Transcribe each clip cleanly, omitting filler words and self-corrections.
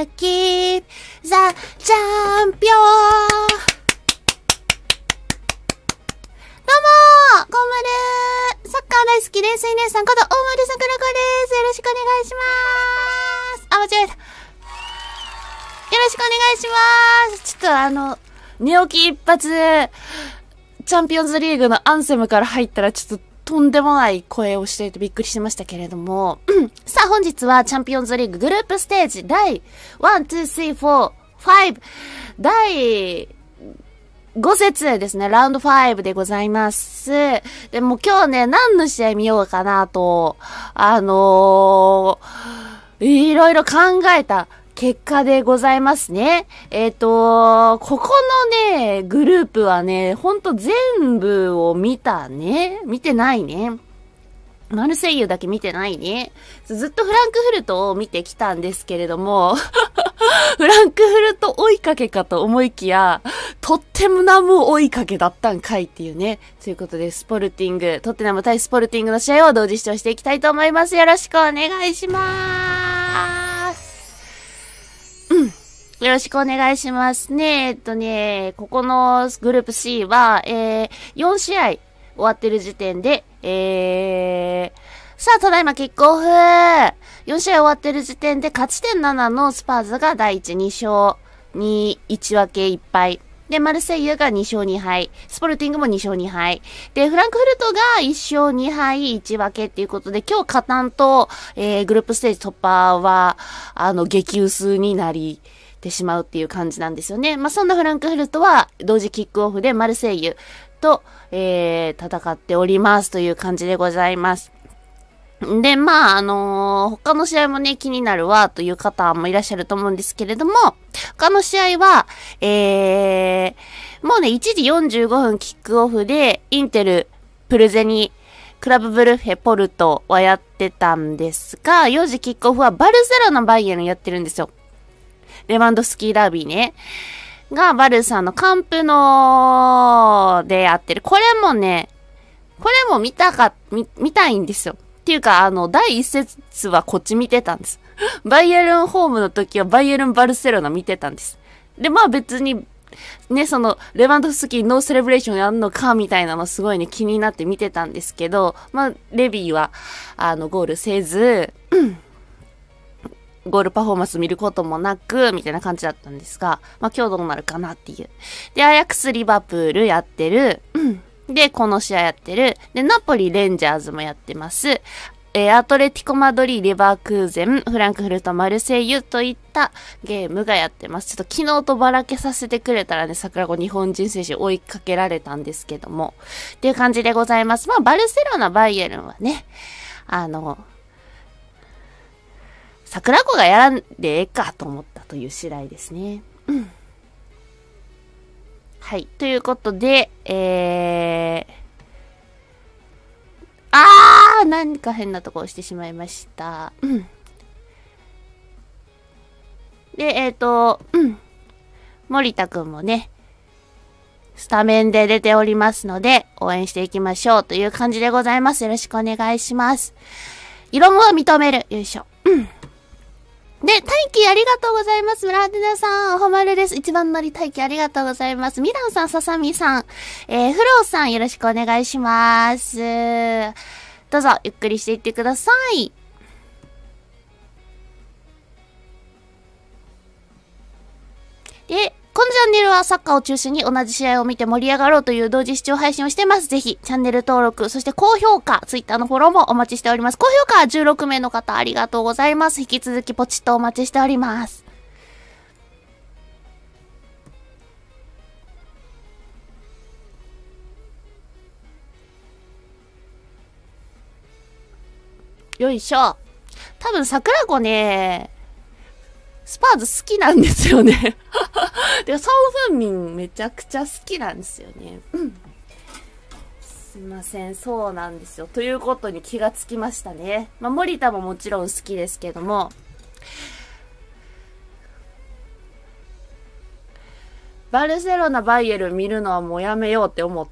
keep the champion! どうもー、こんまるー。サッカー大好きです。いねさんこと、大丸さくらこです。よろしくお願いします。あ、間違えた。よろしくお願いします。ちょっと寝起き一発、チャンピオンズリーグのアンセムから入ったらちょっととんでもない声をしていてびっくりしましたけれども。さあ本日はチャンピオンズリーググループステージ第1、2、3、4、5第5節ですね。ラウンド5でございます。でも今日ね、何の試合見ようかなと、いろいろ考えた結果でございますね。ここのね、グループはね、ほんと全部を見たね。見てないね。マルセイユだけ見てないね。ずっとフランクフルトを見てきたんですけれども、フランクフルト追いかけかと思いきや、トッテナム追いかけだったんかいっていうね。ということで、トッテナム対スポルティングの試合を同時視聴していきたいと思います。よろしくお願いします。よろしくお願いしますね。ここのグループ C は、4試合終わってる時点で、さあ、ただいまキックオフ。4試合終わってる時点で勝ち点7のスパーズが第1、2勝、2、1分け1敗。で、マルセイユが2勝2敗。スポルティングも2勝2敗。で、フランクフルトが1勝2敗1分けっていうことで、今日勝たんと、グループステージ突破は、激薄になり、てしまうっていう感じなんですよね。まあ、そんなフランクフルトは同時キックオフでマルセイユと、戦っておりますという感じでございます。で、まあ、他の試合もね、気になるわという方もいらっしゃると思うんですけれども、他の試合は、もうね、1時45分キックオフで、インテル、プルゼニ、クラブブルフェ、ポルトはやってたんですが、4時キックオフはバルセロナ、バイエルンやってるんですよ。レバンドフスキーダービーね。が、バルサのカンプノでやってる。これも見たいんですよ。っていうか、第一節はこっち見てたんです。バイエルンホームの時はバイエルンバルセロナ見てたんです。で、まあ別に、ね、レバンドフスキーノーセレブレーションやんのかみたいなのすごいね、気になって見てたんですけど、まあ、レビーは、ゴールせず、ゴールパフォーマンス見ることもなく、みたいな感じだったんですが、まあ今日どうなるかなっていう。で、アヤックス、リバプールやってる。で、この試合やってる。で、ナポリ、レンジャーズもやってます。アトレティコマドリー、レバークーゼン、フランクフルト、マルセイユといったゲームがやってます。ちょっと昨日とばらけさせてくれたらね、桜子日本人選手追いかけられたんですけども。っていう感じでございます。まあ、バルセロナ、バイエルンはね、桜子がやらんでええかと思ったという次第ですね。はい。ということで、何か変なとこ押してしまいました。で、森田くんもね、スタメンで出ておりますので、応援していきましょうという感じでございます。よろしくお願いします。異論を認める。よいしょ。で、大輝ありがとうございます。ブラーテナさん、おはまるです。一番乗り大輝ありがとうございます。ミランさん、ささみさん、フローさんよろしくお願いします。どうぞ、ゆっくりしていってください。で、このチャンネルはサッカーを中心に同じ試合を見て盛り上がろうという同時視聴配信をしてます。ぜひ、チャンネル登録、そして高評価、ツイッターのフォローもお待ちしております。高評価は16名の方ありがとうございます。引き続きポチッとお待ちしております。よいしょ。多分桜子ね、スパーズ好きなんですよね。で、ソン・フンミンめちゃくちゃ好きなんですよね。すいません、そうなんですよ。ということに気がつきましたね。まあ、森田ももちろん好きですけども。 バルセロナ、バイエルン見るのはもうやめようって思って、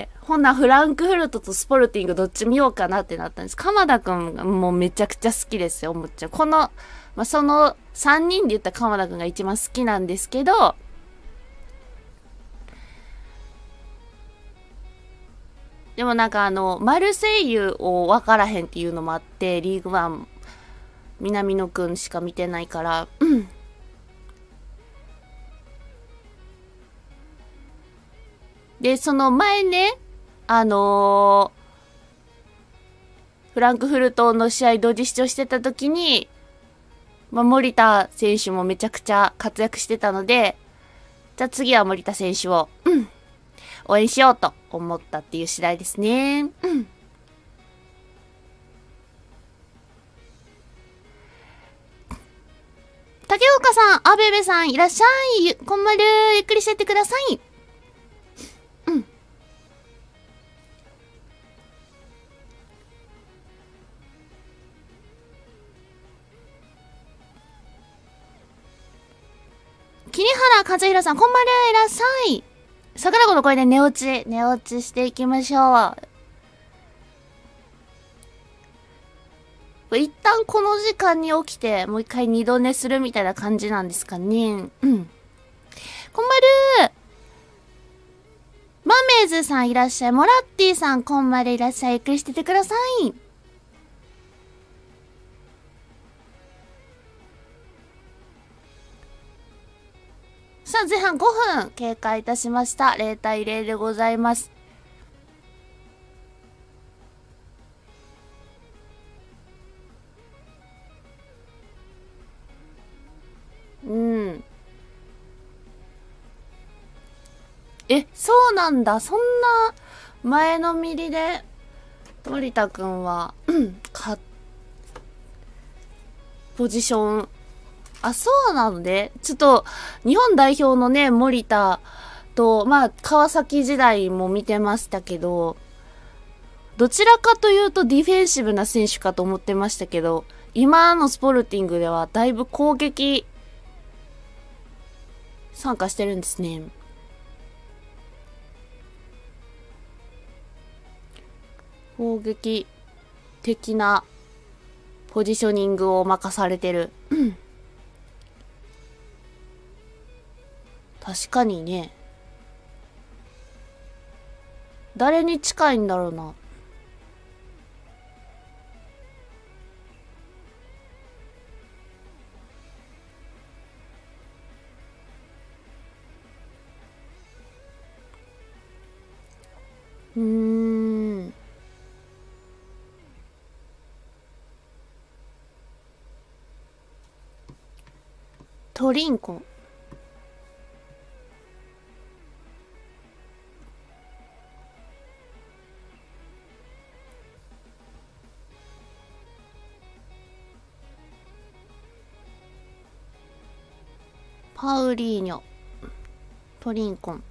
ほんなフランクフルトとスポルティングどっち見ようかなってなったんです。鎌田くんがもうめちゃくちゃ好きですよ、もっちゃん。この、まあ、その3人で言ったら鎌田くんが一番好きなんですけど、でもなんかマルセイユを分からへんっていうのもあって、リーグワン、南野くんしか見てないから、で、その前ね、フランクフルトの試合同時視聴してた時に、まあ、森田選手もめちゃくちゃ活躍してたので、じゃあ次は森田選手を、応援しようと思ったっていう次第ですね。竹岡さん、あべべさん、いらっしゃい。こんまる、ゆっくりしてってください。桐原和弘さん、こんまる、いらっしゃい。桜子の声で寝落ちしていきましょう。一旦この時間に起きて、もう一回二度寝するみたいな感じなんですかね。こんまるマメーズさんいらっしゃい。モラッティさんこんまるいらっしゃい。ゆっくりしててください。さあ、前半5分経過いたしました。0対0でございます。そうなんだ。そんな前のミリで、森田くんは、ポジション、そうなので、ちょっと、日本代表のね、森田と、まあ、川崎時代も見てましたけど、どちらかというとディフェンシブな選手かと思ってましたけど、今のスポルティングではだいぶ攻撃参加してるんですね。攻撃的なポジショニングを任されてる。確かにね。誰に近いんだろうな。トリンコン。パウリーニョ。トリンコン。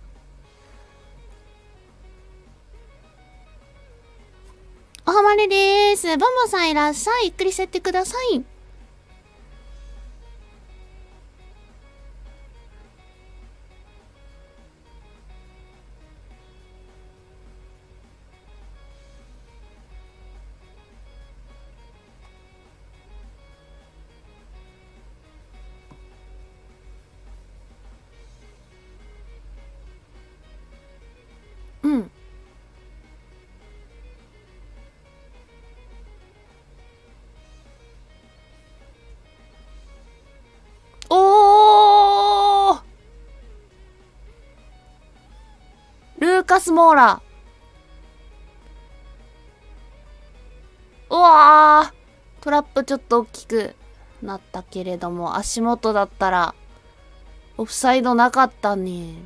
おはまれでーす。ボンボさんいらっしゃい。ゆっくりしてってください。ルーカス・モーラー。うわー。トラップちょっと大きくなったけれども、足元だったら、オフサイドなかったね。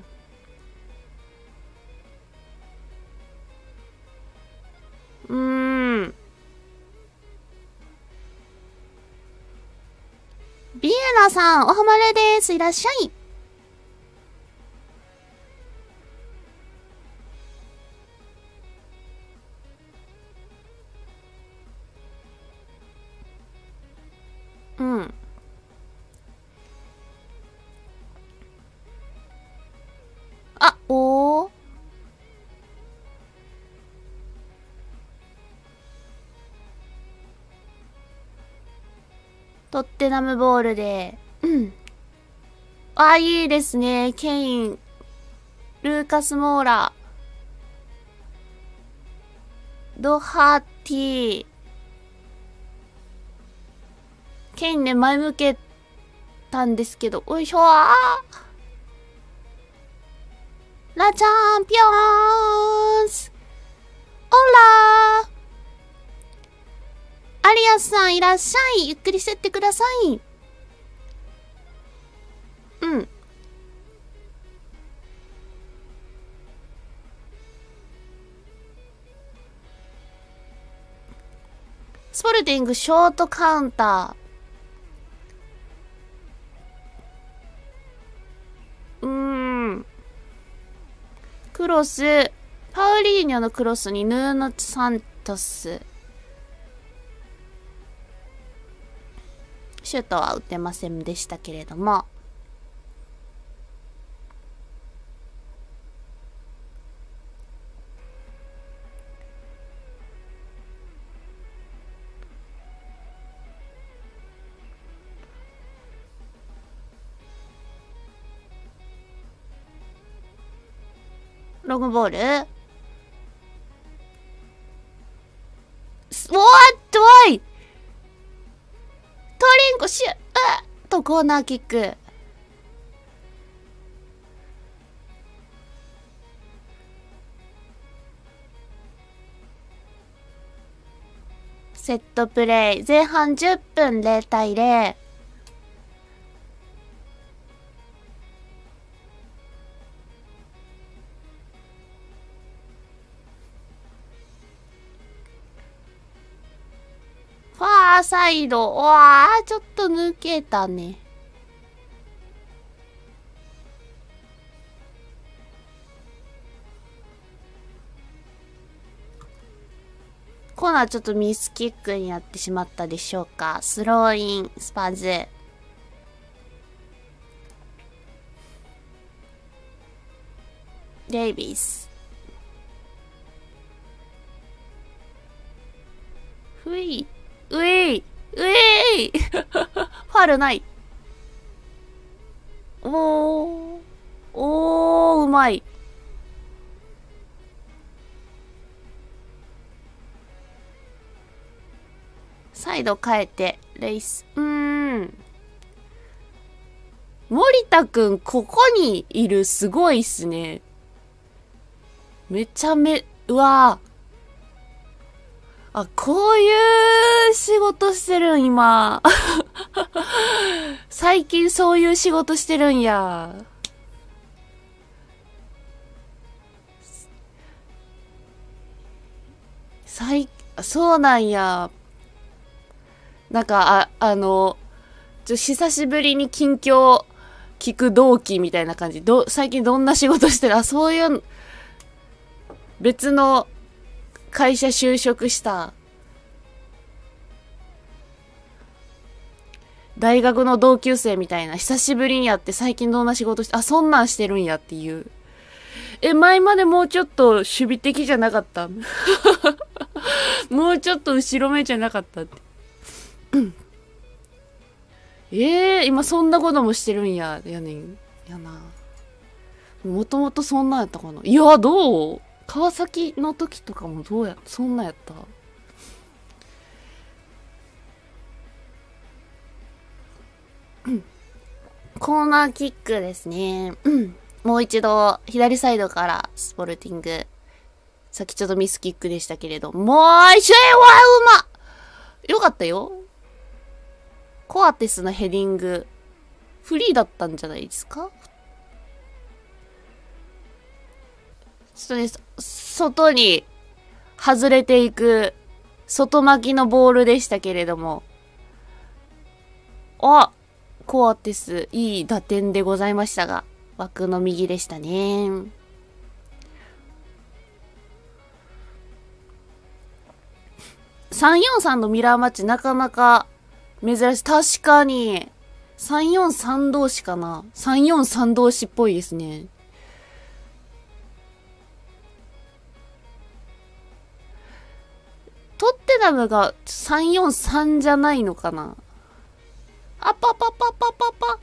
ビエナさん、おはまれです。いらっしゃい。 トッテナムボールで、あ、いいですね。ケイン、ルーカス・モーラ、ドハーティ、ケインね、前向けたんですけど、おいしょー、ラチャンピオンス、オラー、アリアスさんいらっしゃい。ゆっくりしてってください。スポルティングショートカウンター。クロス。パウリーニョのクロスにヌーノ・サントス。シュートは打てませんでしたけれども。ロングボール。おーっとおい、トリンコシュッとコーナーキック。セットプレイ。前半10分0対0。ファーサイド。わー、ちょっと抜けたね。コーナーちょっとミスキックになってしまったでしょうか。スローイン、スパーズ。デイビス。ふい。うえい。うえい。ファールない。おー、うまい。サイド変えて、レイス。森田くん、ここにいる、すごいっすね。うわぁ。あ、こういう仕事してるん、今。最近そういう仕事してるんや。そうなんや。なんか、久しぶりに近況聞く同期みたいな感じ。最近どんな仕事してる？あ、そういう、別の会社就職した。大学の同級生みたいな。久しぶりに会って最近どんな仕事して、あ、そんなんしてるんやっていう。前までもうちょっと守備的じゃなかったもうちょっと後ろ目じゃなかったって。今そんなこともしてるんや、やねん。やな。もともとそんなんやったかな。いや、どう？川崎の時とかもそんなんやった？コーナーキックですね。もう一度、左サイドからスポルティング。さっきちょっとミスキックでしたけれど、もう一度はうま！よかったよ。コアテスのヘディング、フリーだったんじゃないですか？ちょっとね、外に外れていく、外巻きのボールでしたけれども。コアテス、いい打点でございましたが、枠の右でしたね。343のミラーマッチなかなか珍しい。確かに。343同士かな。343同士っぽいですね。トッテナムが343じゃないのかな。 あぱぱぱぱぱぱ。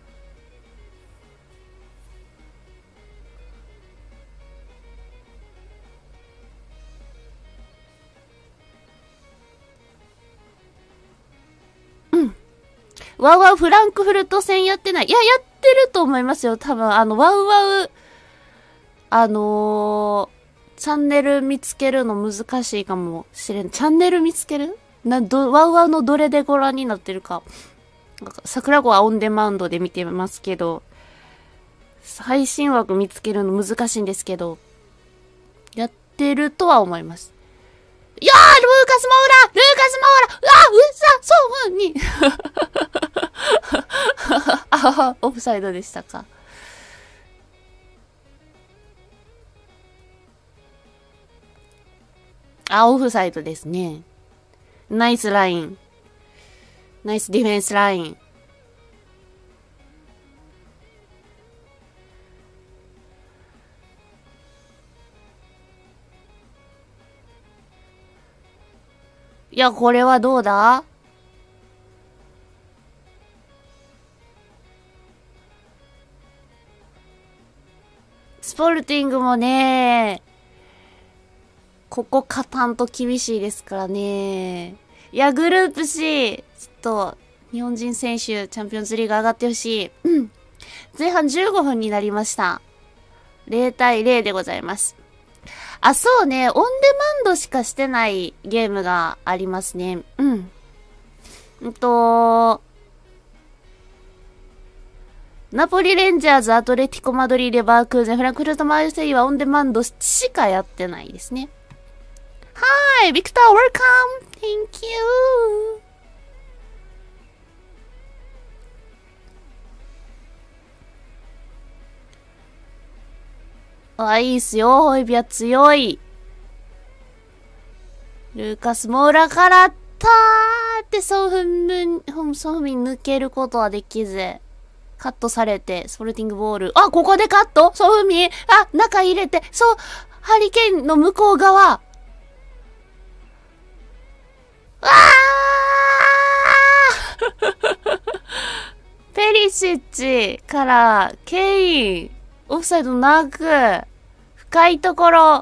ワウワウフランクフルト戦やってない。いや、やってると思いますよ。多分、ワウワウ、チャンネル見つけるの難しいかもしれん。チャンネル見つけるワウワウのどれでご覧になってるか。桜子はオンデマンドで見てますけど、配信枠見つけるの難しいんですけど、やってるとは思います。いやー、ルーカス・モーラうわ、そうふうにあ、オフサイドでしたか。あ、オフサイドですね。ナイスライン。ナイスディフェンスライン。いや、これはどうだ？スポルティングもね、ここ勝たんと厳しいですからね。いや、グループ C、ちょっと、日本人選手、チャンピオンズリーグ上がってほしい。うん。前半15分になりました。0対0でございます。あ、そうね。オンデマンドしかしてないゲームがありますね。うん。ナポリレンジャーズ、アトレティコマドリー、レバークーゼン、フランクフルトマーセイはオンデマンドしかやってないですね。はい、ビクター、welcome! Thank you! あ、いいっすよ。ホイビア強い。ルーカス・モーラからったーってソンフミン抜けることはできず。カットされて、スポルティングボール。あ、ここでカットソフミン。あ、中入れて、そう、ハリケーンの向こう側。あーペリシッチから、ケイン。オフサイドなく、深いところ。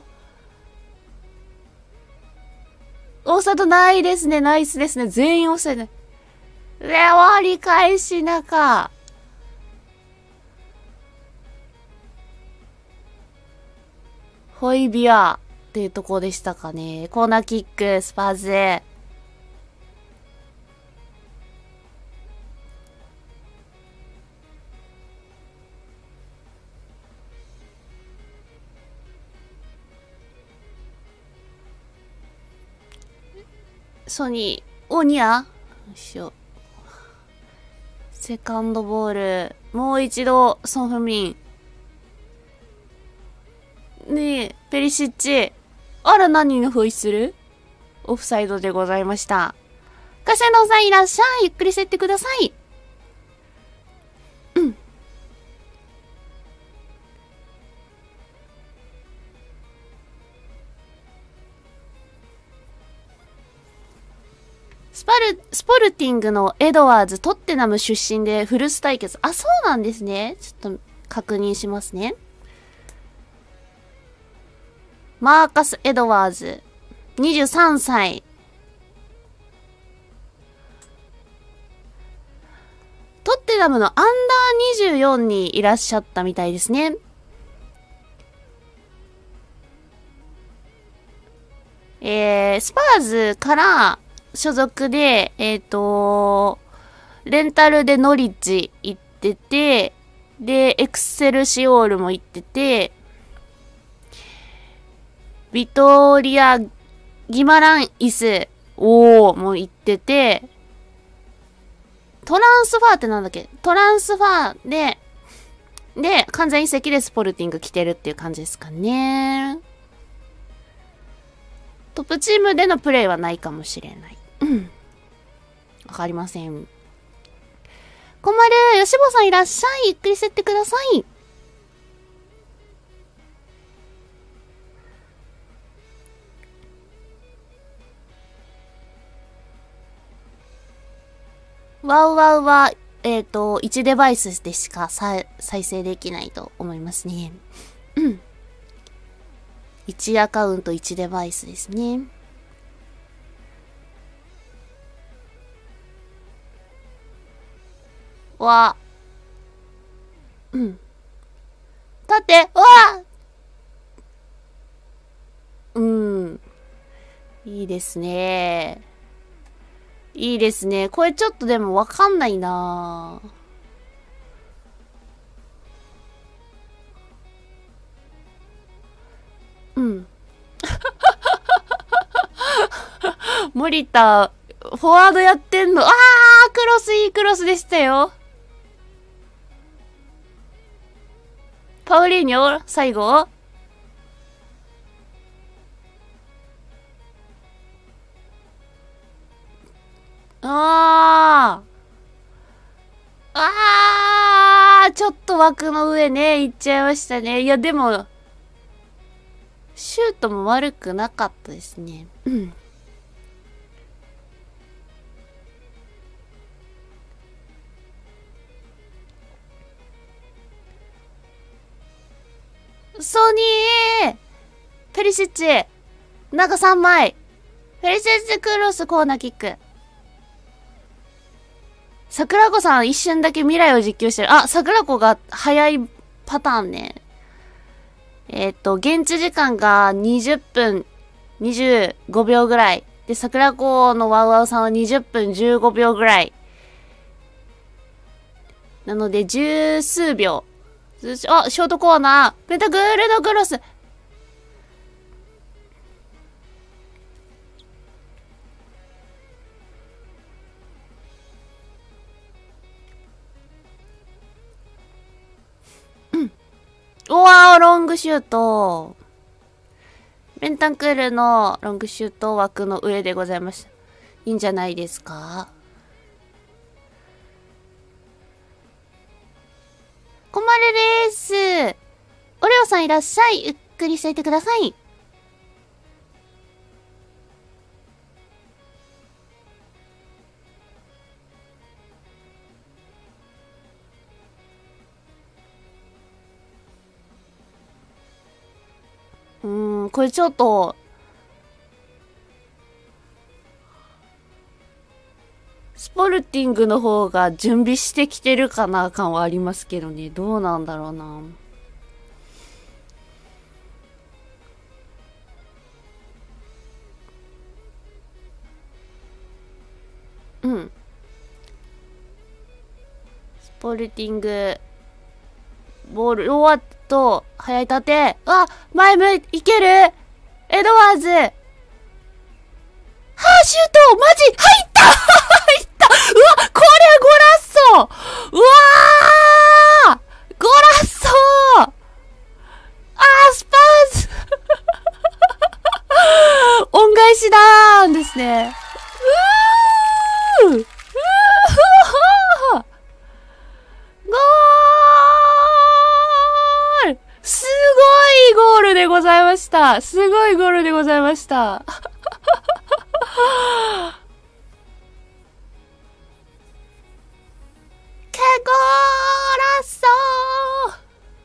オフサイドないですね。ナイスですね。全員オフサイド。割り返し中。ホイビアっていうとこでしたかね。コーナーキック、スパーズ。ソニー、オニアよいしょ。セカンドボール。もう一度、ソンフミン。ねえ、ペリシッチ。あら、何のホイッスル？オフサイドでございました。カシャノさんいらっしゃい。ゆっくりせってください。うん。スポルティングのエドワーズ、トッテナム出身でフルス対決。あ、そうなんですね。ちょっと確認しますね。マーカス・エドワーズ。23歳。トッテナムのアンダー24にいらっしゃったみたいですね。スパーズから所属で、レンタルでノリッジ行ってて、で、エクセルシオールも行ってて、ビトリア・ギマランイス、も行ってて、トランスファーってなんだっけ？トランスファーで、完全移籍でスポルティング来てるっていう感じですかね。トップチームでのプレイはないかもしれない。うん。わかりません。こんまる、よしぼさんいらっしゃい。ゆっくりせってください。 ワウワウは、1デバイスでしか再生できないと思いますね。うん。1アカウント1デバイスですね。わ。うん。立って、わうん。いいですね。いいですね。これちょっとでもわかんないなぁ。うん。森田、フォワードやってんの。あー、クロスいいクロスでしたよ。パウリーニョ、最後あちょっと枠の上ね、行っちゃいましたね。いや、でも、シュートも悪くなかったですね。うん。ソニーペリシッチ中3枚ペリシッチクロスコーナーキック。桜子さん一瞬だけ未来を実況してる。あ、桜子が早いパターンね。現地時間が20分25秒ぐらい。で、桜子のワウワウさんは20分15秒ぐらい。なので、十数秒。あ、ショートコーナー。ペタグールドクロス。うわー、ロングシュート。ベンタンクールのロングシュート枠の上でございました。いいんじゃないですか。こまるです。オレオさんいらっしゃい。ゆっくりしていてください。これちょっと、スポルティングの方が準備してきてるかな感はありますけどね。どうなんだろうな。うん。スポルティング、ボール、ロワット、早い縦。前向いけるエドワーズ。シュートマジ入った入ったこれはゴラッソゴラッソスパーズ恩返しだーんですね。ゴールすごいゴールでございました。すごいゴールでございました。ケゴーラッソー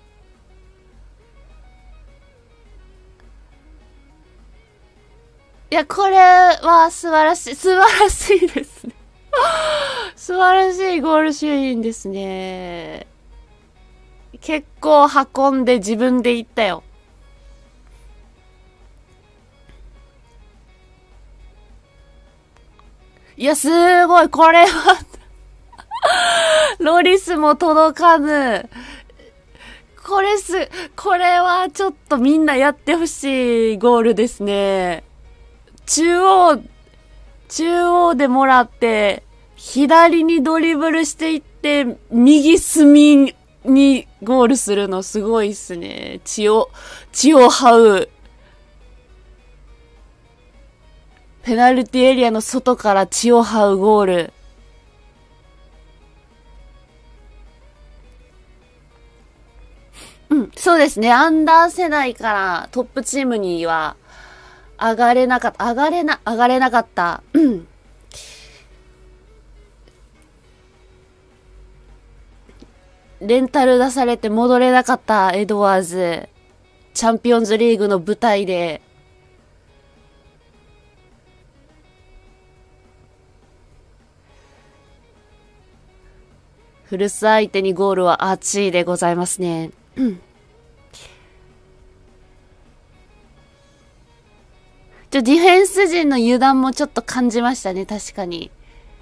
いや、これは素晴らしい。素晴らしいですね。素晴らしいゴールシーンですね。結構運んで自分で行ったよ。いや、すごい。これはロリスも届かぬ。これはちょっとみんなやってほしいゴールですね。中央でもらって、左にドリブルしていって、右隅にゴールするのすごいっすね。血を這う。ペナルティエリアの外から血を這うゴール。そうですね。アンダー世代からトップチームには上がれなかった。 レンタル出されて戻れなかったエドワーズ。チャンピオンズリーグの舞台で。古巣相手にゴールはアーチーでございますね。ディフェンス陣の油断もちょっと感じましたね、確かに。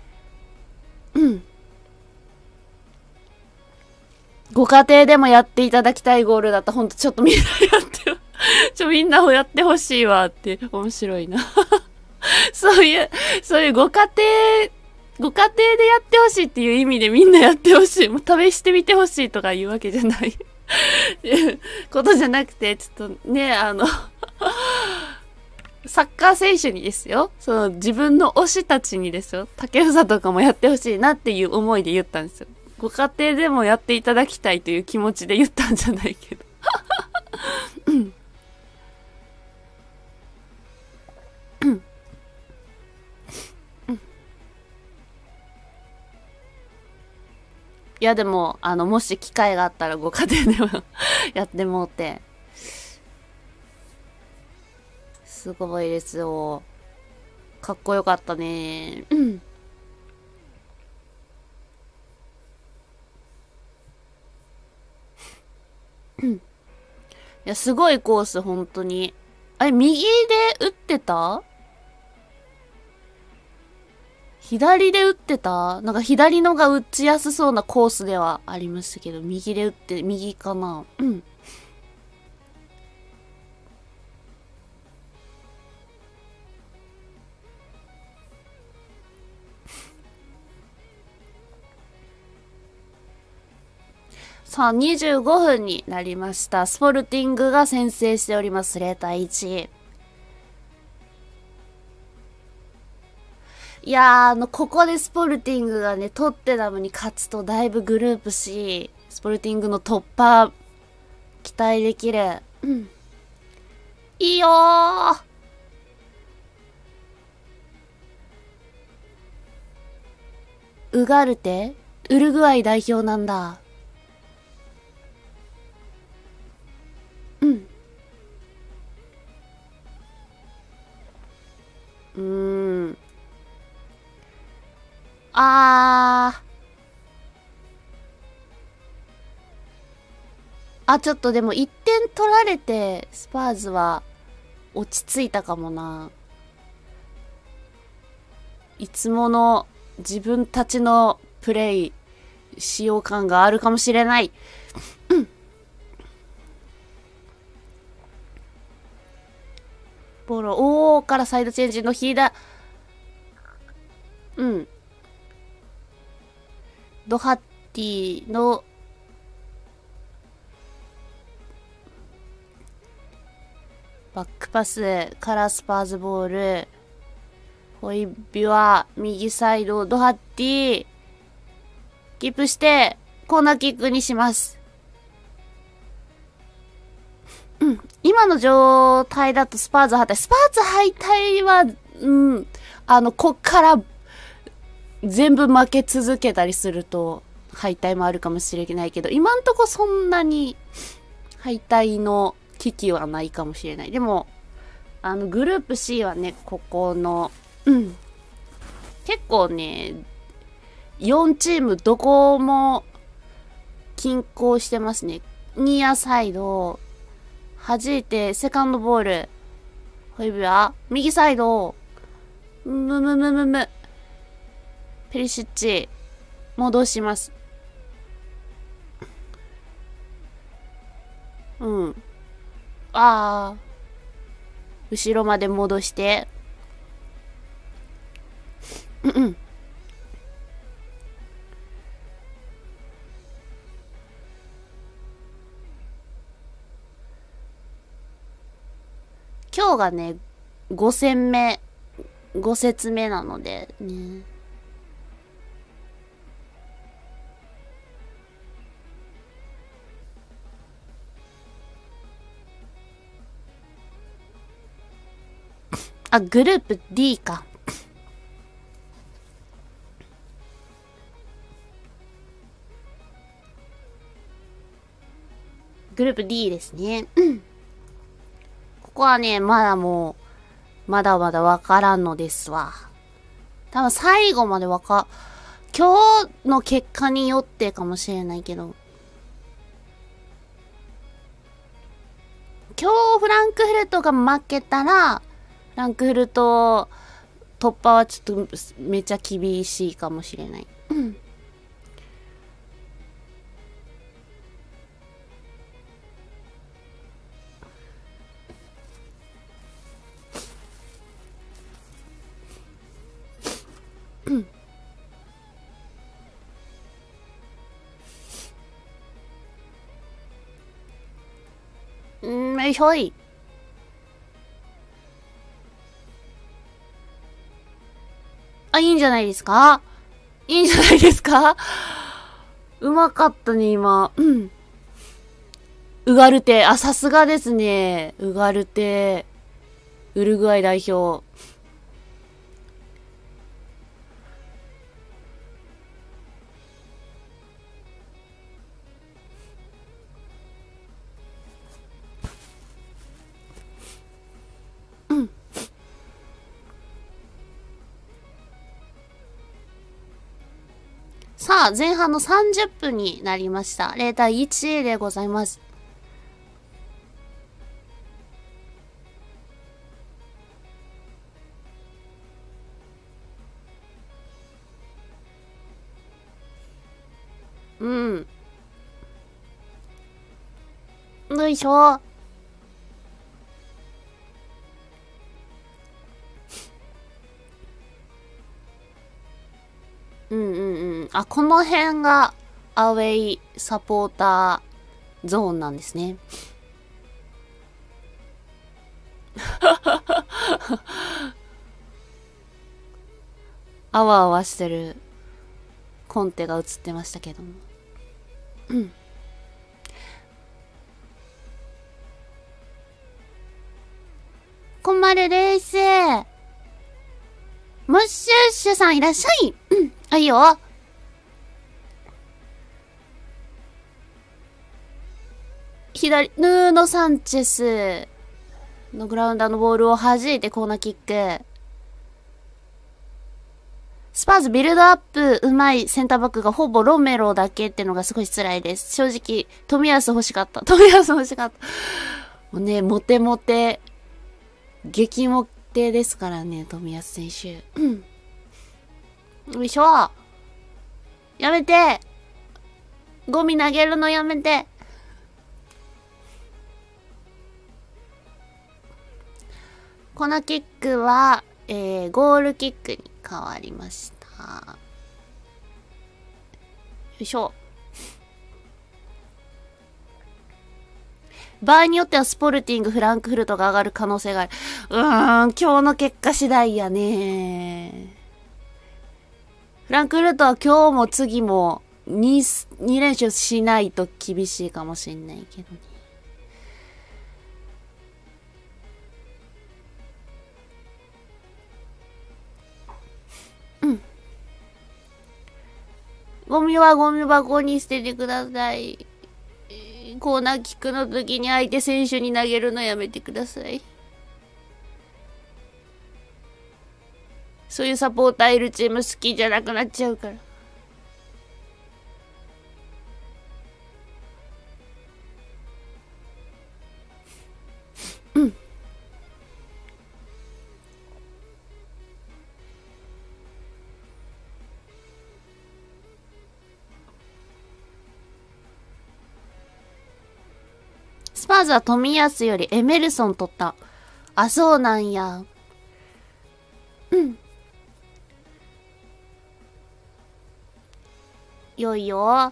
ご家庭でもやっていただきたいゴールだった。ほんとちょっとみんなやってみんなをやってほしいわって面白いな。そういうご家庭でやってほしいっていう意味でみんなやってほしい。もう試してみてほしいとかいうわけじゃないことじゃなくて、ちょっとね、サッカー選手にですよ。自分の推したちにですよ。竹房とかもやってほしいなっていう思いで言ったんですよ。ご家庭でもやっていただきたいという気持ちで言ったんじゃないけど。いやでも、もし機会があったらご家庭でもやってもうて。すごいですよ。かっこよかったね。いや、すごいコース、本当に。あれ、右で打ってた？左で打ってた？なんか左のが打ちやすそうなコースではありましたけど、右で打って、右かな？さあ、25分になりました。スポルティングが先制しております。0対1。いやー、ここでスポルティングがね、トッテナムに勝つとだいぶグループ C、スポルティングの突破、期待できる。いいよー。ウガルテ？ウルグアイ代表なんだ。ちょっとでも1点取られて、スパーズは落ち着いたかもな。いつもの自分たちのプレイ、使用感があるかもしれない。ボロ、からサイドチェンジのヒーダ。ドハッティのバックパスからスパーズボール。ホイビは右サイド、ドハッティ。キープして、コーナーキックにします。今の状態だとスパーズ敗退。スパーズ敗退は、こっから全部負け続けたりすると敗退もあるかもしれないけど、今んとこそんなに敗退の危機はないかもしれない。でも、グループ C はね、ここの、結構ね、4チームどこも均衡してますね。ニアサイド、弾いて、セカンドボール。ホイビは、右サイド。ペリシッチ、戻します。後ろまで戻して。今日がね、5戦目、5節目なので、ね。グループ D か。 グループ D ですね。ここはね、まだまだまだわからんのですわ。多分最後まで今日の結果によってかもしれないけど。今日フランクフルトが負けたら、フランクフルト突破はちょっとめっちゃ厳しいかもしれない。よいしょい。あ、いいんじゃないですか？いいんじゃないですか？うまかったね、今。ウガルテ。さすがですね。ウガルテ。ウルグアイ代表。さあ、前半の30分になりました。0対1でございます。よいしょ。この辺がアウェイサポーターゾーンなんですね。あわあわしてるコンテが映ってましたけども。こんまるです。ムッシュッシュさんいらっしゃい。いいよ。ヌーノ・サンチェスのグラウンダーのボールを弾いてコーナーキック。スパーズビルドアップうまいセンターバックがほぼロメロだけってのがすごい辛いです。正直、冨安欲しかった。もうね、モテモテ、激モテですからね、冨安選手。よいしょ。やめて。ゴミ投げるのやめて。コーナーキックは、ゴールキックに変わりました。よいしょ。場合によってはスポルティング、フランクフルトが上がる可能性がある。今日の結果次第やね。フランクフルトは今日も次も2連勝しないと厳しいかもしんないけどね。ゴミはゴミ箱に捨ててください。コーナーキックの時に相手選手に投げるのやめてください。そういうサポーターいるチーム好きじゃなくなっちゃうから。スパーズは冨安よりエメルソン取った。そうなんや。よいよ。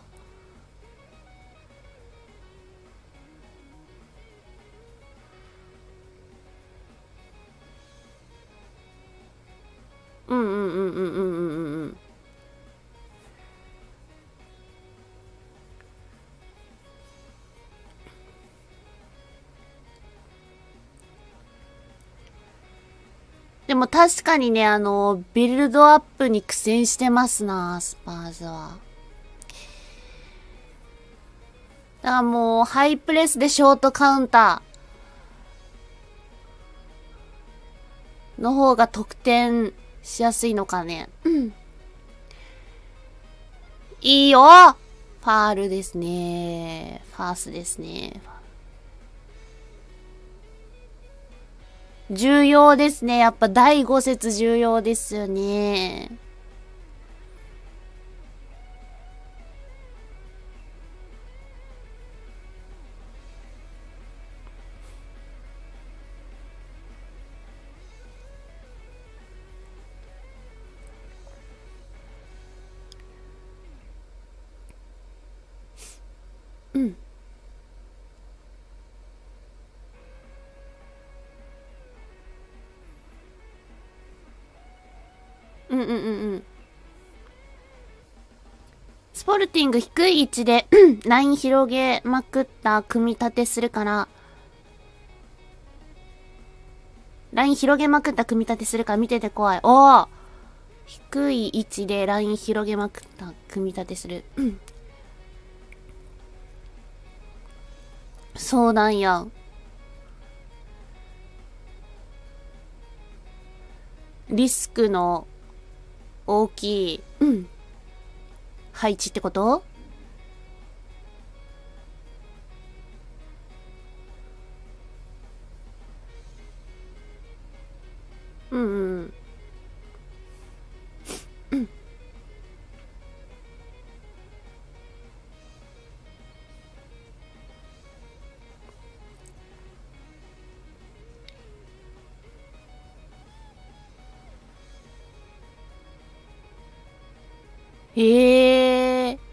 でも確かにね、ビルドアップに苦戦してますな、スパーズは。 だからもう、ハイプレスでショートカウンターの方が得点しやすいのかね。うん。いいよ。ファールですね。ファースですね。重要ですね。やっぱ第5節重要ですよね。うん。うんうんうんうん。スポルティング低い位置でライン広げまくった組み立てするから、ライン広げまくった組み立てするから見てて怖い。おー、低い位置でライン広げまくった組み立てする。そうなんや。リスクの大きい、配置ってこと？うんうん。ええ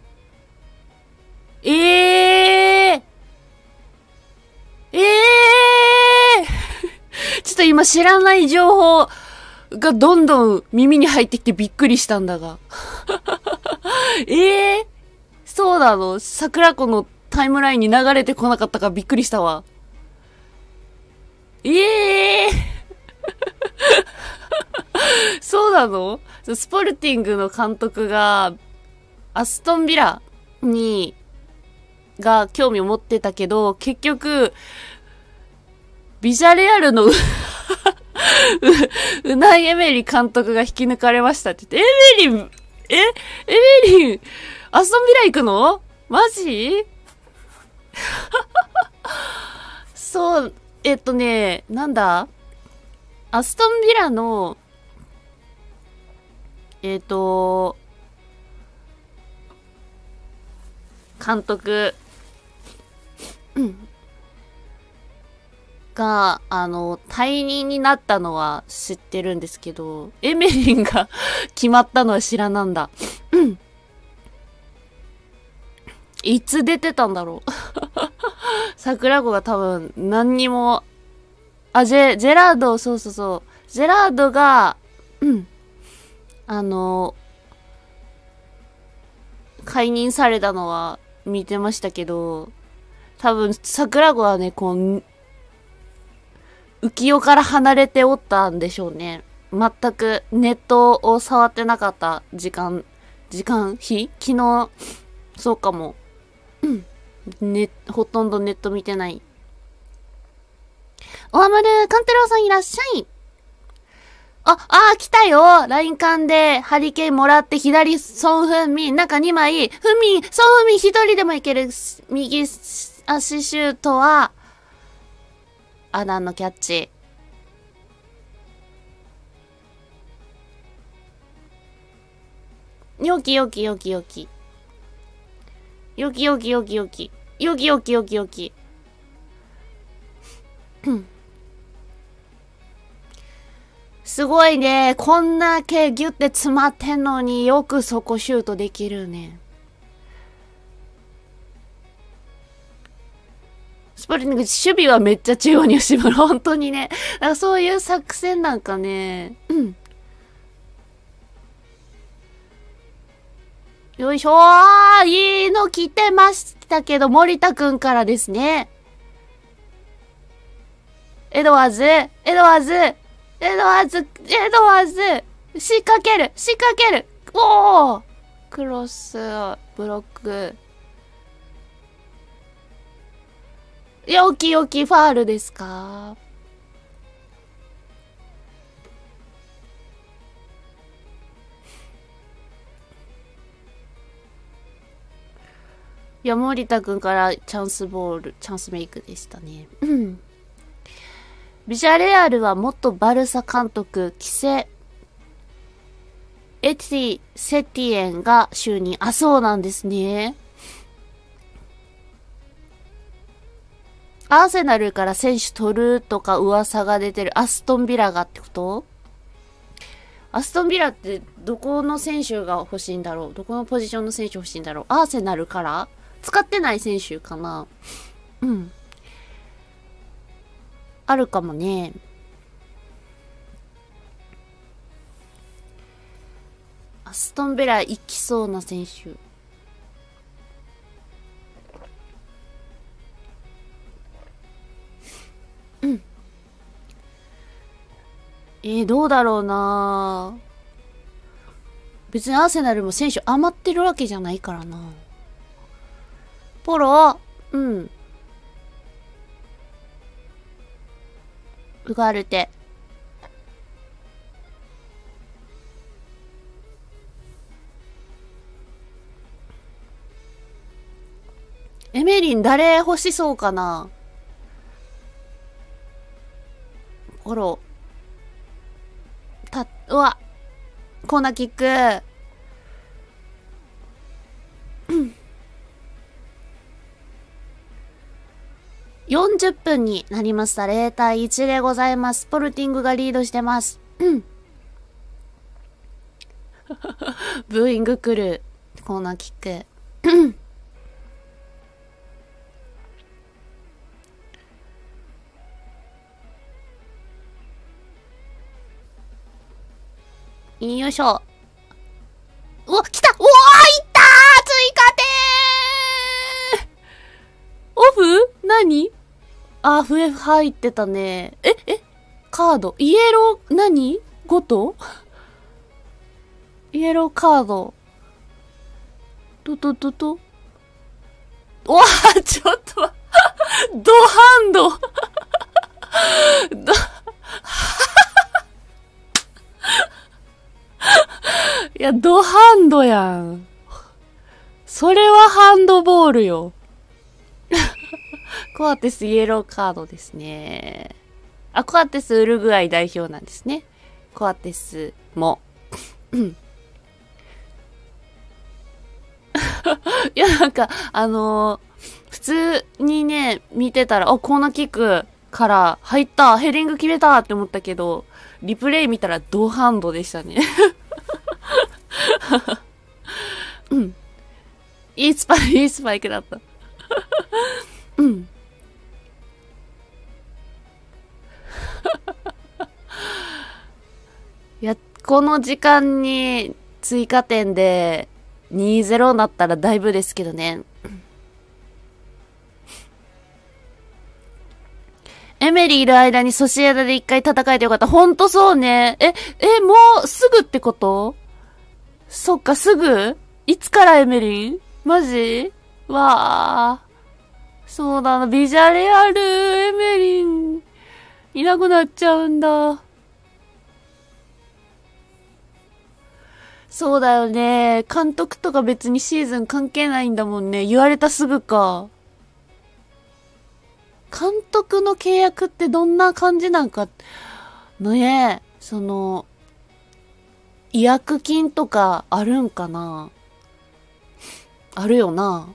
ー。ええー。ええー。ちょっと今知らない情報がどんどん耳に入ってきてびっくりしたんだが。ええー。そうなの？桜子のタイムラインに流れてこなかったからびっくりしたわ。ええー。そうなの？スポルティングの監督が、アストンビラが興味を持ってたけど、結局、ビジャレアルのうないエメリ監督が引き抜かれましたって言って、エメリ、アストンビラ行くの？マジ？そう、なんだ？アストンビラの、監督、が、退任になったのは知ってるんですけど、エメリンが決まったのは知らなんだ。いつ出てたんだろう。桜子が多分何にも、ジェラード、そうそうそう。ジェラードが、解任されたのは見てましたけど、多分桜子はね、こう、浮世から離れておったんでしょうね。全くネットを触ってなかった日昨日そうかも。ほとんどネット見てない。おはまる、カンテロウさんいらっしゃい。来たよ。ラインカンでハリケーンもらって左ソンフンミン、中2枚、ソンフンミン一人でもいける。右足シュートは、アダンのキャッチ。よき。よき。すごいね。こんだけギュって詰まってんのによくそこシュートできるね。スポルティング守備はめっちゃ中央に絞る。本当にね。だからそういう作戦なんかね。よいしょー。いいの来てましたけど、森田くんからですね。エドワーズ。仕掛ける。おー。クロス、ブロック。 いや、大きい大きいファールですか？いや、森田くんからチャンスボール、チャンスメイクでしたね。うん。ビジャレアルは元バルサ監督、キセ・エティ・セティエンが就任。あ、そうなんですね。アーセナルから選手取るとか噂が出てるアストンビラがってこと？アストンビラってどこの選手が欲しいんだろう？どこのポジションの選手欲しいんだろう？アーセナルから使ってない選手かな？うん。あるかもね。アストンビラ行きそうな選手。うん。どうだろうな。別にアーセナルも選手余ってるわけじゃないからな。ポロ、うん。ウガルテ。エメリン誰欲しそうかな？ポロ。うわ。コーナーキック。40分になりました。0対1でございます。スポルティングがリードしてます。ブーイング来る。コーナーキック。よいしょ。うわ、来た！うわー、いったー！追加点ー！オフ？何？あ、FF 入ってたね。カード。イエロー、何？ 5 とイエローカード。うわー、ちょっと、ドハンド。いや、ドハンドやん。それはハンドボールよ。コアテスイエローカードですね。あ、コアテスウルグアイ代表なんですね。コアテスも。いや、なんか、普通にね、見てたら、コーナーキックから入った、ヘディング決めたって思ったけど、リプレイ見たらドハンドでしたね。うん。いいスパイクだった。うん。いや、この時間に追加点で2-0になったらだいぶですけどね。エメリーいる間にソシエダで一回戦えてよかった。ほんとそうね。もうすぐってこと？そっか、すぐ？いつからエメリン？マジ？わー。そうだな、ビジャレアル、エメリン、いなくなっちゃうんだ。そうだよね。監督とか別にシーズン関係ないんだもんね。言われたすぐか。監督の契約ってどんな感じなんか、ね、違約金とかあるんかな？あるよな。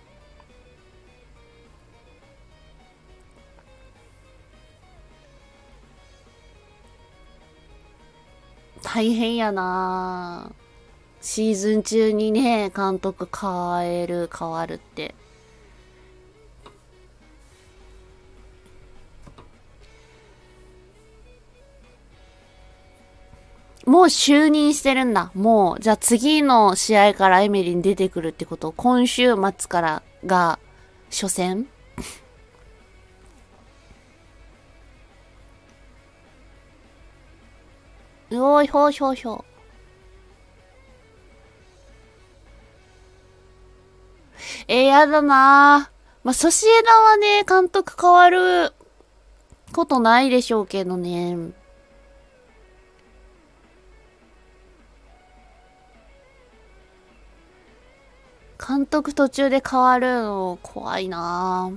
大変やな。シーズン中にね、監督変わるって。もう就任してるんだ。もう、じゃあ次の試合からエメリン出てくるってこと？今週末からが初戦？おいほいほいほい。やだなぁ。 まあ、ソシエダはね、監督変わることないでしょうけどね。監督途中で変わるの怖いなぁ。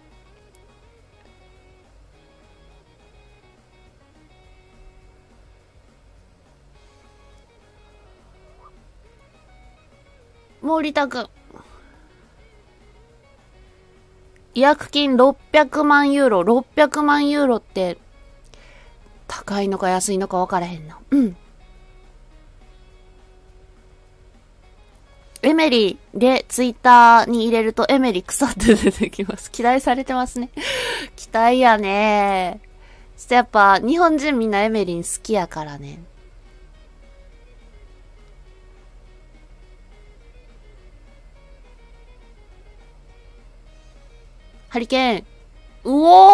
森田くん。違約金600万ユーロ。600万ユーロって、高いのか安いのか分からへんな。うん。エメリでツイッターに入れるとエメリ腐って出てきます。期待されてますね。期待やね。ちょっとやっぱ日本人みんなエメリン好きやからね。ハリケーン。う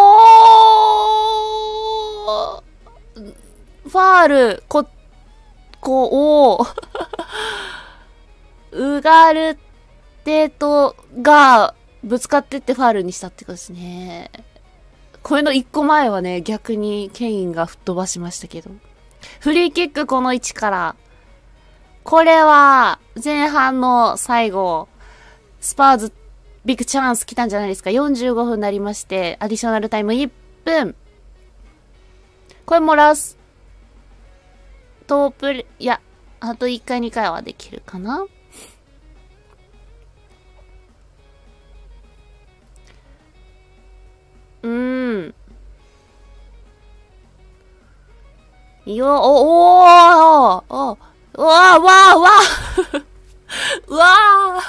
おーファール、おーウガルテとがぶつかってってファールにしたってことですね。これの一個前はね、逆にケインが吹っ飛ばしましたけど。フリーキックこの位置から。これは、前半の最後、スパーズ、ビッグチャンス来たんじゃないですか。45分になりまして、アディショナルタイム1分。これもラストいや、あと1回2回はできるかな。よ、おーおーうわーわーわーうわー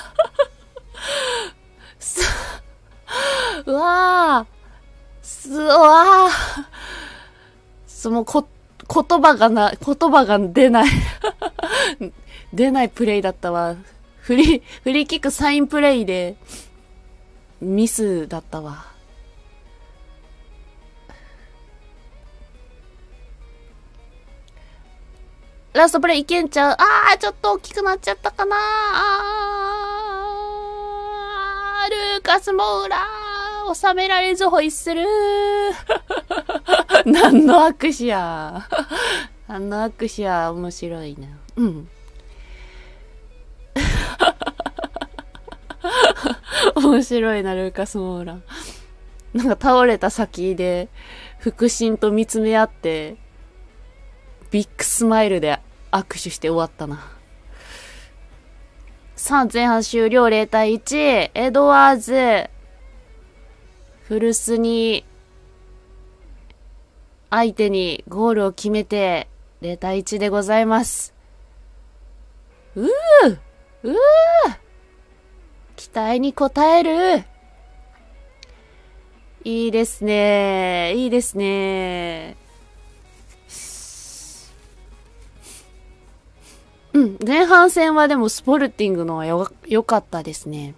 うわうわもう言葉が出ない出ないプレイだったわ。フリーキックサインプレイで、ミスだったわ。ラストプレイいけんちゃう。ちょっと大きくなっちゃったかな。ルーカス・モーラー収められずホイッスル何の握手や。何の握手や。面白いな。うん。面白いな、ルーカス・モーラー。なんか倒れた先で、腹心と見つめ合って、ビッグスマイルで握手して終わったな。さあ、前半終了0対1。エドワーズ、フルスに、相手にゴールを決めて、0対1でございます。期待に応える。いいですね。いいですね。うん。前半戦はでもスポルティングのは良かったですね。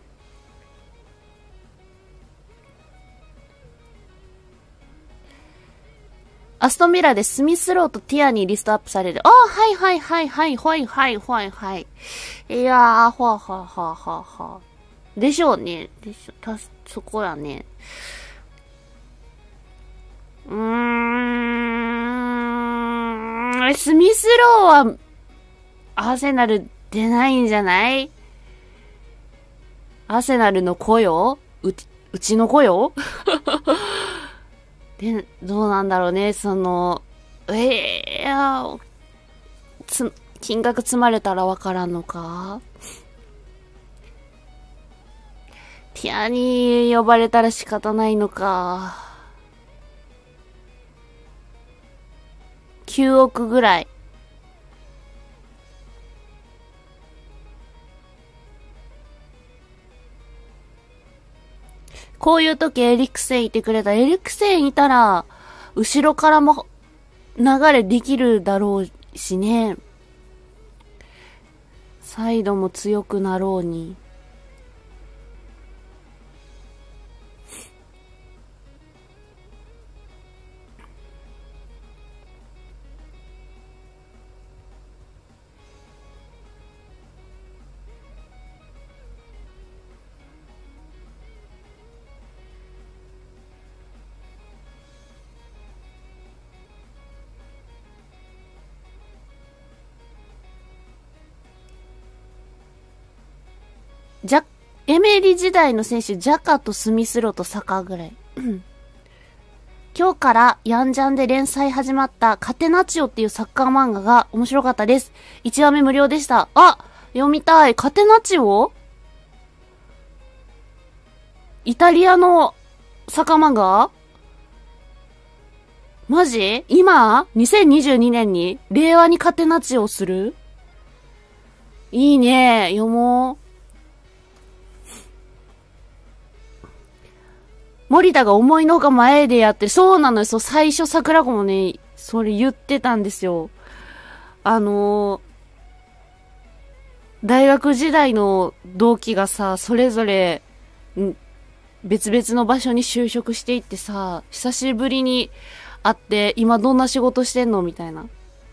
アストンビラでスミスローとティアにリストアップされる。はいはいはいはいはいはいはいはい。いやー、ははははは。でしょうね。そこやね。スミスローは、アーセナル出ないんじゃない？アーセナルの子よ？うちの子よ？で、どうなんだろうね、金額積まれたらわからんのか？ティアに呼ばれたら仕方ないのか。9億ぐらい。こういう時エリクセンいてくれた。エリクセンいたら、後ろからも流れできるだろうしね。サイドも強くなろうに。 エメリ時代の選手、ジャカとスミスロとサカぐらい。今日からヤンジャンで連載始まったカテナチオっていうサッカー漫画が面白かったです。1話目無料でした。あ、読みたい。カテナチオ？イタリアのサッカー漫画？マジ？今 ?2022 年に令和にカテナチオする？いいね。読もう。森田が思いのほか前でやってる。そうなのよ。そう、最初桜子もね、それ言ってたんですよ。大学時代の同期がさ、それぞれ、別々の場所に就職していってさ、久しぶりに会って、今どんな仕事してんのみたいな。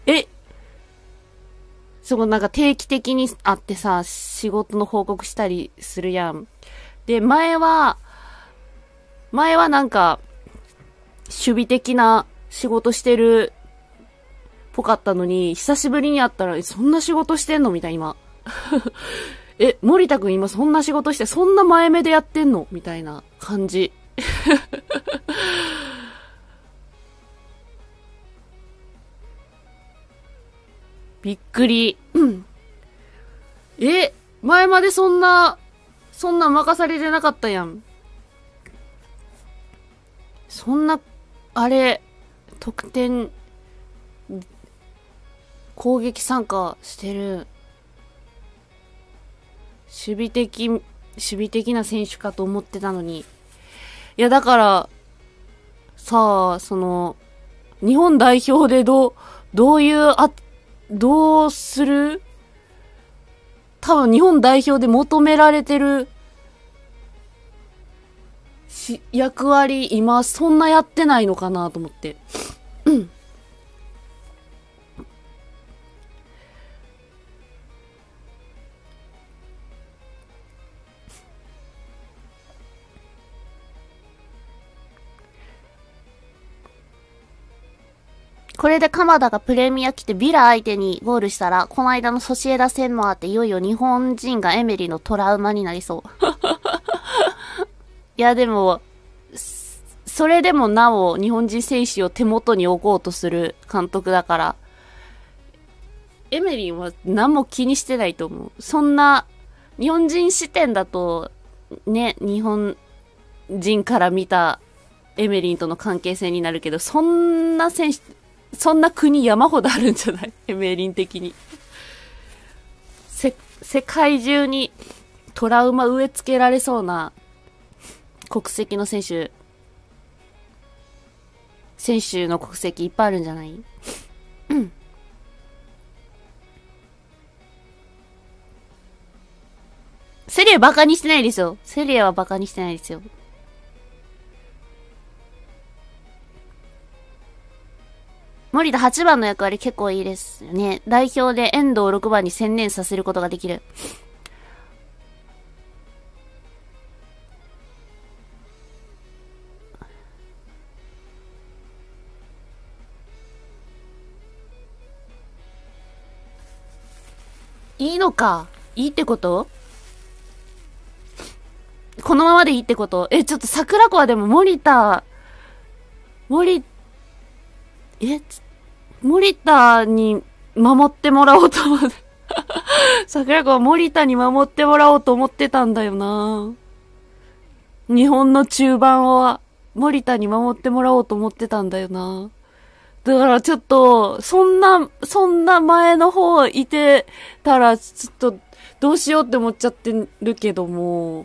なんか定期的に会ってさ、仕事の報告したりするやん。で、前はなんか、守備的な仕事してる、ぽかったのに、久しぶりに会ったら、そんな仕事してんのみたいな、今。森田くん今そんな仕事して、そんな前目でやってんのみたいな感じ。びっくり。前までそんな任されてなかったやん。そんな、得点、攻撃参加してる。守備的な選手かと思ってたのに。いや、だから、さあ、日本代表でどうする？多分日本代表で求められてる役割、今そんなやってないのかなと思って。これで鎌田がプレミア来てビラ相手にゴールしたら、この間のソシエダ戦もあって、いよいよ日本人がエメリのトラウマになりそう。いやでも、それでもなお日本人選手を手元に置こうとする監督だから、エメリンは何も気にしてないと思う。そんな、日本人視点だと、ね、日本人から見たエメリンとの関係性になるけど、そんな国山ほどあるんじゃない？エメリン的に。世界中にトラウマ植え付けられそうな国籍の選手の国籍いっぱいあるんじゃない？セリエバカにしてないですよ。セリエはバカにしてないですよ。森田8番の役割結構いいですよね。代表で遠藤6番に専念させることができる。いいのか？いいってこと？このままでいいってこと？ちょっと桜子はでも森田に守ってもらおうと思って。桜子は森田に守ってもらおうと思ってたんだよな。日本の中盤は森田に守ってもらおうと思ってたんだよな。だからちょっと、そんな前の方いてたら、ちょっと、どうしようって思っちゃってるけども、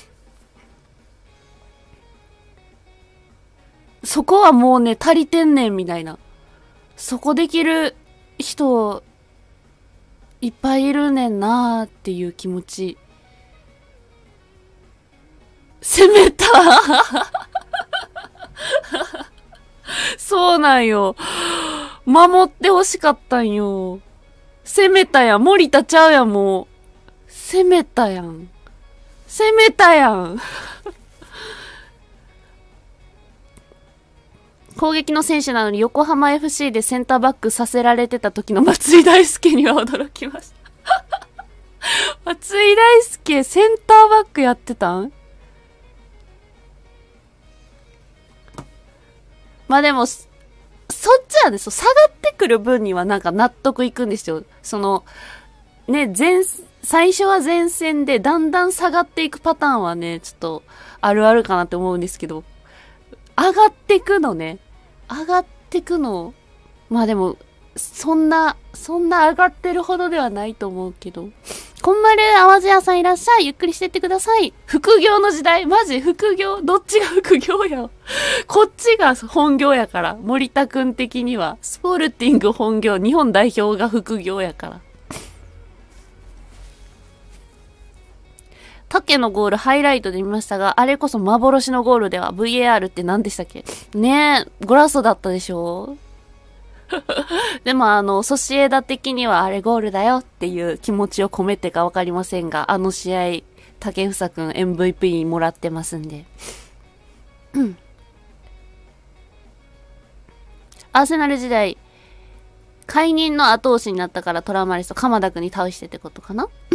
そこはもうね、足りてんねん、みたいな。そこできる人、いっぱいいるねんなーっていう気持ち。攻めたそうなんよ。守ってほしかったんよ。攻めたやん。森田ちゃうやん、もう。攻めたやん。攻めたやん。攻撃の選手なのに横浜 FC でセンターバックさせられてた時の松井大輔には驚きました。 松井大輔、センターバックやってたん？まあでも、そっちはね、下がってくる分にはなんか納得いくんですよ。ね、最初は前線でだんだん下がっていくパターンはね、ちょっとあるあるかなって思うんですけど、上がってくのね。上がってくの。まあでも、そんな上がってるほどではないと思うけど。こんまる淡路屋さんいらっしゃい。ゆっくりしてってください。副業の時代マジ副業どっちが副業やこっちが本業やから。森田くん的には。スポルティング本業、日本代表が副業やから。竹のゴールハイライトで見ましたが、あれこそ幻のゴールでは VAR って何でしたっけねえ、ゴラソだったでしょでもソシエダ的にはあれゴールだよっていう気持ちを込めてかわかりませんが、試合、竹房くん MVP もらってますんで。うん。アーセナル時代、解任の後押しになったからトラウマリスト、鎌田くんに倒してってことかなうん。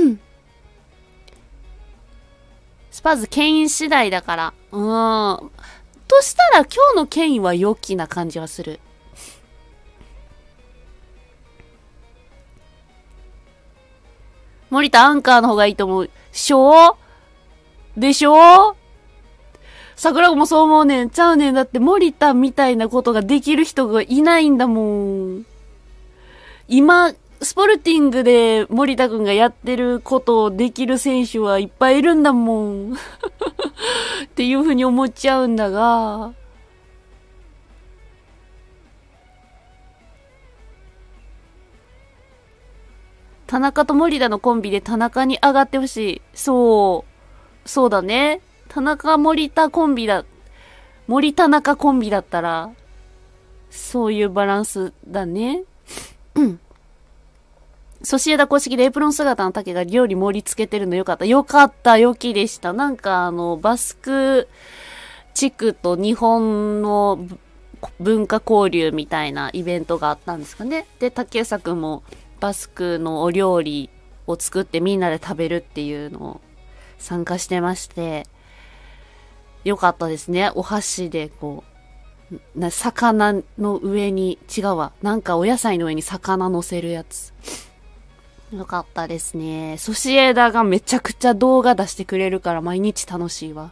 スパーズ、ケイン次第だから。としたら今日のケインは良きな感じはする。森田アンカーの方がいいと思う。でしょ桜子もそう思うねん。ちゃうねん。だって森田みたいなことができる人がいないんだもん。今、スポルティングで森田くんがやってることをできる選手はいっぱいいるんだもん。っていうふうに思っちゃうんだが。田中と森田のコンビで田中に上がってほしい。そうだね。田中森田コンビ森田中コンビだったら、そういうバランスだね。うん。ソシエダ公式でエプロン姿の竹が料理盛り付けてるのよかった。よかった、良きでした。なんかバスク地区と日本の文化交流みたいなイベントがあったんですかね。で、竹内くんもバスクのお料理を作ってみんなで食べるっていうのを参加してまして、よかったですね。お箸で魚の上に、違うわ。なんかお野菜の上に魚乗せるやつ。よかったですね。ソシエダがめちゃくちゃ動画出してくれるから毎日楽しいわ。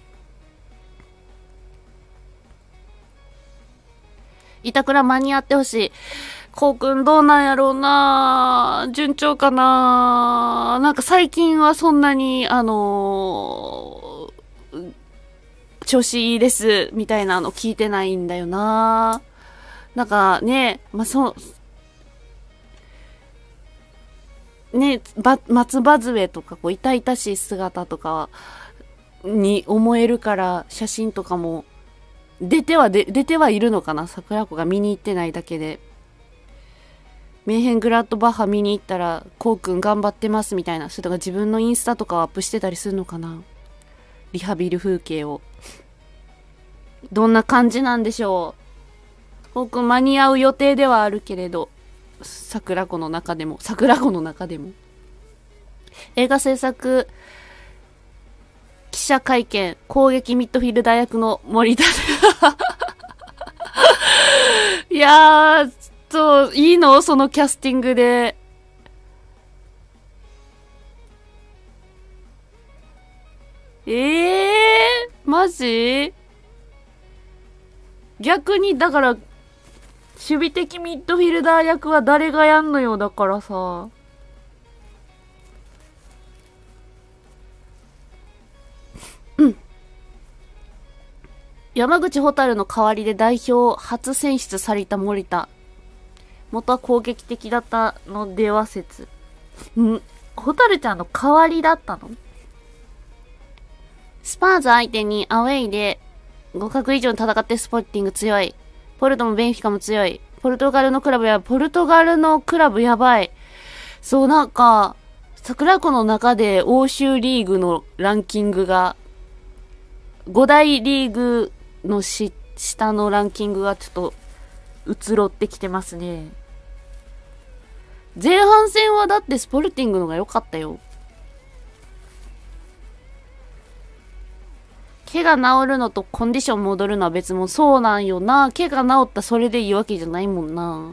板倉間に合ってほしい。こうくんどうなんやろうな順調かななんか最近はそんなに、調子いいです、みたいなの聞いてないんだよななんかね、松葉杖とか痛々しい姿とかに思えるから写真とかも出てはいるのかな桜子が見に行ってないだけで。メーヘングラッドバッハ見に行ったら、こうくん頑張ってますみたいな、それとか自分のインスタとかをアップしてたりするのかなリハビリ風景を。どんな感じなんでしょうこうくん間に合う予定ではあるけれど、桜子の中でも。映画制作、記者会見、攻撃ミッドフィルダー役の森田。いやいいのそのキャスティングで。マジ逆に、だから、守備的ミッドフィルダー役は誰がやんのよ、だからさ。山口蛍の代わりで代表初選出された森田。元は攻撃的だったのでは説。蛍ちゃんの代わりだったの？スパーズ相手にアウェイで互角以上に戦ってスポッティング強い。ポルトもベンフィカも強い。ポルトガルのクラブやばい。そう、なんか、桜子の中で欧州リーグのランキングが、5大リーグの下のランキングがちょっと移ろってきてますね。前半戦はだってスポルティングのが良かったよ。 毛が治るのとコンディション戻るのは別もそうなんよな。毛が治ったそれでいいわけじゃないもんな。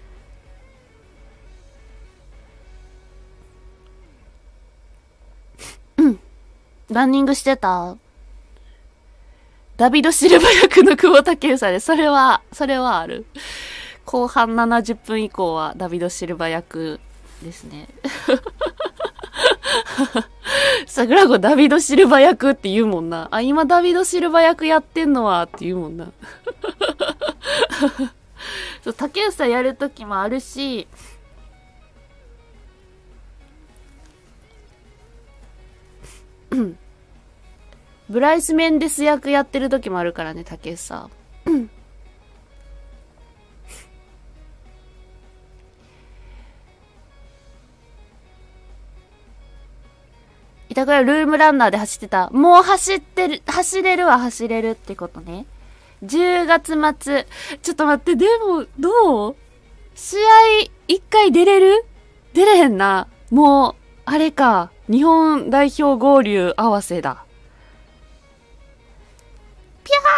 うん。ランニングしてた。ダビド・シルバ役の久保建英で、それはある。後半70分以降はダビド・シルバ役ですね。桜子ダビド・シルバ役って言うもんな。あ、今ダビド・シルバ役やってんのはって言うもんな。そう、竹内さんやるときもあるし、ブライス・メンデス役やってるときもあるからね、竹内さん。板倉ルームランナーで走ってた。もう走れるってことね。10月末。ちょっと待って、でも、どう試合1回出れる？出れへんな。もう、あれか。日本代表合流合わせだ。ぴゃ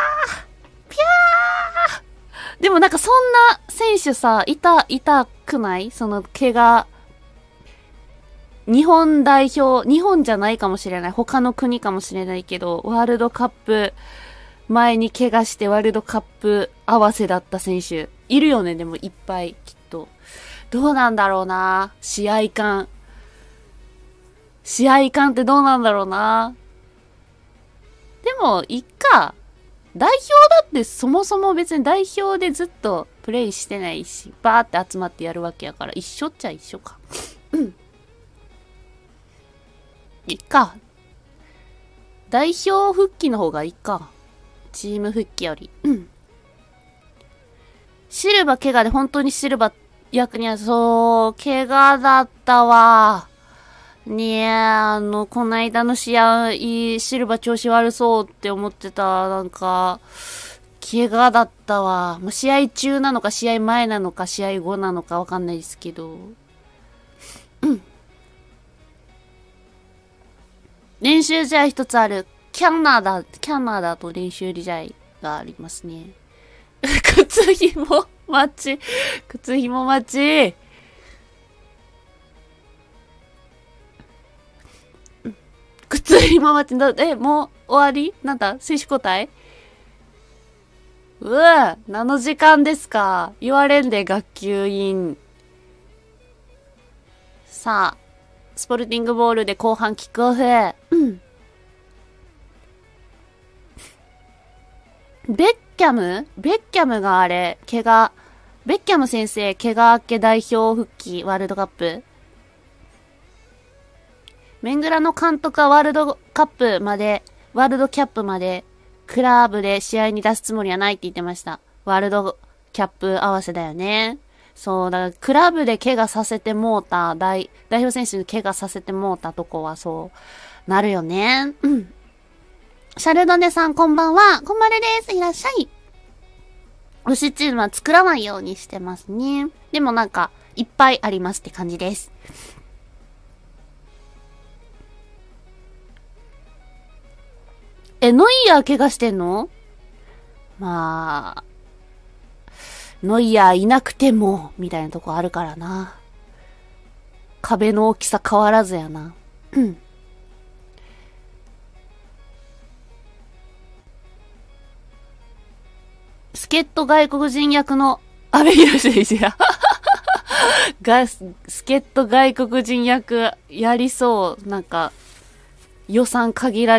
ーでもなんかそんな選手さ、痛くないその怪我。日本代表、日本じゃないかもしれない。他の国かもしれないけど、ワールドカップ前に怪我してワールドカップ合わせだった選手。いるよね、でもいっぱい、きっと。どうなんだろうな。試合感ってどうなんだろうな。でも、いっか。代表だってそもそも別に代表でずっとプレイしてないし、バーって集まってやるわけやから、一緒っちゃ一緒か。うん。いっか。代表復帰の方がいいか。チーム復帰より。うん。シルバ怪我で本当にシルバ役には、そう、怪我だったわ。ねえ、こないだの試合、シルバ調子悪そうって思ってた、なんか、怪我だったわ。もう試合中なのか、試合前なのか、試合後なのかわかんないですけど。うん。練習試合一つある。キャナダと練習試合がありますね。靴紐待ち。靴紐待ち。もう終わりなんだ選手交代何の時間ですか言われんで、学級委員。さあ、スポルティングボールで後半キックオフ。ベッキャムがあれ、ベッキャム先生、怪我明け代表復帰、ワールドカップ。メングラの監督はワールドキャップまで、クラブで試合に出すつもりはないって言ってました。ワールドキャップ合わせだよね。そう、だから、クラブで怪我させてもうた、代表選手に怪我させてもうたとこはそう、なるよね。うん。シャルドネさんこんばんは。こんばれです。いらっしゃい。牛チームは作らないようにしてますね。でもなんか、いっぱいありますって感じです。ノイヤー怪我してんの？まあ、ノイヤーいなくても、みたいなとこあるからな。壁の大きさ変わらずやな。うん。助っ人外国人役の阿部寛選手や。助っ人外国人役やりそう。なんか、予算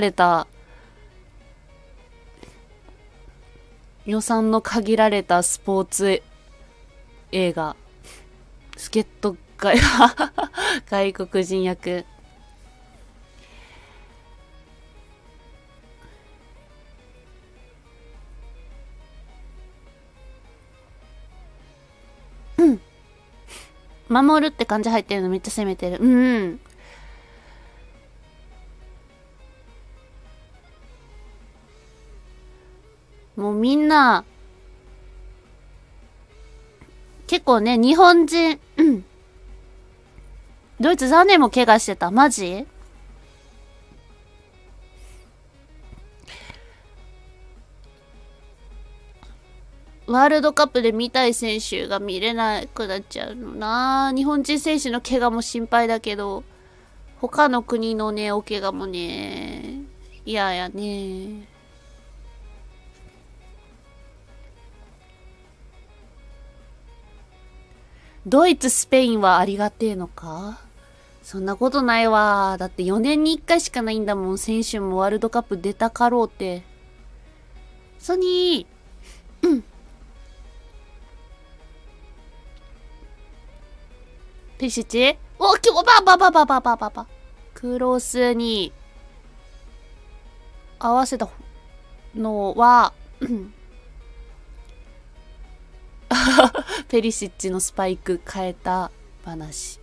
の限られたスポーツ映画。助っ人外国人役。うん。守るって感じ入ってるのめっちゃ攻めてる。うん。もうみんな、結構ね、日本人、ドイツザネも怪我してた。マジ？ ワールドカップで見たい選手が見れなくなっちゃうのな。日本人選手の怪我も心配だけど、他の国のね、お怪我もね、嫌やね。ドイツ、スペインはありがてえのか？そんなことないわ。だって4年に1回しかないんだもん。選手もワールドカップ出たかろうって。ソニー、うん。ペシチお、今日、ば。クロスに合わせたのは、ペリシッチのスパイク変えた話。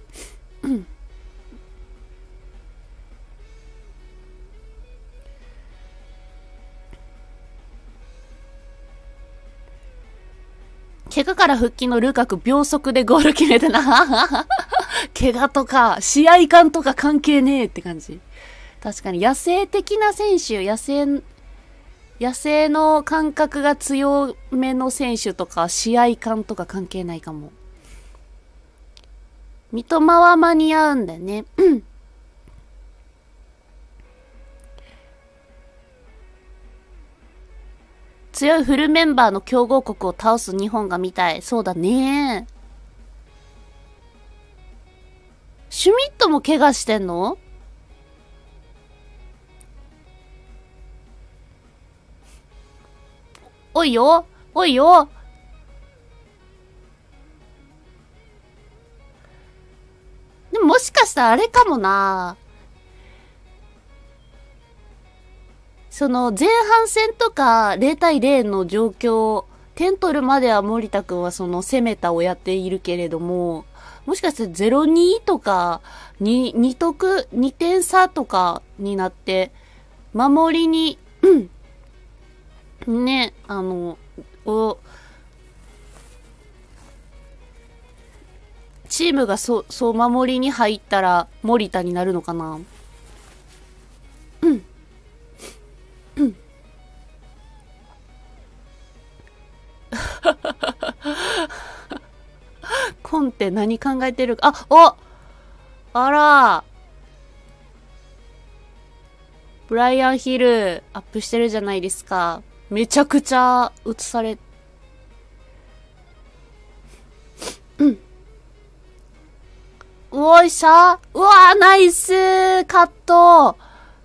怪我から復帰のルカク秒速でゴール決めてな。怪我とか試合感とか関係ねえって感じ。確かに野生的な選手、野生の感覚が強めの選手とか試合感とか関係ないかも。三笘は間に合うんだよね。強いフルメンバーの強豪国を倒す日本が見たい。そうだね。シュミットも怪我してんの？おいよ。でももしかしたらあれかもな。その前半戦とか0対0の状況、点取るまでは森田くんはその攻めたをやっているけれども、もしかして 0-2 とか2点差とかになって、守りに、ね、チームがそう守りに入ったら森田になるのかな。コンテ何考えてるか。あら。ブライアンヒルアップしてるじゃないですか。めちゃくちゃ映され、おいしゃうわーナイスカット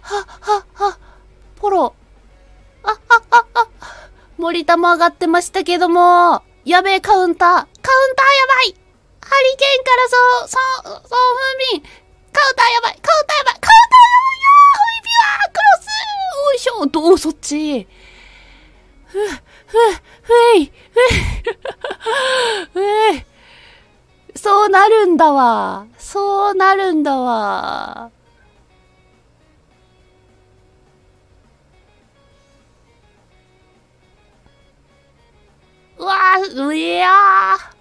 ポロ森田も上がってましたけども、やべえカウンターやばいハリケーンからそう、ムーミンカウンターやばいやーホイビワークロスおいしょどうそっちそうなるんだわ。うわー、いやー。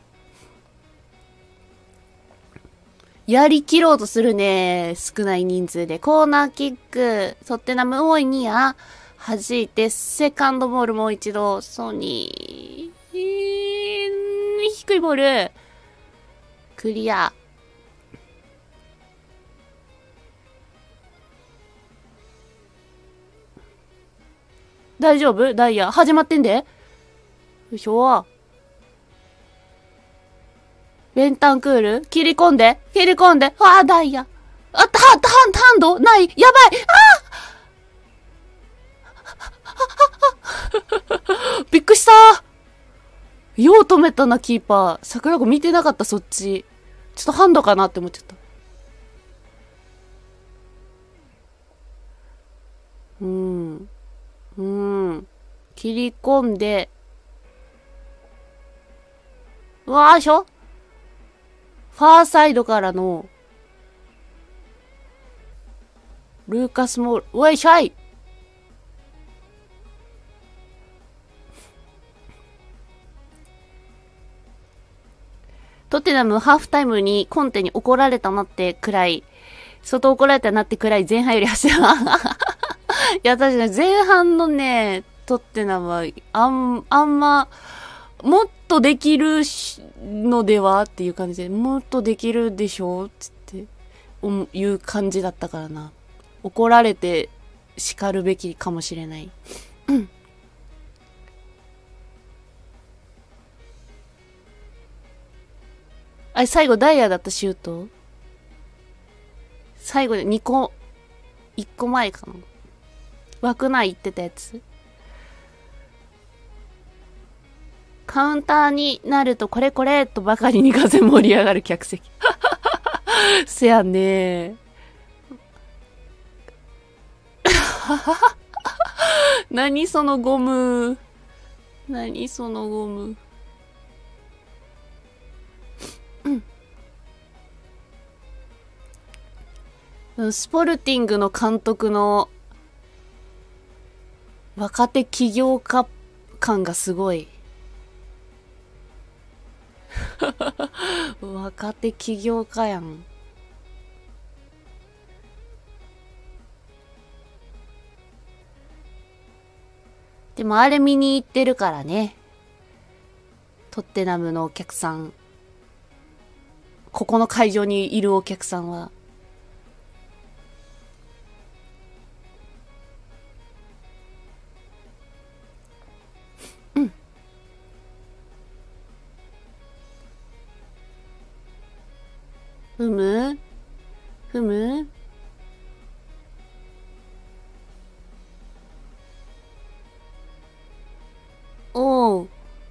やりきろうとするね。少ない人数で。コーナーキック。トッテナム多いにや。弾いて、セカンドボールもう一度。ソニー。低いボール。クリア。大丈夫？ダイヤ。始まってんで。よいしょ。ベンタンクール切り込んで。ダイヤ。ハンドないやばいびっくりしたよう止めたな、キーパー。桜子見てなかった、そっち。ちょっとハンドかなって思っちゃった。切り込んで。うわーしょファーサイドからの、ルーカスモール、おいしょいトッテナムハーフタイムにコンテに怒られたなってくらい、相当怒られたなってくらい前半より走る。いや、確かに前半のね、トッテナムは、あんま、 もっとできるのではっていう感じで、もっとできるでしょっていう感じだったからな。怒られて叱るべきかもしれない。うん。あれ、最後ダイヤだったシュート？最後で2個、1個前かな。枠内行ってたやつ。カウンターになるとこれこれとばかりに風盛り上がる客席。せやね何そのゴム。何そのゴム。スポルティングの監督の若手起業家感がすごい。若手起業家やん。でもあれ見に行ってるからね。トッテナムのお客さん。ここの会場にいるお客さんは。うん。ふむふむおう。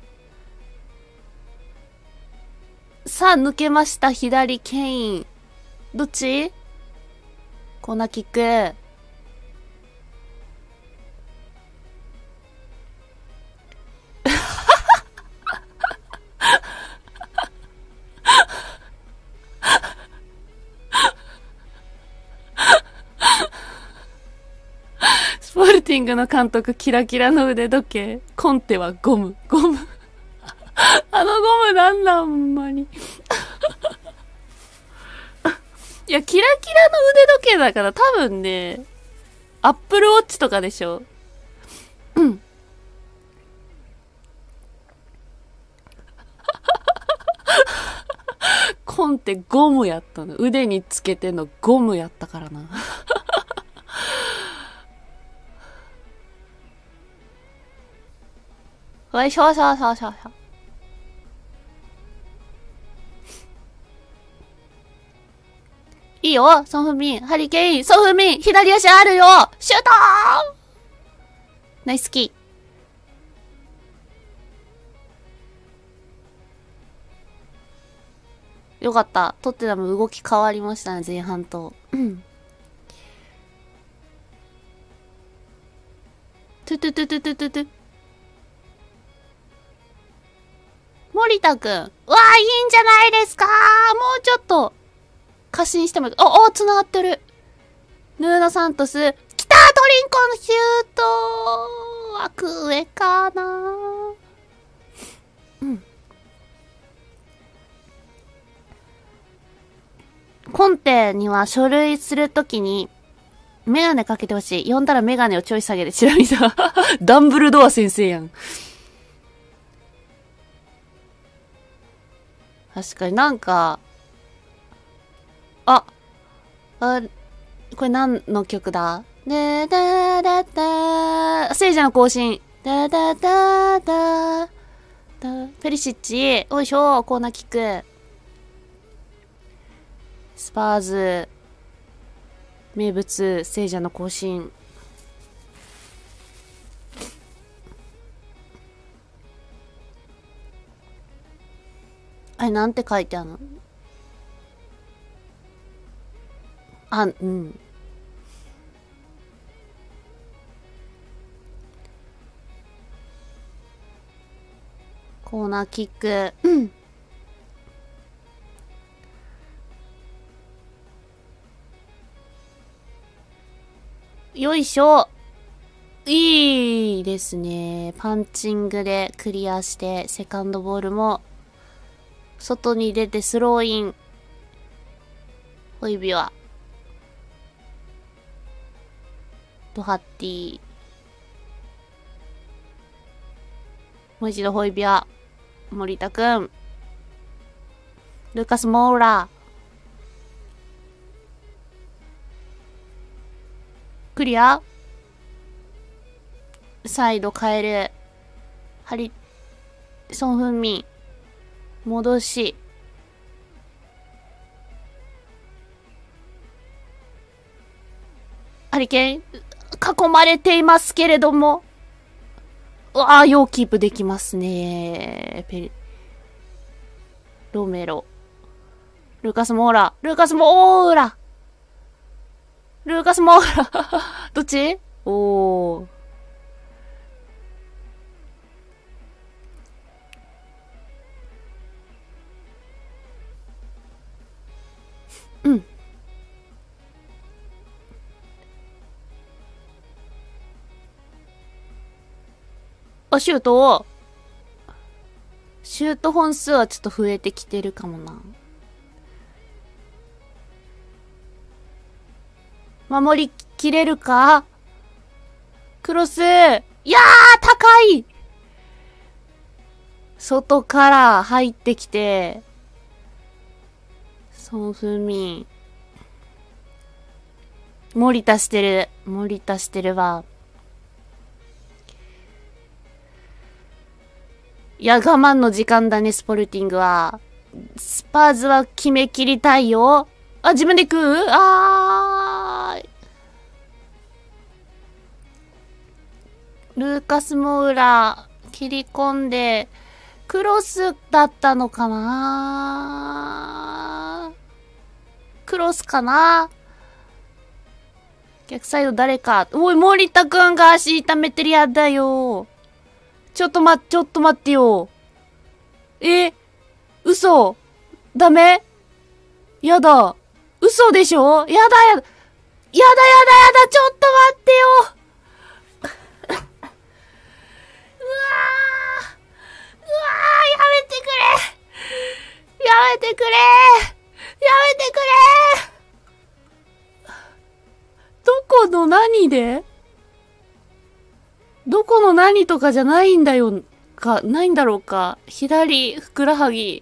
さあ、抜けました。左、ケイン。どっち？コーナーキック。スポルティングの監督、キラキラの腕時計。コンテはゴム。ゴム。あのゴムなんだ、ほんまに。いや、キラキラの腕時計だから多分ね、アップルウォッチとかでしょ。うん。コンテゴムやったの。腕につけてのゴムやったからな。よいしょしょしょしょしょ。いいよ、ソンフミン、ハリケーン、ソンフミン、左足あるよ、シュートーナイスキー。よかった。トッテナム動き変わりましたね、前半と。うん。トゥトゥトゥトゥトゥトゥトゥ。森田くん。わあ、いいんじゃないですか。もうちょっと。過信しても、繋がってる。ヌーノ・サントス。来た、トリンコのシュート。枠上かな。うん。コンテには書類するときに、メガネかけてほしい。呼んだらメガネをちょい下げて、ちなみにさ、ダンブルドア先生やん。確かになんか、これ何の曲だ？でだだだ聖者の行進。だだだだペリシッチ。おいしょ、コーナーキック。スパーズ。名物、聖者の行進。あれ、なんて書いてあるの？うん。コーナーキック。うん。よいしょ。いいですね。パンチングでクリアして、セカンドボールも、外に出てスローイン。ホイビワ。ドハッティ。もう一度ホイビワ。 森田くん。ルーカス・モーラー。クリア。サイド変える。ソン・フンミン。戻し。ハリケーン、囲まれていますけれども。ようキープできますね。ロメロ。ルーカス・モーラ。ルーカス・モーラ。ルーカス・モーラ。どっち？おー。うん。シュート本数はちょっと増えてきてるかもな。守りきれるか？クロス。いやー、高い！外から入ってきて、ソン・フンミン。森田してるわ。いや、我慢の時間だね、スポルティングは。スパーズは決め切りたいよ。自分で食う？ルーカス・モウラ、切り込んで、クロスだったのかな？クロスかな？逆サイド誰か。おい、森田くんが足痛めてるやだよ。ちょっと待ってよ。嘘。ダメ？やだ。嘘でしょ？やだ、ちょっと待ってよ。やめてくれ。どこの何とかじゃないんだよか、ないんだろうか。左、ふくらはぎ。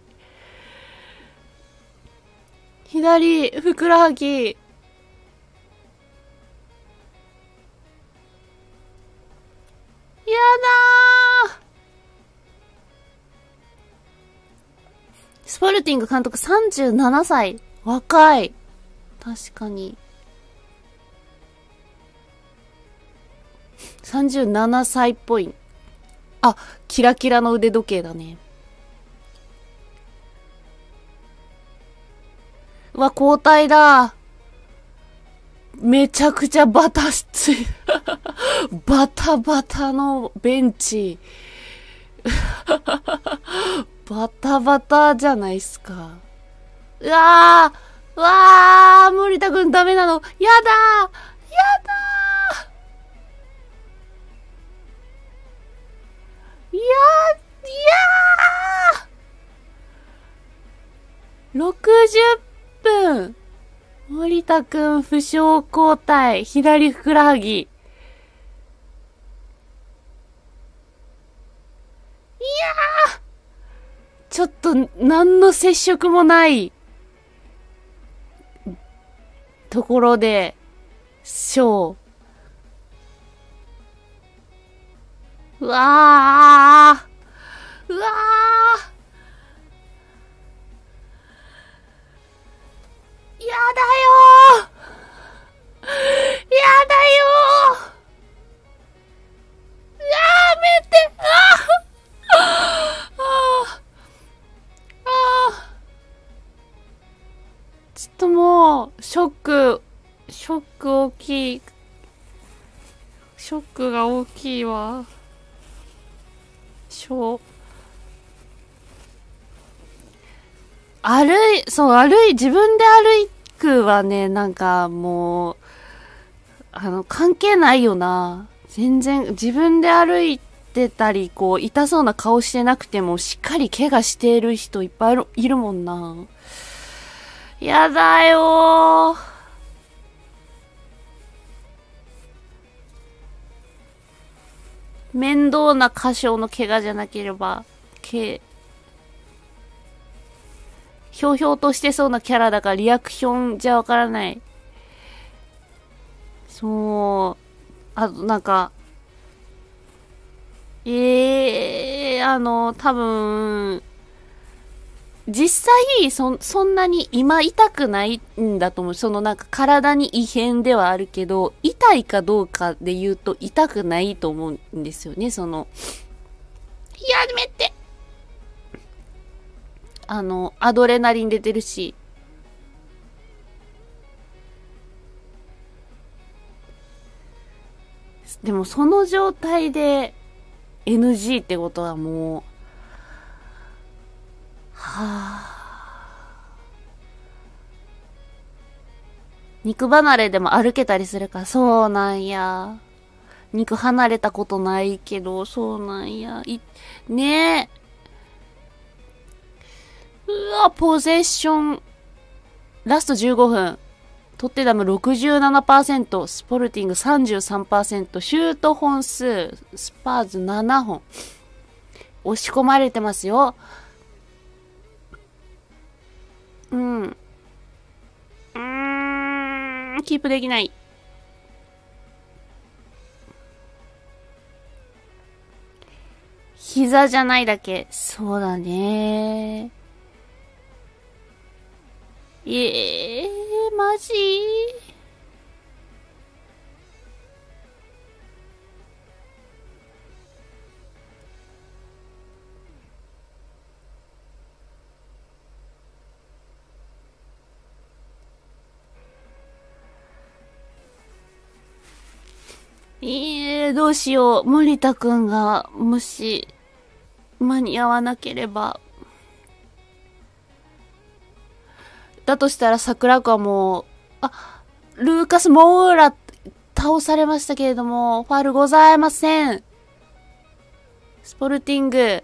やだー。スパルティング監督37歳。若い。確かに。37歳っぽい。キラキラの腕時計だね。交代だ。めちゃくちゃバタつい。バタバタのベンチ。バタバタじゃないっすか。森田くんダメなの。やだー。60分。森田くん負傷交代。左ふくらはぎ。ちょっと、何の接触もないところで、ショー。やだよやめてちょっともう、ショック大きい。ショックが大きいわ。自分で歩くはね、なんかもう、関係ないよな。全然、自分で歩いてたり、痛そうな顔してなくても、しっかり怪我している人いっぱいいるもんな。やだよー。面倒な箇所の怪我じゃなければ、 ひょうひょうとしてそうなキャラだからリアクションじゃわからない。そう。あと、なんか、多分、実際、そんなに今痛くないんだと思う。そのなんか体に異変ではあるけど、痛いかどうかで言うと痛くないと思うんですよね。やめてアドレナリン出てるし。でもその状態で NG ってことはもう、肉離れでも歩けたりするから、そうなんや。肉離れたことないけど、そうなんや。ねえ。うわ、ポゼッション。ラスト15分。トッテナム 67%、スポルティング 33%、シュート本数、スパーズ7本。押し込まれてますよ。キープできない。膝じゃないだけ。そうだね。マジ？どうしよう。森田くんが、もし、間に合わなければ。だとしたら桜子はもう、ルーカス・モーラ、倒されましたけれども、ファールございません。スポルティング、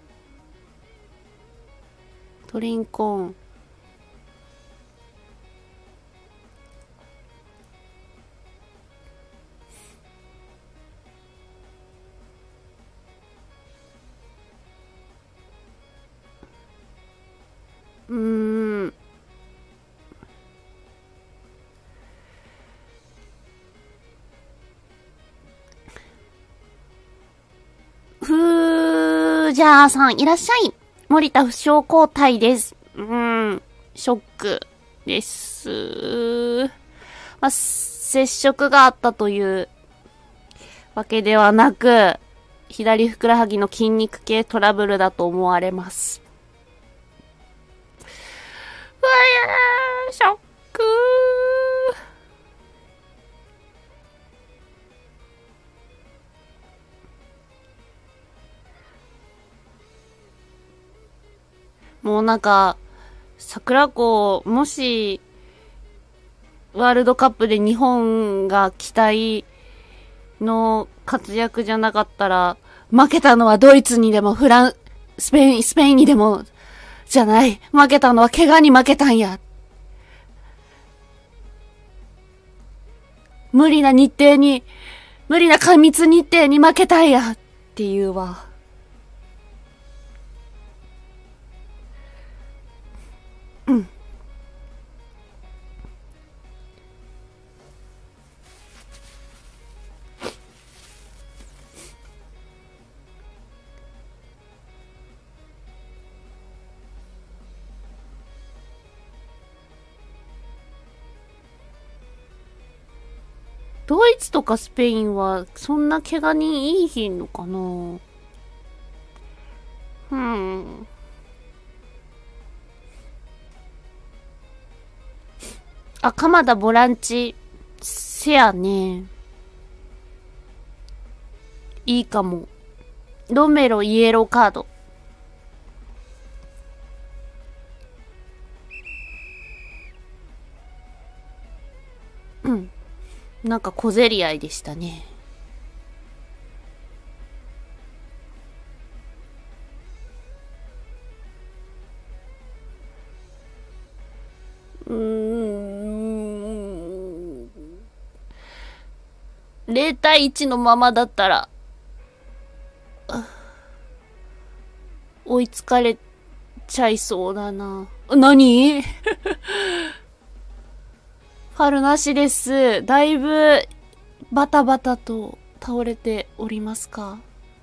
トリンコン。じゃあさんいらっしゃい。森田負傷交代です。ショックです。接触があったというわけではなく、左ふくらはぎの筋肉系トラブルだと思われます。ショックもうなんか、桜子、もし、ワールドカップで日本が期待の活躍じゃなかったら、負けたのはドイツにでもスペインにでも、じゃない。負けたのは怪我に負けたんや。無理な過密日程に負けたんや。っていうわ。ドイツとかスペインは、そんな怪我人いいひんのかな？鎌田ボランチ、せやね。いいかも。ロメロイエローカード。なんか小競り合いでしたね。0対1のままだったら、追いつかれちゃいそうだな。何ファルなしです。だいぶ、バタバタと倒れておりますか？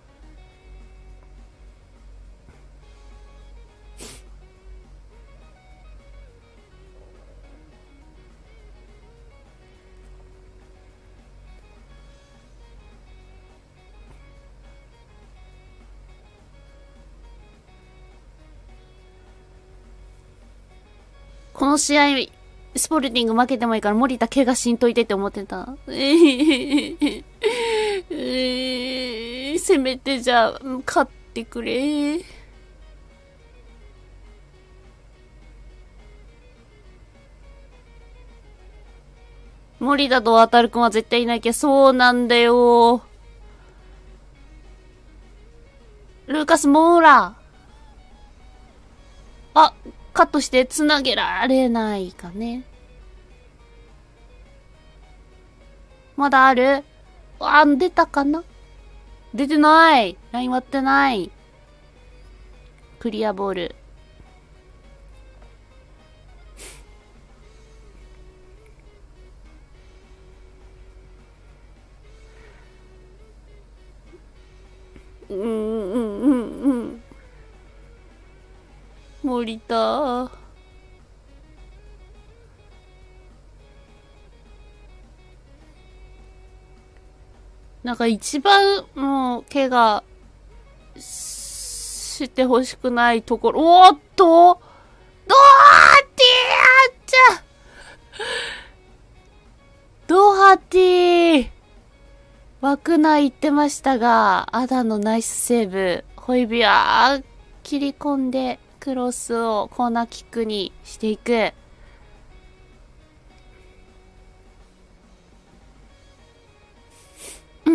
この試合、スポルティング負けてもいいから森田怪我しんといてって思ってた。せめてじゃあ、勝ってくれ。森田と渡るくんは絶対いないけど、そうなんだよ。ルーカス・モーラー。あ、カットして繋げられないかね。まだある？出たかな？出てない。ライン割ってない。クリアボール。森田。なんか一番もう怪我してほしくないところ。おーっとどうってやっちゃドハティ枠内言ってましたが、アダのナイスセーブ。ホイビア切り込んでクロスをコーナーキックにしていく。うん。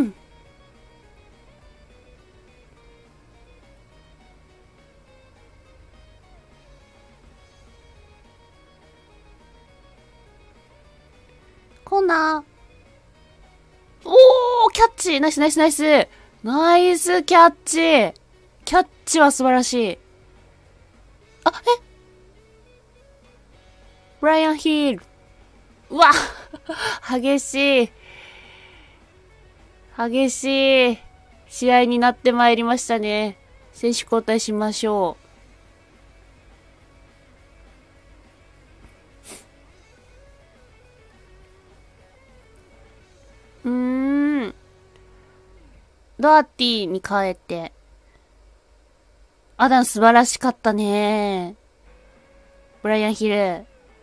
コーナー。おーキャッチナイスナイスナイスナイスキャッチキャッチは素晴らしい。あ、ブライアン・ヒール。うわ激しい。激しい試合になってまいりましたね。選手交代しましょう。ドアティに変えて。アダン素晴らしかったね。ブライアン・ヒル。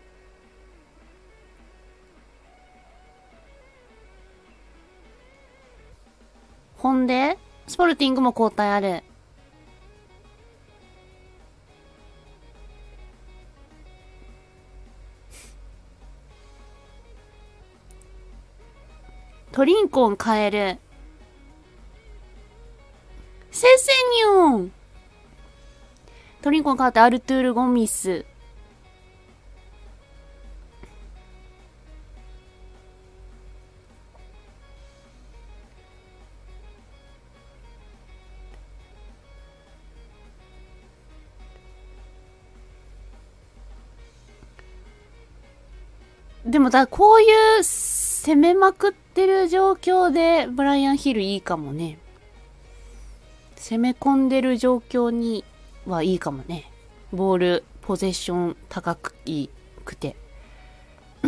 ほんで、スポルティングも交代ある。トリンコン変える。セセニョントリンコン変わってアルトゥール・ゴミス。でもこういう攻めまくってる状況でブライアン・ヒルいいかもね。攻め込んでる状況にはいいかもね。ボール、ポゼッション高くて。うん。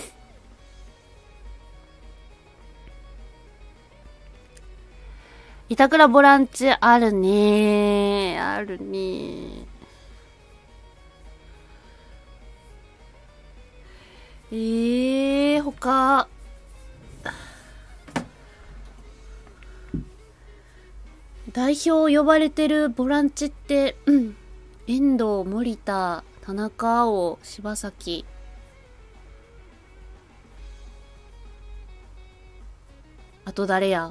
板倉ボランチあるね。あるね。他。代表呼ばれてるボランチって、遠藤、森田、田中碧、柴崎。あと誰や？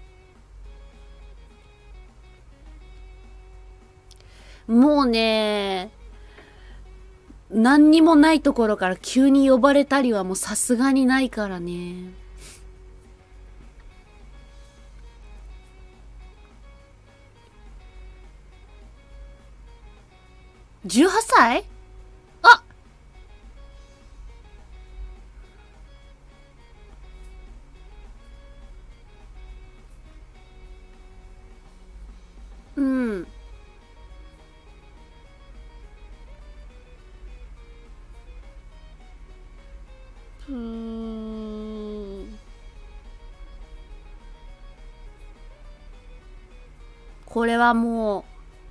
もうね、何にもないところから急に呼ばれたりはもうさすがにないからね。 18歳？あ、うん。うーん。これはも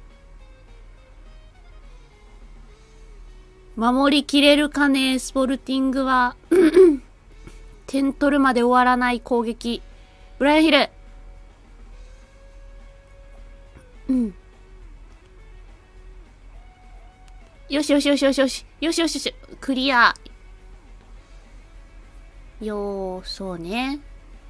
う、守りきれるかね、スポルティングは。点取るまで終わらない攻撃。ブライアンヒル。うん。よしよしよしよしよし。よしよしよし。クリア。そうね。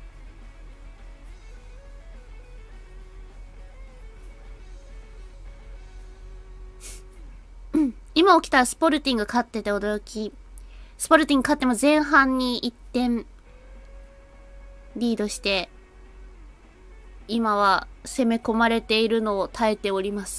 うん。今起きたらスポルティング勝ってて驚き。スポルティング勝っても前半に1点リードして、今は攻め込まれているのを耐えております。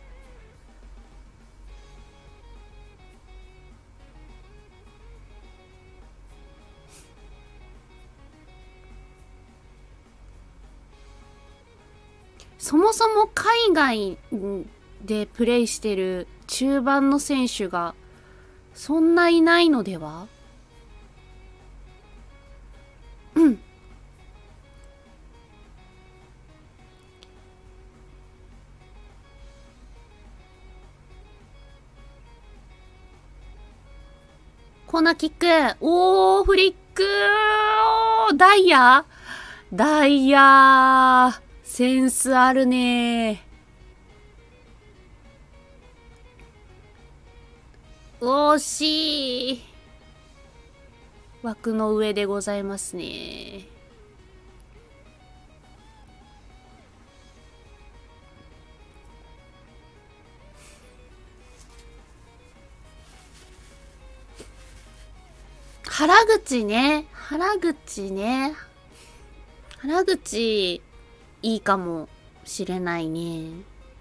そもそも海外でプレイしてる中盤の選手がそんないないのでは？うん。コーナーキック。おー、フリックー。ダイヤー。センスあるねー。惜しい。枠の上でございますね。原口ね。原口、いいかもしれないね。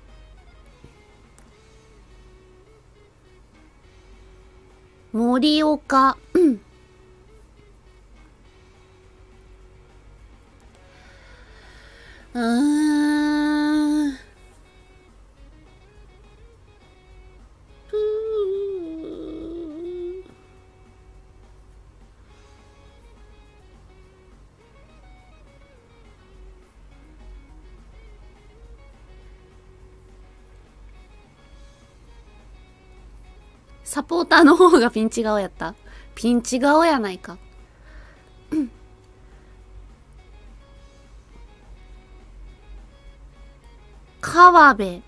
森岡。うん。うーん。サポーターの方がピンチ顔やった。ピンチ顔やないか。川辺。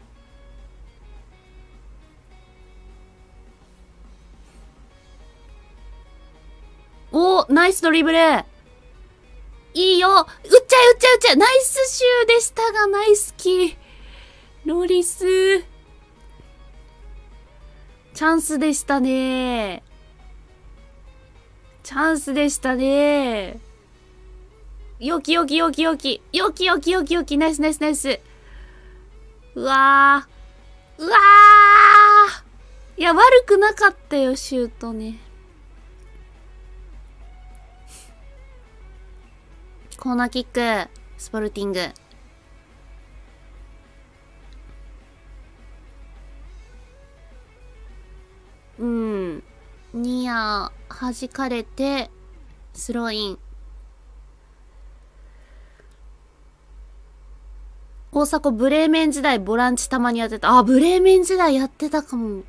ナイスドリブル。いいよ。打っちゃえ。ナイスシューでしたが、ナイスキー。ロリス。チャンスでしたね。よき。ナイス。うわー。いや、悪くなかったよ、シュートね。コーナーキック、スポルティング。うん。ニア、弾かれて、スローイン。大迫ブレーメン時代ボランチたまにやってた。あ、ブレーメン時代やってたかも。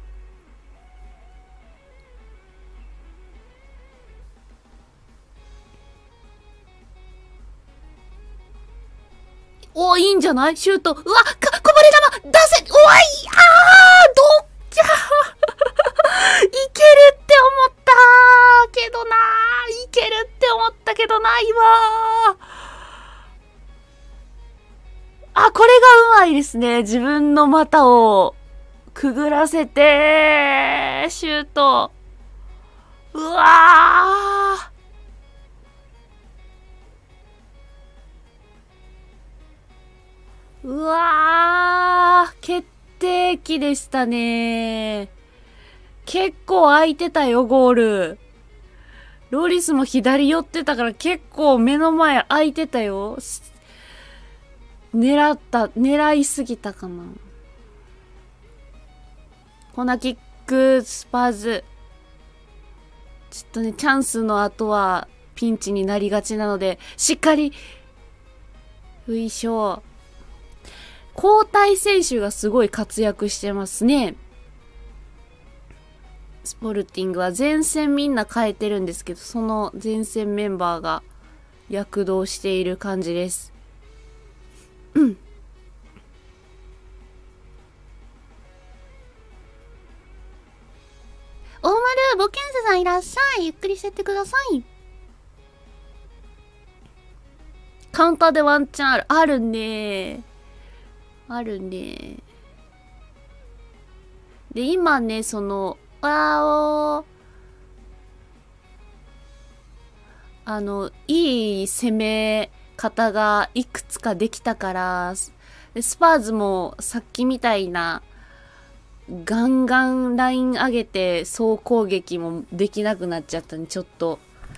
いいんじゃない？シュート。うわ、こぼれ球出せ。どっちゃいけるって思ったけどな。これがうまいですね。自分の股をくぐらせて、シュート。うわ決敵でしたね。結構空いてたよ、ゴール。ロリスも左寄ってたから結構目の前空いてたよ。狙いすぎたかな。コーナーキック、スパーズ。ちょっとね、チャンスの後はピンチになりがちなので、しっかり、よいしょ。交代選手がすごい活躍してますね。スポルティングは前線みんな変えてるんですけど、その前線メンバーが躍動している感じです。うん。大丸、ボケンセさんいらっしゃい。ゆっくりしてってください。カウンターでワンチャンある。あるね。あるね。で、今ね、いい攻め方がいくつかできたから、でスパーズもさっきみたいな、ガンガンライン上げて総攻撃もできなくなっちゃったんで、ちょっと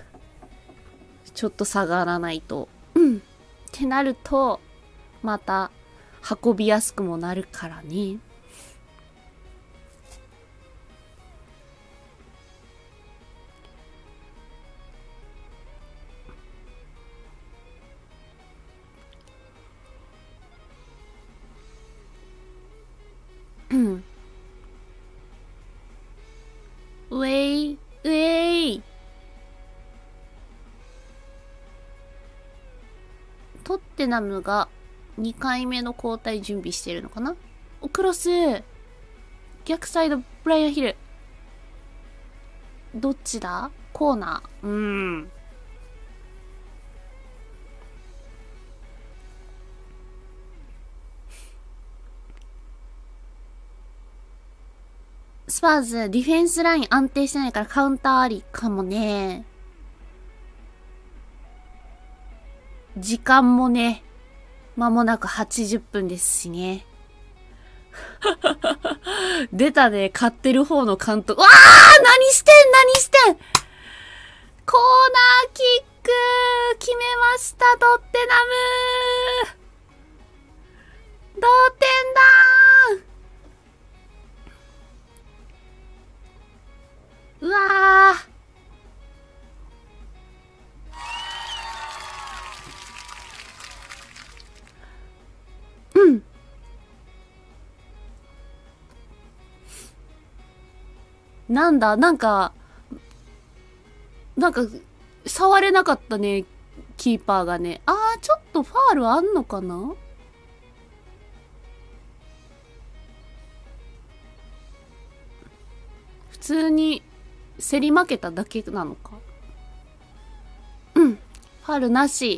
下がらないと。ってなると、また運びやすくもなるからね。ウェイ、ウェイ。トッテナムが2回目の交代準備してるのかな。クロス。逆サイド、ブライアンヒル。どっちだ？コーナー。スパーズ、ディフェンスライン安定してないからカウンターありかもね。時間もね、間もなく80分ですしね。出たね、買ってる方の監督。わー！何してんコーナーキック決めました、トッテナム同点だー。うわー。なんか、触れなかったね、キーパーがね。ちょっとファールあんのかな？普通に競り負けただけなのか。ファールなし。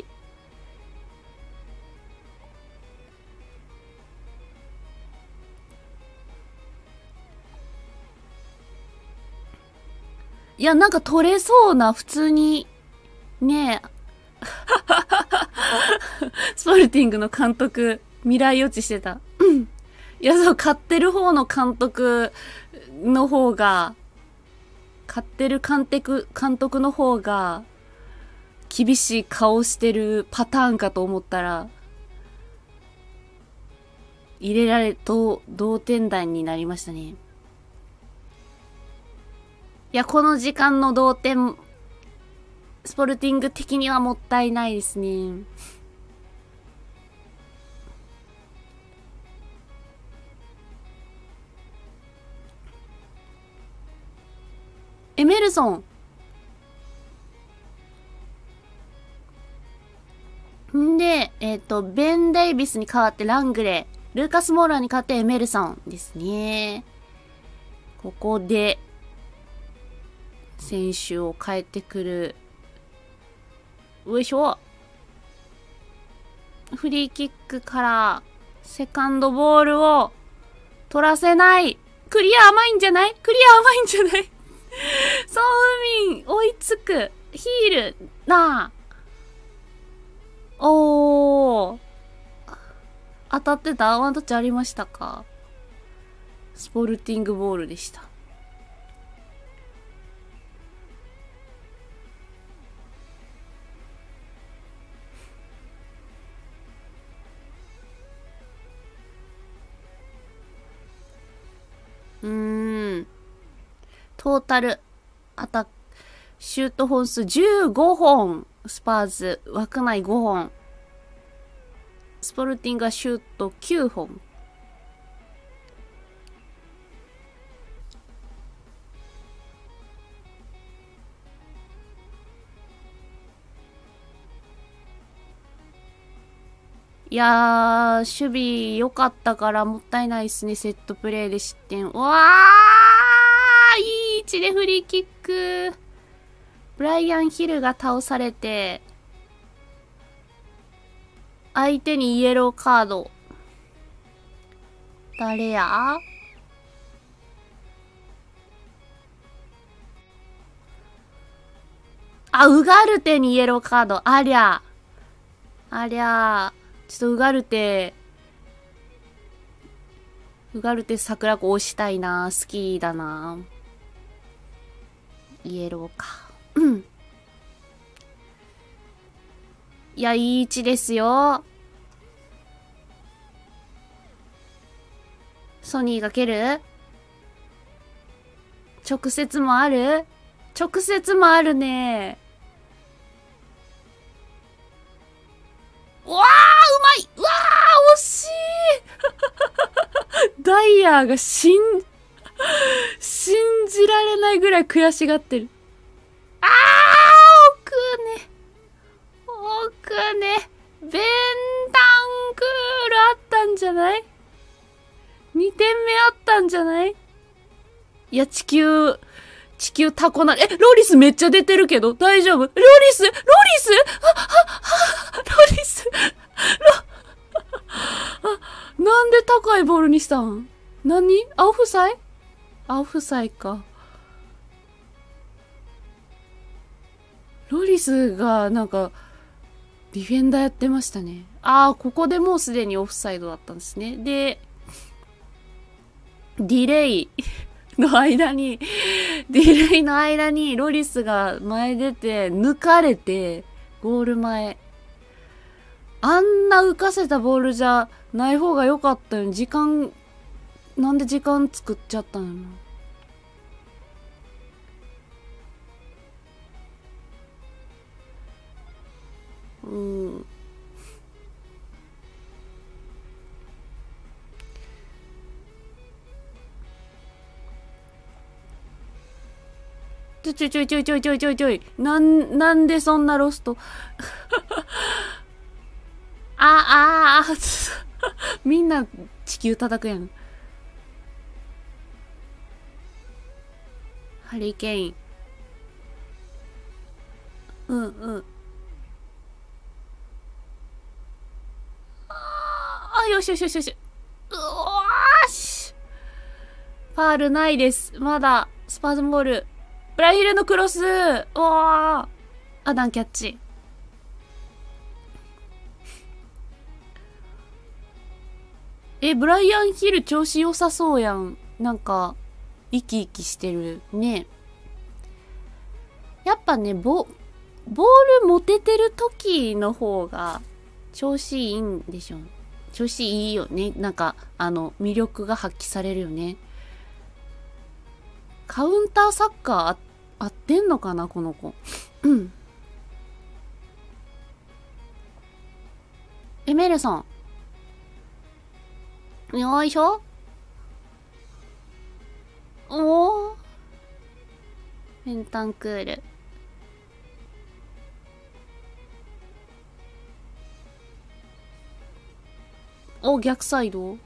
いや、取れそうな、普通に、ねえ。スポルティングの監督、未来予知してた。いや、買ってる方の監督の方が、買ってる監督の方が、厳しい顔してるパターンかと思ったら、同点弾になりましたね。いや、この時間の同点、スポルティング的にはもったいないですね。エメルソン。んで、ベン・デイビスに代わってラングレー、ルーカス・モーラーに代わってエメルソンですね。ここで、選手を変えてくる。よいしょ。フリーキックから、セカンドボールを取らせない。クリア甘いんじゃない？ソウミン、追いつく。ヒール、なあ。当たってた？ワンタッチありましたか？ スポルティングボールでした。トータルシュート本数15本。スパーズ枠内5本。スポルティングはシュート9本。いやー、守備良かったからもったいないっすね。セットプレーで失点。わー、いい位置でフリーキック。ブライアン・ヒルが倒されて、相手にイエローカード。誰や？あ、ウガルテにイエローカード。ありゃ。ありゃ。ちょっとウガルテ桜子押したいな。好きだな。イエローか。うん。いや、いい位置ですよ。ソニーが蹴る？直接もある？直接もあるね。うわー、うまい！うわー、惜しいダイヤーが信じられないぐらい悔しがってる。あー、奥ね。ベンタンクールあったんじゃない？ 2 点目あったんじゃない？いや、地球タコな、ロリスめっちゃ出てるけど、大丈夫？ロリスなんで高いボールにしたん？何？アウフサイか。ロリスが、なんか、ディフェンダーやってましたね。ここでもうすでにオフサイドだったんですね。で、ディレイの間に、ロリスが前出て、抜かれて、ゴール前。あんな浮かせたボールじゃない方が良かったよね。なんで時間作っちゃったの？ちょい。なんでそんなロストみんな地球叩くやん。ハリケーン。よし。うわーし。ファールないです。まだ、スパーズボール。ブラヒルのクロス。おー。アダンキャッチ。ブライアンヒル調子良さそうやん。なんか、生き生きしてるね。やっぱね、ボール持ててる時の方が調子いいんでしょう。調子いいよね。なんか、魅力が発揮されるよね。カウンターサッカー合ってんのかな、この子。エメルソン。よいしょ。おー。ペンタンクール。逆サイド。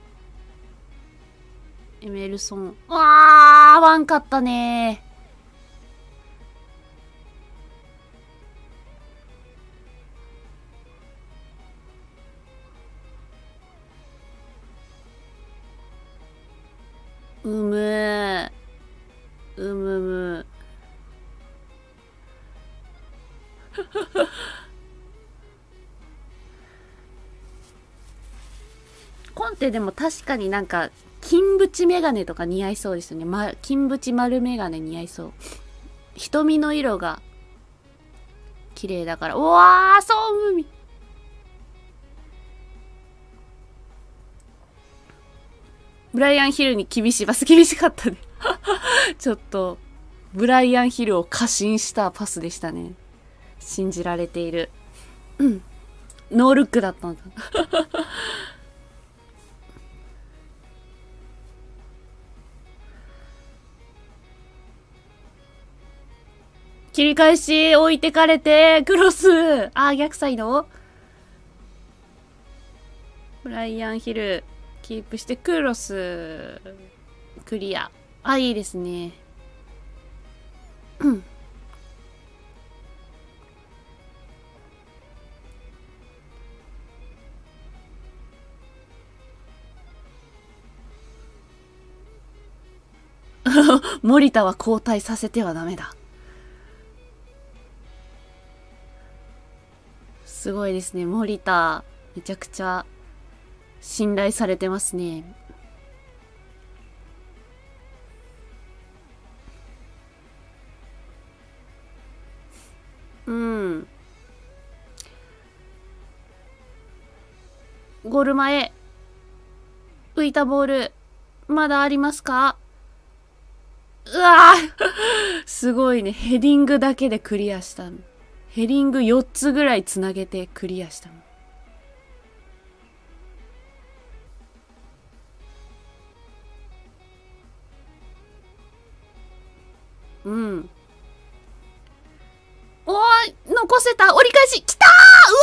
エメルソン。合わんかったねうむむ。コンテでも確かになんか、 金縁メガネとか似合いそうですよね。金縁丸メガネ似合いそう。瞳の色が綺麗だから。うわー、そう、海。ブライアンヒルに厳しいパス。厳しかったね。ちょっと、ブライアンヒルを過信したパスでしたね。信じられている。うん。ノールックだったんだ。切り返し置いてかれて、クロス。逆サイドブライアンヒル、キープしてクロス。クリア。いいですね。うん。森田は交代させてはダメだ。すごいですね。森田、めちゃくちゃ信頼されてますね。うん。ゴール前。浮いたボール。まだありますか？うわぁすごいね。ヘディングだけでクリアした。ヘディング4つぐらいつなげてクリアした。うん。おー、残せた。折り返し。きたー。う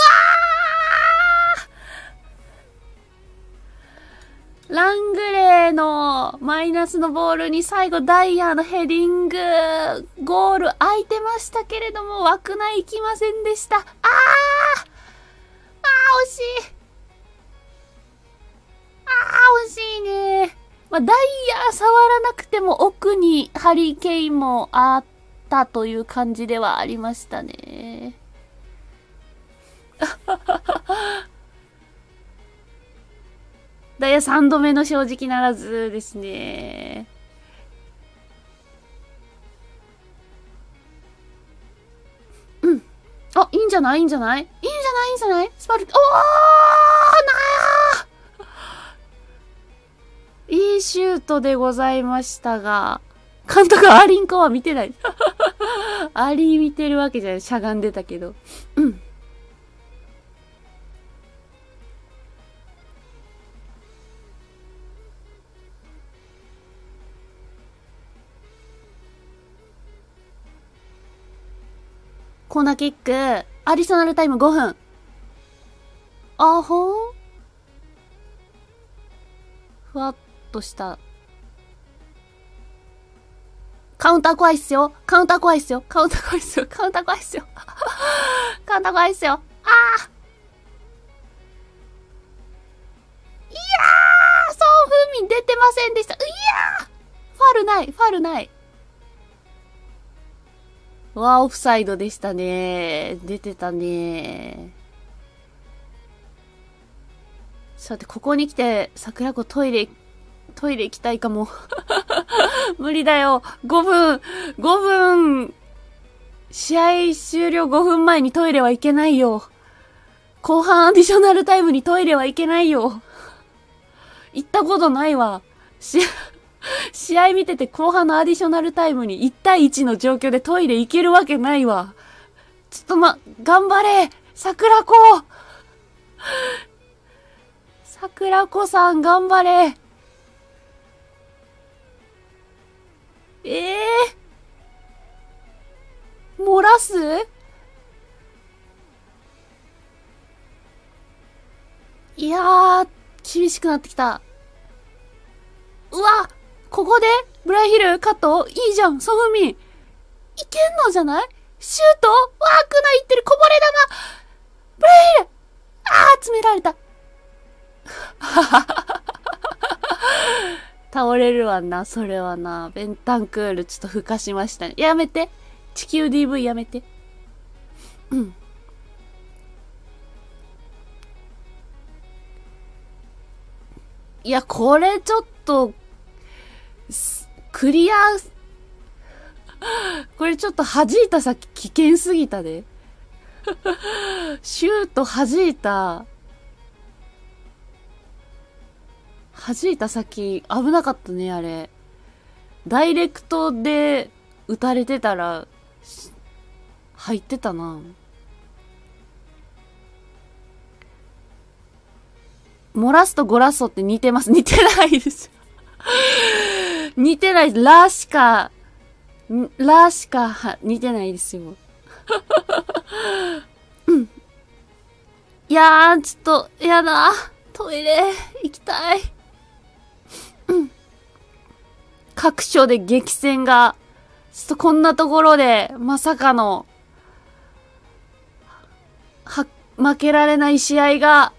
わー、ラングレーのマイナスのボールに最後ダイヤのヘディング。ゴール空いてましたけれども枠内行きませんでした。惜しい。惜しいね。ダイヤ触らなくても奥にハリケーンもあったという感じではありましたね。ダイヤ3度目の正直ならずですね。うん。いいんじゃないいいんじゃないいいんじゃないいいんじゃないスパル、いいシュートでございましたが、監督アリンコは見てない。アリー見てるわけじゃない。しゃがんでたけど。うん。コーナーキック、アディショナルタイム5分。ふわっとした。カウンター怖いっすよ。カウンター怖いっすよ。カウンター怖いっすよ。カウンター怖いっすよ。カウンター怖いっすよ。いやー、ソン・フンミン出てませんでした。いやー、ファールない、ファールない。オフサイドでしたね。出てたね。さて、ここに来て、桜子トイレ行きたいかも。無理だよ。5分、試合終了5分前にトイレは行けないよ。後半アディショナルタイムにトイレは行けないよ。行ったことないわ。試合見てて後半のアディショナルタイムに1対1の状況でトイレ行けるわけないわ。ちょっと頑張れ桜子桜子さん頑張れ漏らす？いやー、厳しくなってきた。うわ、ここでブライヒルカットいいじゃん、ソフミン。いけんのじゃない？シュート？枠内いってる、こぼれ球。ブライヒル、詰められた。倒れるわな、それはな。ベンタンクールちょっと吹かしましたね。やめて。地球 DV やめて。うん。いや、これちょっト、クリア、これちょっと弾いた先危険すぎたで。シュート弾いた先危なかったね、あれ。ダイレクトで撃たれてたら、入ってたな。モラスとゴラッソって似てます。似てないです。似てない。ラしか似てないですよ。いやー、ちょっと、やだ。トイレ、行きたい。各所で激戦が、ちょっとこんなところで、まさかの、負けられない試合が、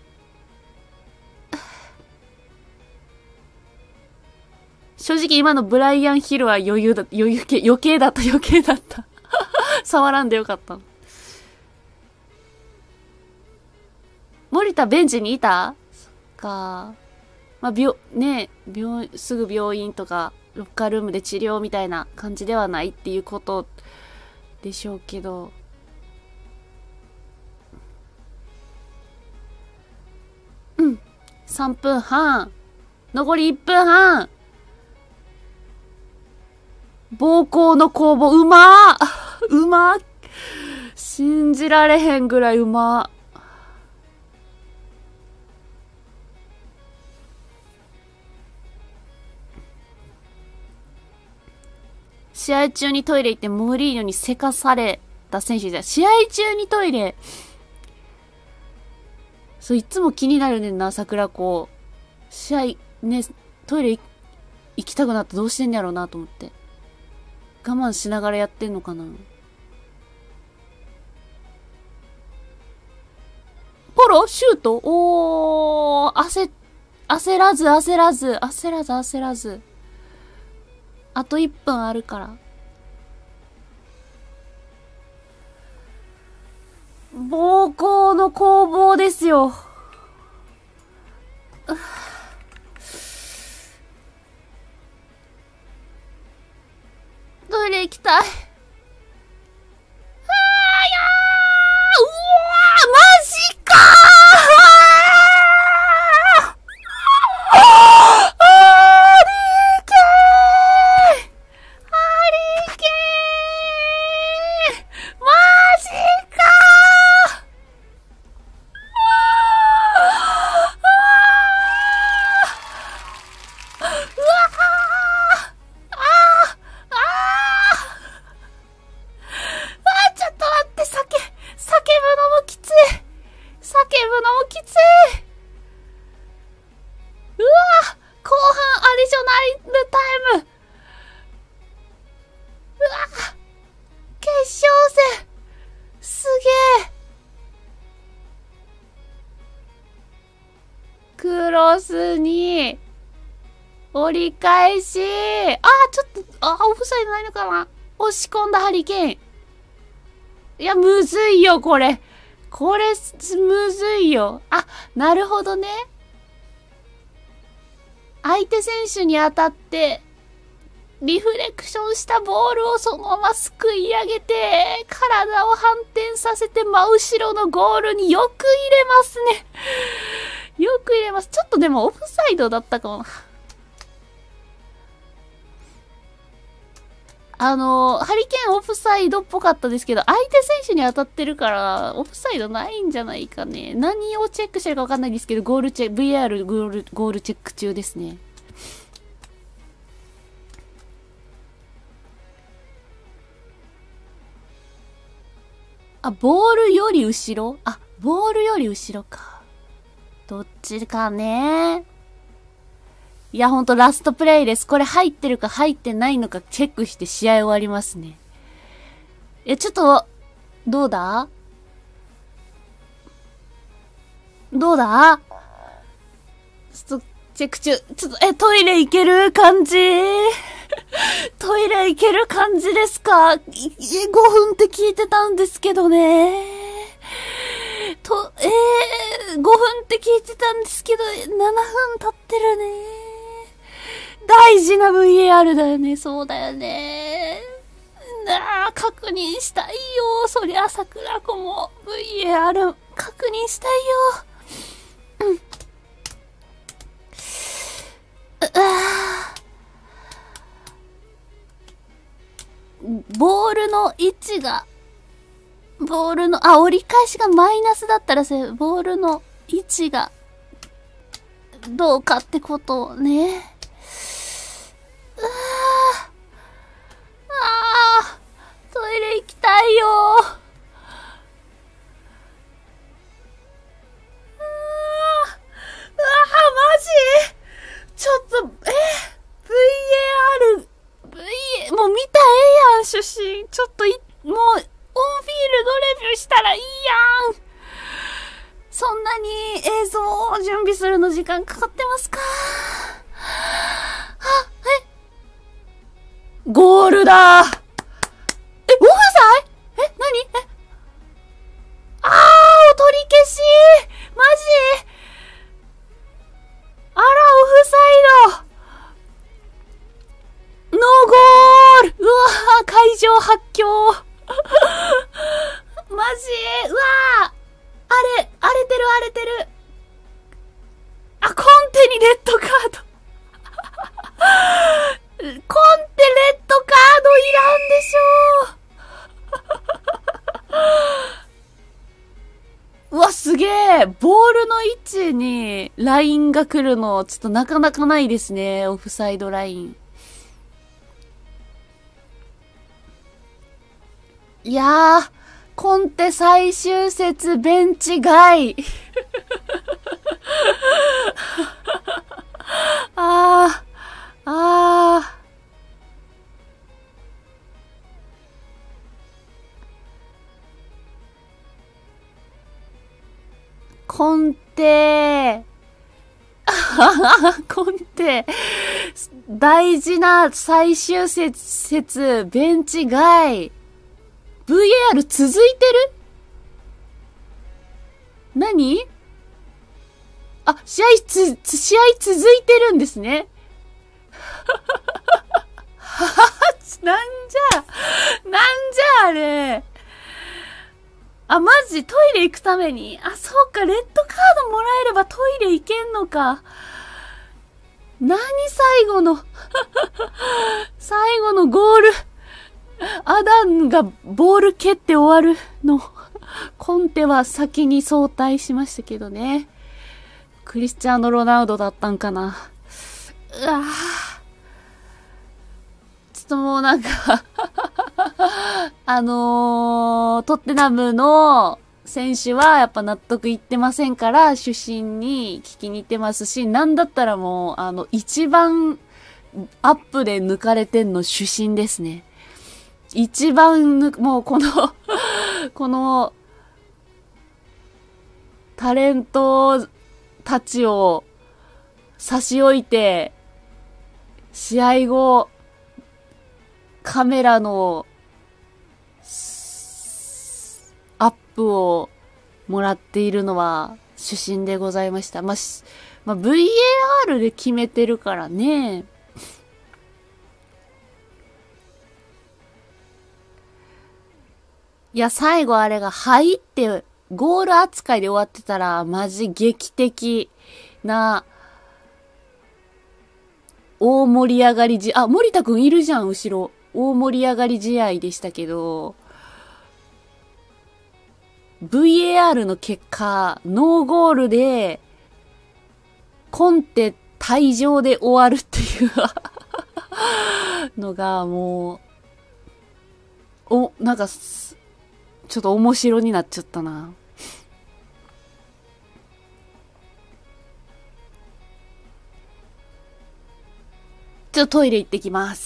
正直今のブライアン・ヒルは余計だった。触らんでよかった。森田ベンチにいた？そっか。まあ、すぐ病院とか、ロッカールームで治療みたいな感じではないっていうことでしょうけど。3分半。残り1分半。暴行の攻防、うまー信じられへんぐらいうまー。試合中にトイレ行ってモーリーノにせかされた選手じゃ、試合中にトイレ。そう、いつも気になるねんな、桜子。試合、ね、トイレ行きたくなってどうしてんやろうなと思って。我慢しながらやってんのかな。ポロシュート焦らず。あと1分あるから。暴行の攻防ですよ。トイレ行きたい。うわー、マジかクロスに、折り返し、ちょっと、オフサイドないのかな？押し込んだハリケーン。いや、むずいよ、これ。むずいよ。なるほどね。相手選手に当たって、リフレクションしたボールをそのまますくい上げて、体を反転させて真後ろのゴールによく入れますね。よく入れます。ちょっとでもオフサイドだったかもな。ハリケーンオフサイドっぽかったですけど、相手選手に当たってるから、オフサイドないんじゃないかね。何をチェックしてるかわかんないですけど、VAR ゴールチェック中ですね。ボールより後ろ？ボールより後ろか。どっちかね。いや、ほんとラストプレイです。これ入ってるか入ってないのかチェックして試合終わりますね。ちょっと、どうだちょっと、チェック中。ちょっと、トイレ行ける感じトイレ行ける感じですか？5分って聞いてたんですけどね。5分って聞いてたんですけど、7分経ってるね。 大事な VAR だよね。そうだよね。なあ、確認したいよ。そりゃ、桜子も VAR 確認したいよ。うん。ボールの位置が、折り返しがマイナスだったらボールの位置が、どうかってことね。トイレ行きたいよ。マジちょっと、VAR、もう見たええやん、主審。ちょっともう、オンフィールドレビューしたらいいやん。そんなに映像を準備するの時間かかってますか？ゴールだー。オフサイ？何？お取り消しマジ？あら、オフサイドノーゴール。うわー、会場発狂マジ？うわー、荒れてる。コンテにレッドカードコンテレッドカードいらんでしょうわ、すげえ。ボールの位置にラインが来るの、ちょっとなかなかないですね。オフサイドライン。いやー、コンテ最終節ベンチ外。コンテ大事な最終節、ベンチ外。VAR 続いてる？何？試合続いてるんですね。なんじゃあれ。マジトイレ行くために。そうか、レッドカードもらえればトイレ行けんのか。何最後のゴール。アダンがボール蹴って終わるの。コンテは先に早退しましたけどね。クリスチャーノ・ロナウドだったんかな。ちょっともうなんかトッテナムの選手はやっぱ納得いってませんから、主審に聞きに行ってますし、なんだったらもう、一番アップで抜かれてんの主審ですね。一番もうこの、タレントたちを差し置いて、試合後、カメラのアップをもらっているのは主審でございました。VAR で決めてるからね。いや、最後あれが入って、ゴール扱いで終わってたら、マジ劇的な、大盛り上がり森田くんいるじゃん、後ろ。大盛り上がり試合でしたけど、VAR の結果、ノーゴールで、コンテ退場で終わるっていうのが、もう、なんか、ちょっと面白になっちゃったな。ちょっとトイレ行ってきます。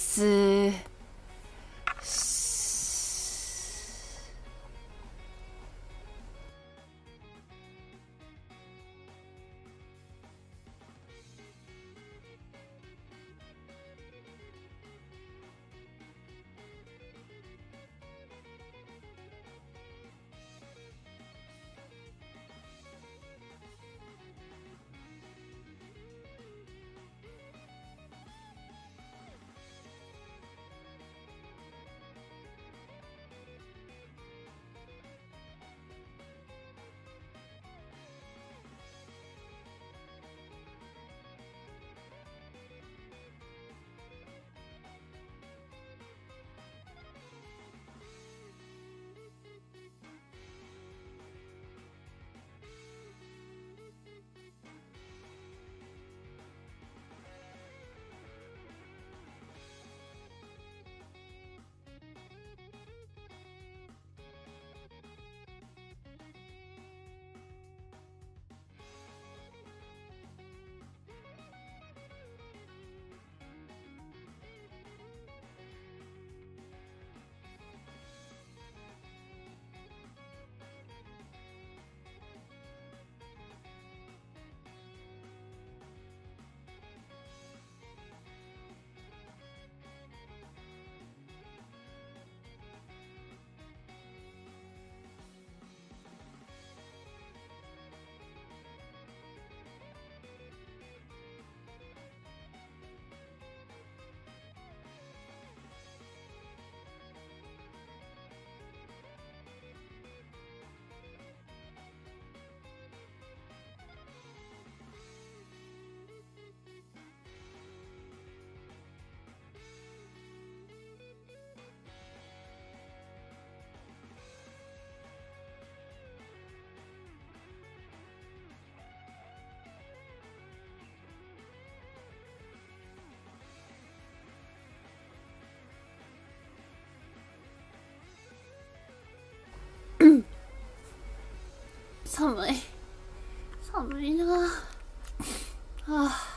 寒い。寒いなぁ。はあ、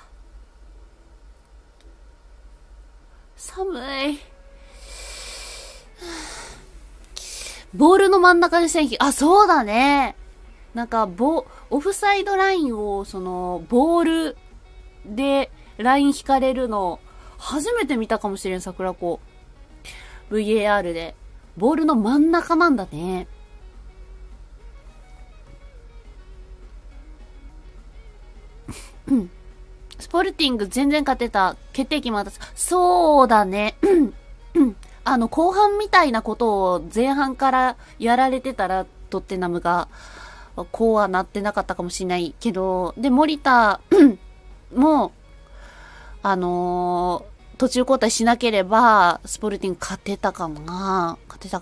寒い。ボールの真ん中で線引き。あ、そうだね。なんか、オフサイドラインを、ボールでライン引かれるの、初めて見たかもしれん、桜子。VAR で。ボールの真ん中なんだね。スポルティング全然勝てた。決定機もあった。そうだね。後半みたいなことを前半からやられてたら、トッテナムが、こうはなってなかったかもしれないけど、で、森田も、途中交代しなければ、スポルティング勝てたかもな。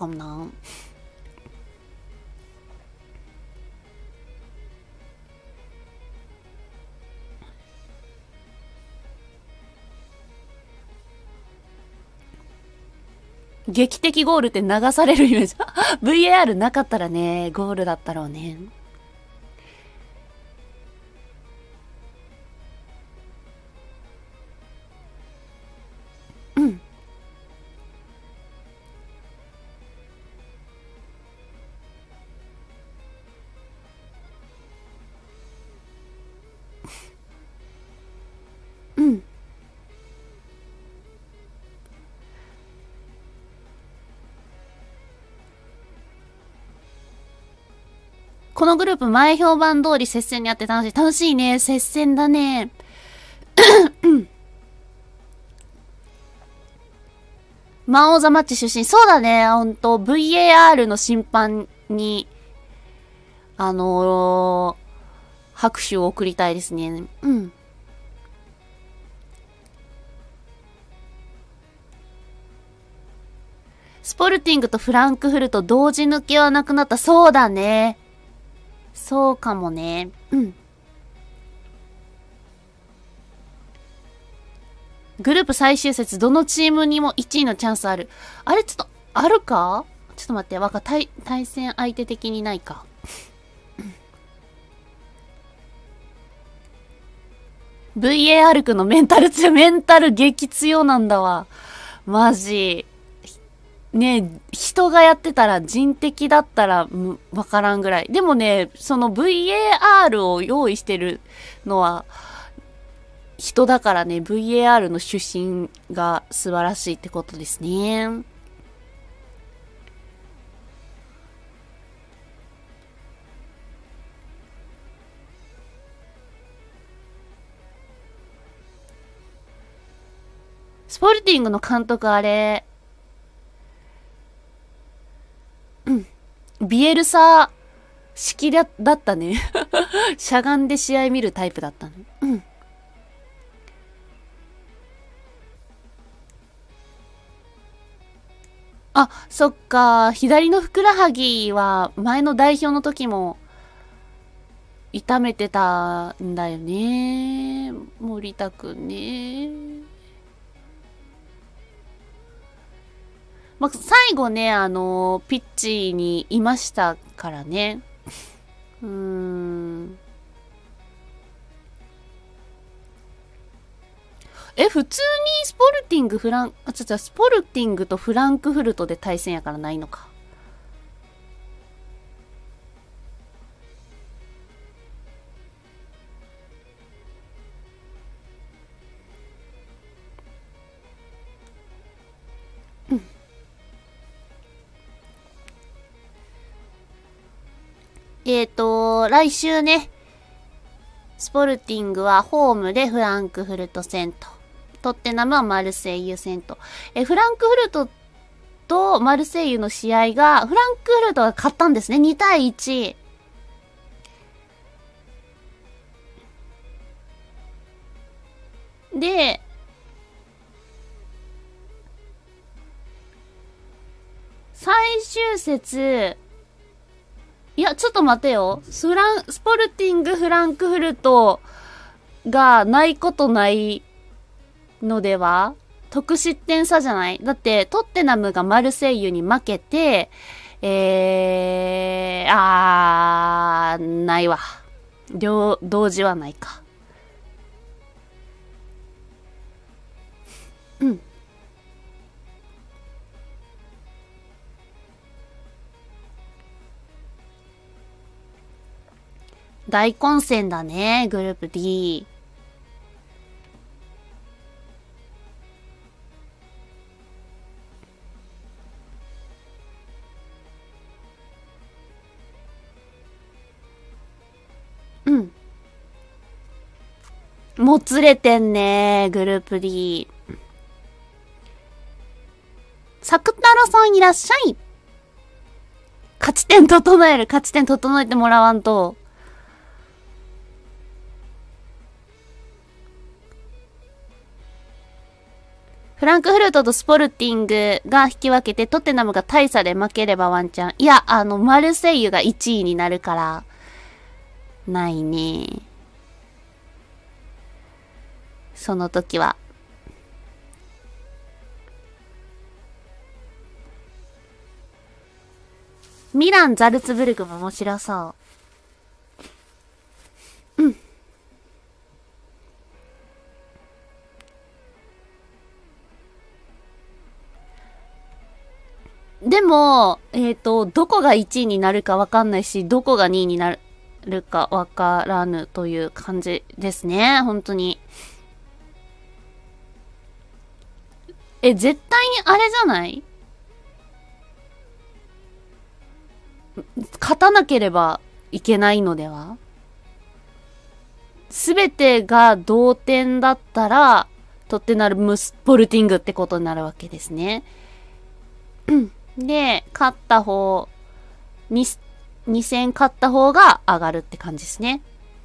劇的ゴールって流されるイメージ。VAR なかったらね、ゴールだったろうね。うん。うん。このグループ前評判通り接戦にあって楽しい。楽しいね。接戦だね。マンオーザマッチ出身。そうだね。ほんと、VAR の審判に、拍手を送りたいですね。うん。スポルティングとフランクフルト同時抜けはなくなった。そうだね。そうかもね。うん。グループ最終節、どのチームにも1位のチャンスある。あれちょっと、あるか？ちょっと待って、対戦相手的にないか。VAR 君のメンタル激強なんだわ。マジ。ね、人がやってたら人的だったらわからんぐらい。でもね、その VAR を用意してるのは人だからね、VAR の出身が素晴らしいってことですね。スポルティングの監督あれ、ビエルサ式だったね。しゃがんで試合見るタイプだったね。うん。あ、そっか。左のふくらはぎは前の代表の時も痛めてたんだよね。森田くんね。まあ、最後ね、ピッチにいましたからね。普通にスポルティングとフランクフルトで対戦やからないのか。来週ね、スポルティングはホームでフランクフルト戦と。トッテナムはマルセイユ戦と。フランクフルトとマルセイユの試合が、フランクフルトが勝ったんですね。2対1。で、最終節、いや、ちょっと待てよ。スポルティング、フランクフルトがないことないのでは？得失点差じゃない？だって、トッテナムがマルセイユに負けて、 ないわ。同時はないか。うん。大混戦だね、グループ D。うん。もつれてんね、グループ D。さくたろさんいらっしゃい。勝ち点整えてもらわんと。フランクフルトとスポルティングが引き分けて、トッテナムが大差で負ければワンチャン。いや、マルセイユが1位になるから、ないね。その時は。ミラン・ザルツブルグも面白そう。うん。でも、どこが1位になるかわかんないし、どこが2位になるかわからぬという感じですね。本当に。絶対にあれじゃない？勝たなければいけないのでは？すべてが同点だったら、トッテナムスポルティングってことになるわけですね。で、勝った方、2戦勝った方が上がるって感じですね。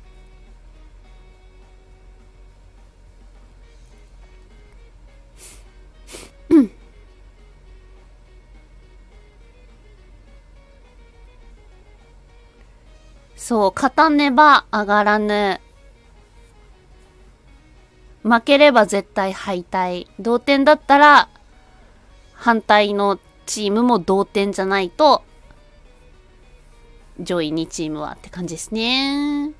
そう、勝たねば上がらぬ。負ければ絶対敗退。同点だったら、反対のチームも同点じゃないと、上位2チームはって感じですね。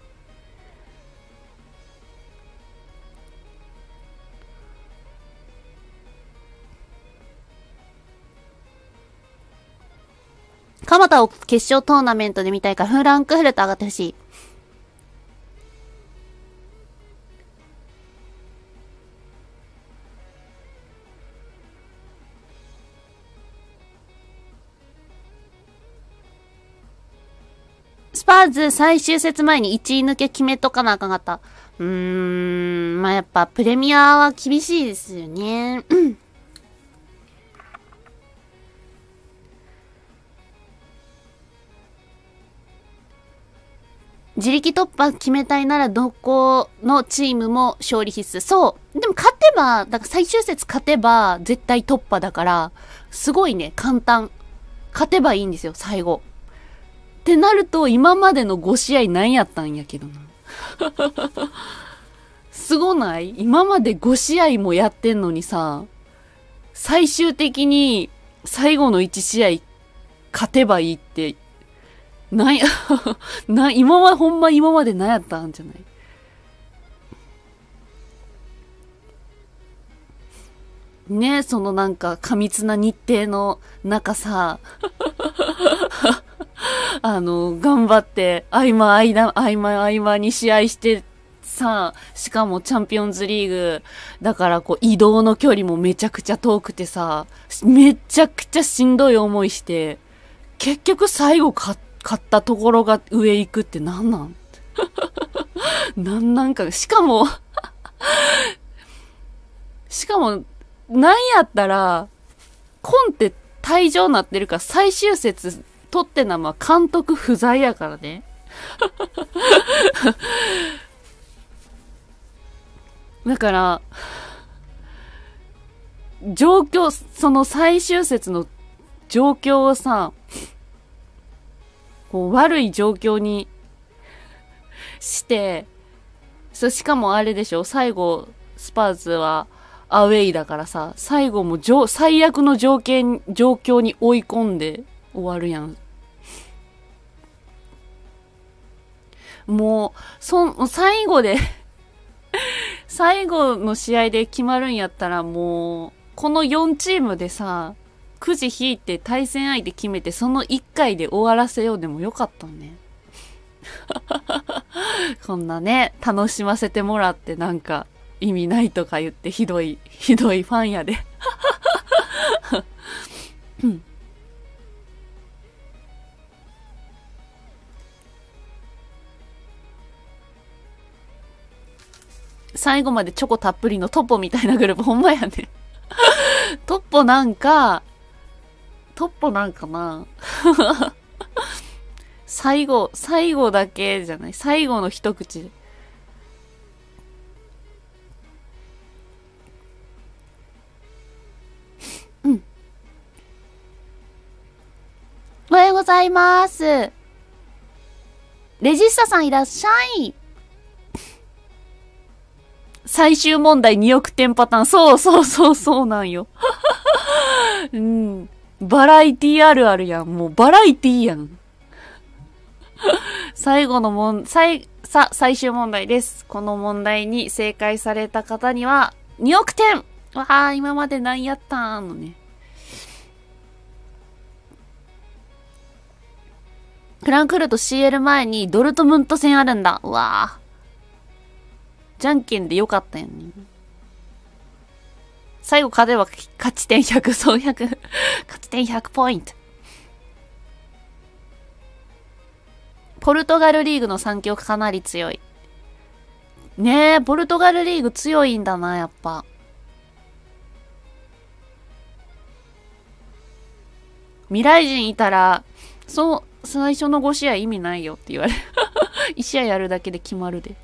蒲田を決勝トーナメントで見たいからフランクフルト上がってほしい。スパーズ最終節前に1位抜け決めとかなあかんかった。まあ、やっぱプレミアは厳しいですよね。自力突破決めたいならどこのチームも勝利必須。そう。でも勝てば、だから最終節勝てば絶対突破だから、すごいね、簡単。勝てばいいんですよ、最後。ってなると、今までの5試合何やったんやけどな。すごない？今まで5試合もやってんのにさ、最終的に最後の1試合勝てばいいって、なんや、ほんま今まで何やったんじゃない？ね、そのなんか過密な日程の中さ、頑張って、合間に試合してさ、しかもチャンピオンズリーグ、だからこう移動の距離もめちゃくちゃ遠くてさ、めちゃくちゃしんどい思いして、結局最後勝ったところが上行くってなんなんなんか、しかも、なんやったら、コンテ退場なってるから最終節トッテナムは監督不在やからね。だから、その最終節の状況をさ、こう悪い状況にして、しかもあれでしょ、最後、スパーズはアウェイだからさ、最後も最悪の状況に追い込終わるやん。もう、最後で最後の試合で決まるんやったらもう、この4チームでさ、くじ引いて対戦相手決めて、その1回で終わらせようでもよかったね。こんなね、楽しませてもらってなんか意味ないとか言ってひどいファンやで。最後までチョコたっぷりのトッポみたいなグループほんまやね。トッポなんかな最後だけじゃない、最後の一口で。うん。おはようございます。レジスタさんいらっしゃい。最終問題2億点パターン。そうなんよ。うん。バラエティあるあるやん。もうバラエティやん。最終問題です。この問題に正解された方には2億点。わあ、今まで何やったんのね。フランクフルト CL 前にドルトムント戦あるんだ。うわあ。じゃんけんでよかったよね。最後勝てば勝ち点100、勝ち点100ポイント。ポルトガルリーグの3強かなり強い。ねえ、ポルトガルリーグ強いんだな、やっぱ。未来人いたら、最初の5試合意味ないよって言われる。1試合やるだけで決まるで。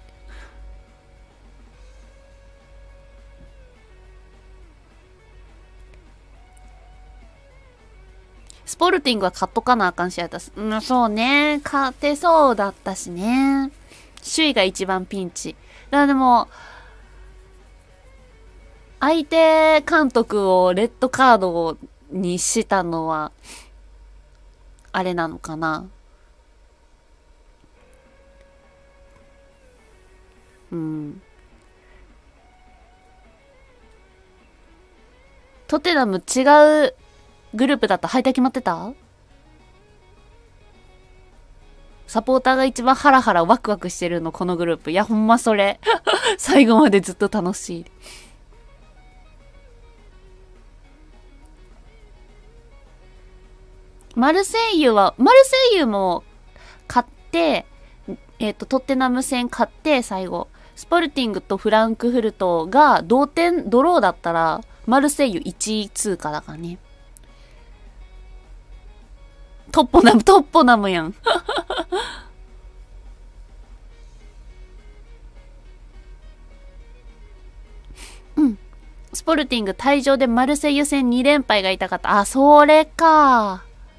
スポルティングは勝っとかなあかん試合だったし。うん、そうね。勝てそうだったしね。首位が一番ピンチ。だからでも、相手監督をレッドカードにしたのは、あれなのかな。うん。トテナム違うグループだった。敗退決まってた？サポーターが一番ハラハラワクワクしてるの、このグループ。いや、ほんまそれ。最後までずっと楽しい。マルセイユも勝って、トッテナム戦勝って、最後。スポルティングとフランクフルトがドローだったら、マルセイユ1位通過だからね。トッポナムやん。うん。スポルティング退場でマルセイユ戦2連敗が痛かった。あ、それか。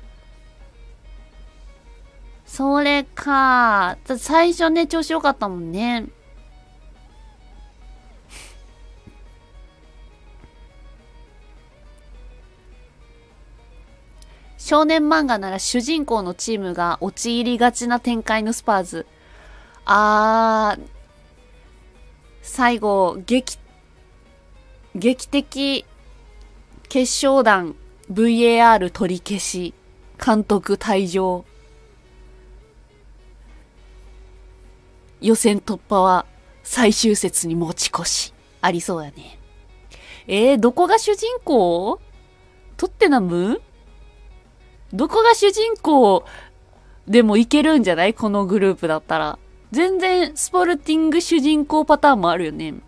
最初ね、調子良かったもんね。少年漫画なら主人公のチームが陥りがちな展開のスパーズ。最後、劇的決勝弾 VAR 取り消し、監督退場。予選突破は最終節に持ち越し。ありそうやね。どこが主人公？トッテナム？どこが主人公でもいけるんじゃない？このグループだったら。全然スポルティング主人公パターンもあるよね。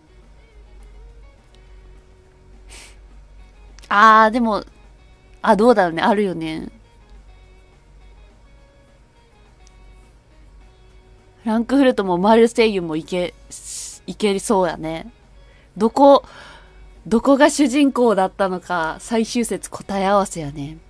でも、どうだろうね。あるよね。フランクフルトもマルセイユもいけそうやね。どこが主人公だったのか、最終節答え合わせやね。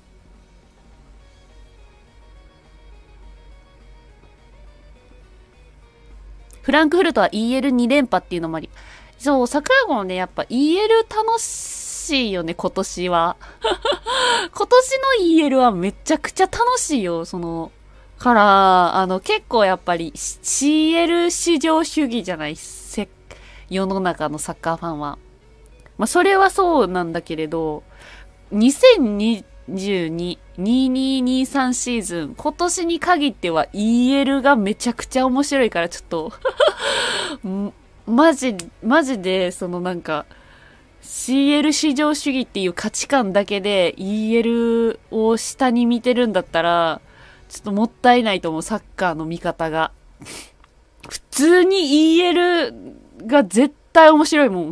フランクフルトは EL2 連覇っていうのもあり。そう、桜子もね、やっぱ EL 楽しいよね、今年は。今今年の EL はめちゃくちゃ楽しいよ、から、結構やっぱり CL 至上主義じゃない、世の中のサッカーファンは。まあ、それはそうなんだけれど、2022、2223シーズン、今年に限っては EL がめちゃくちゃ面白いからちょっとマジで、CL 至上主義っていう価値観だけで EL を下に見てるんだったら、ちょっともったいないと思う、サッカーの見方が。普通に EL が絶対面白いもん。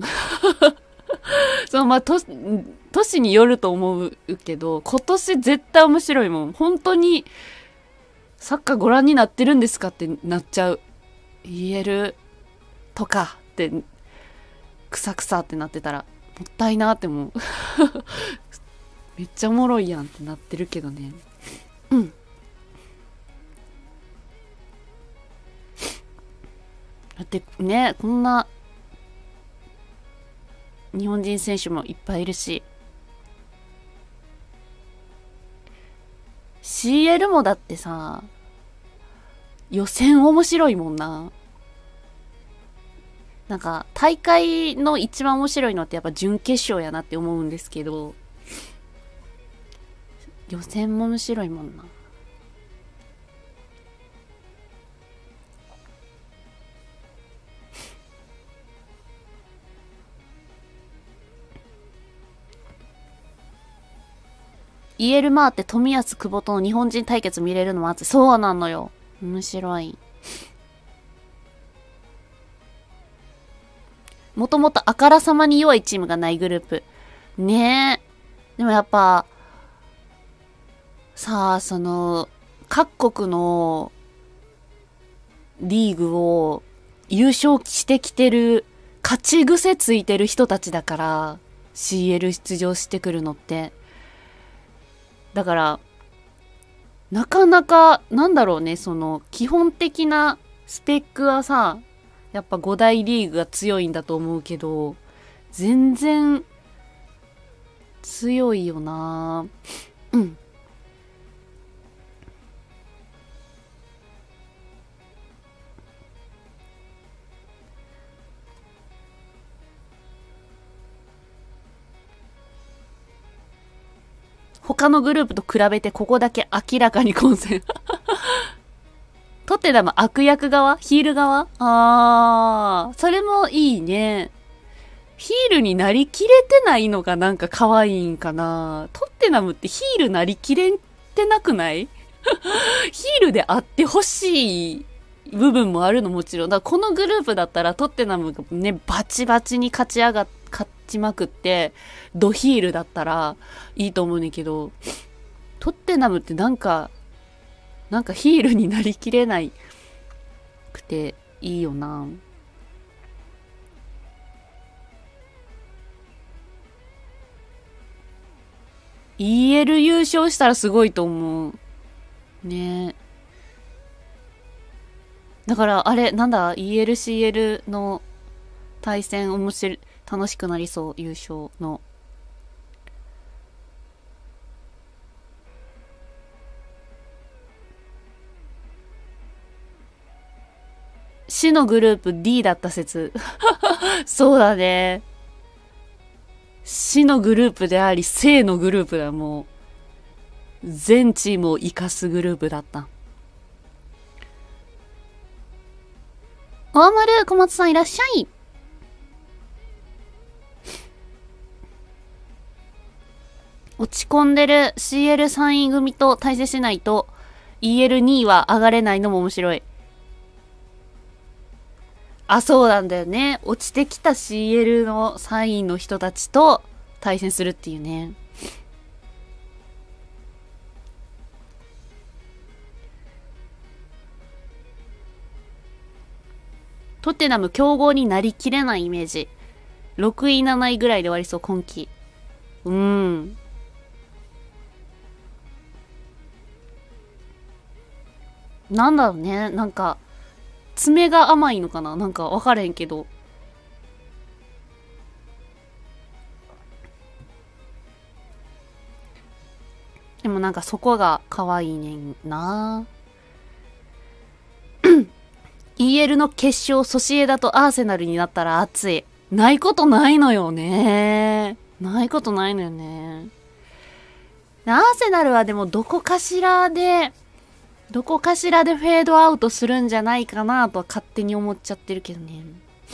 年によると思うけど、今年絶対面白いもん。本当に、サッカーご覧になってるんですかってなっちゃう。EL とかって、くさくさってなってたら、もったいなって思う。めっちゃおもろいやんってなってるけどね。うん。だってね、こんな、日本人選手もいっぱいいるし。CL もだってさ、予選面白いもんな。なんか、大会の一番面白いのってやっぱ準決勝やなって思うんですけど、予選も面白いもんな。EL マーって冨安久保との日本人対決見れるのもあって、そうなのよ。面白い。もともとあからさまに弱いチームがないグループ。ねえ。でもやっぱ、さあ、各国のリーグを優勝してきてる、勝ち癖ついてる人たちだから、CL 出場してくるのって。だから、なかなか、なんだろうね、基本的なスペックはさ、やっぱ5大リーグが強いんだと思うけど、全然、強いよな。うん。他のグループと比べてここだけ明らかに混戦。トッテナム悪役側ヒール側それもいいね。ヒールになりきれてないのがなんか可愛いんかな。トッテナムってヒールなりきれてなくないヒールであってほしい部分もあるのもちろん。だからこのグループだったらトッテナムがね、バチバチに勝ちまくって、ドヒールだったらいいと思うねんけど、トッテナムってなんかヒールになりきれないくていいよな。EL 優勝したらすごいと思う。ねえ。だからあれ、なんだ ?ELCL の対戦楽しくなりそう、優勝の。死のグループ D だった説。そうだね。死のグループであり、生のグループだ、もう。全チームを生かすグループだった。大丸小松さんいらっしゃい。落ち込んでる CL3 位組と対戦しないと EL2 位は上がれないのも面白い。あ、そうなんだよね。落ちてきた CL の3位の人たちと対戦するっていうね。トッテナム強豪になりきれないイメージ。6位7位ぐらいで終わりそう、今季。なんだろうね。なんか、爪が甘いのかななんか分からへんけど。 でもなんかそこが可愛いねんな。EL の決勝、ソシエダとアーセナルになったら熱い。ないことないのよね。ないことないのよね。アーセナルはでもどこかしらでフェードアウトするんじゃないかなとは勝手に思っちゃってるけどね。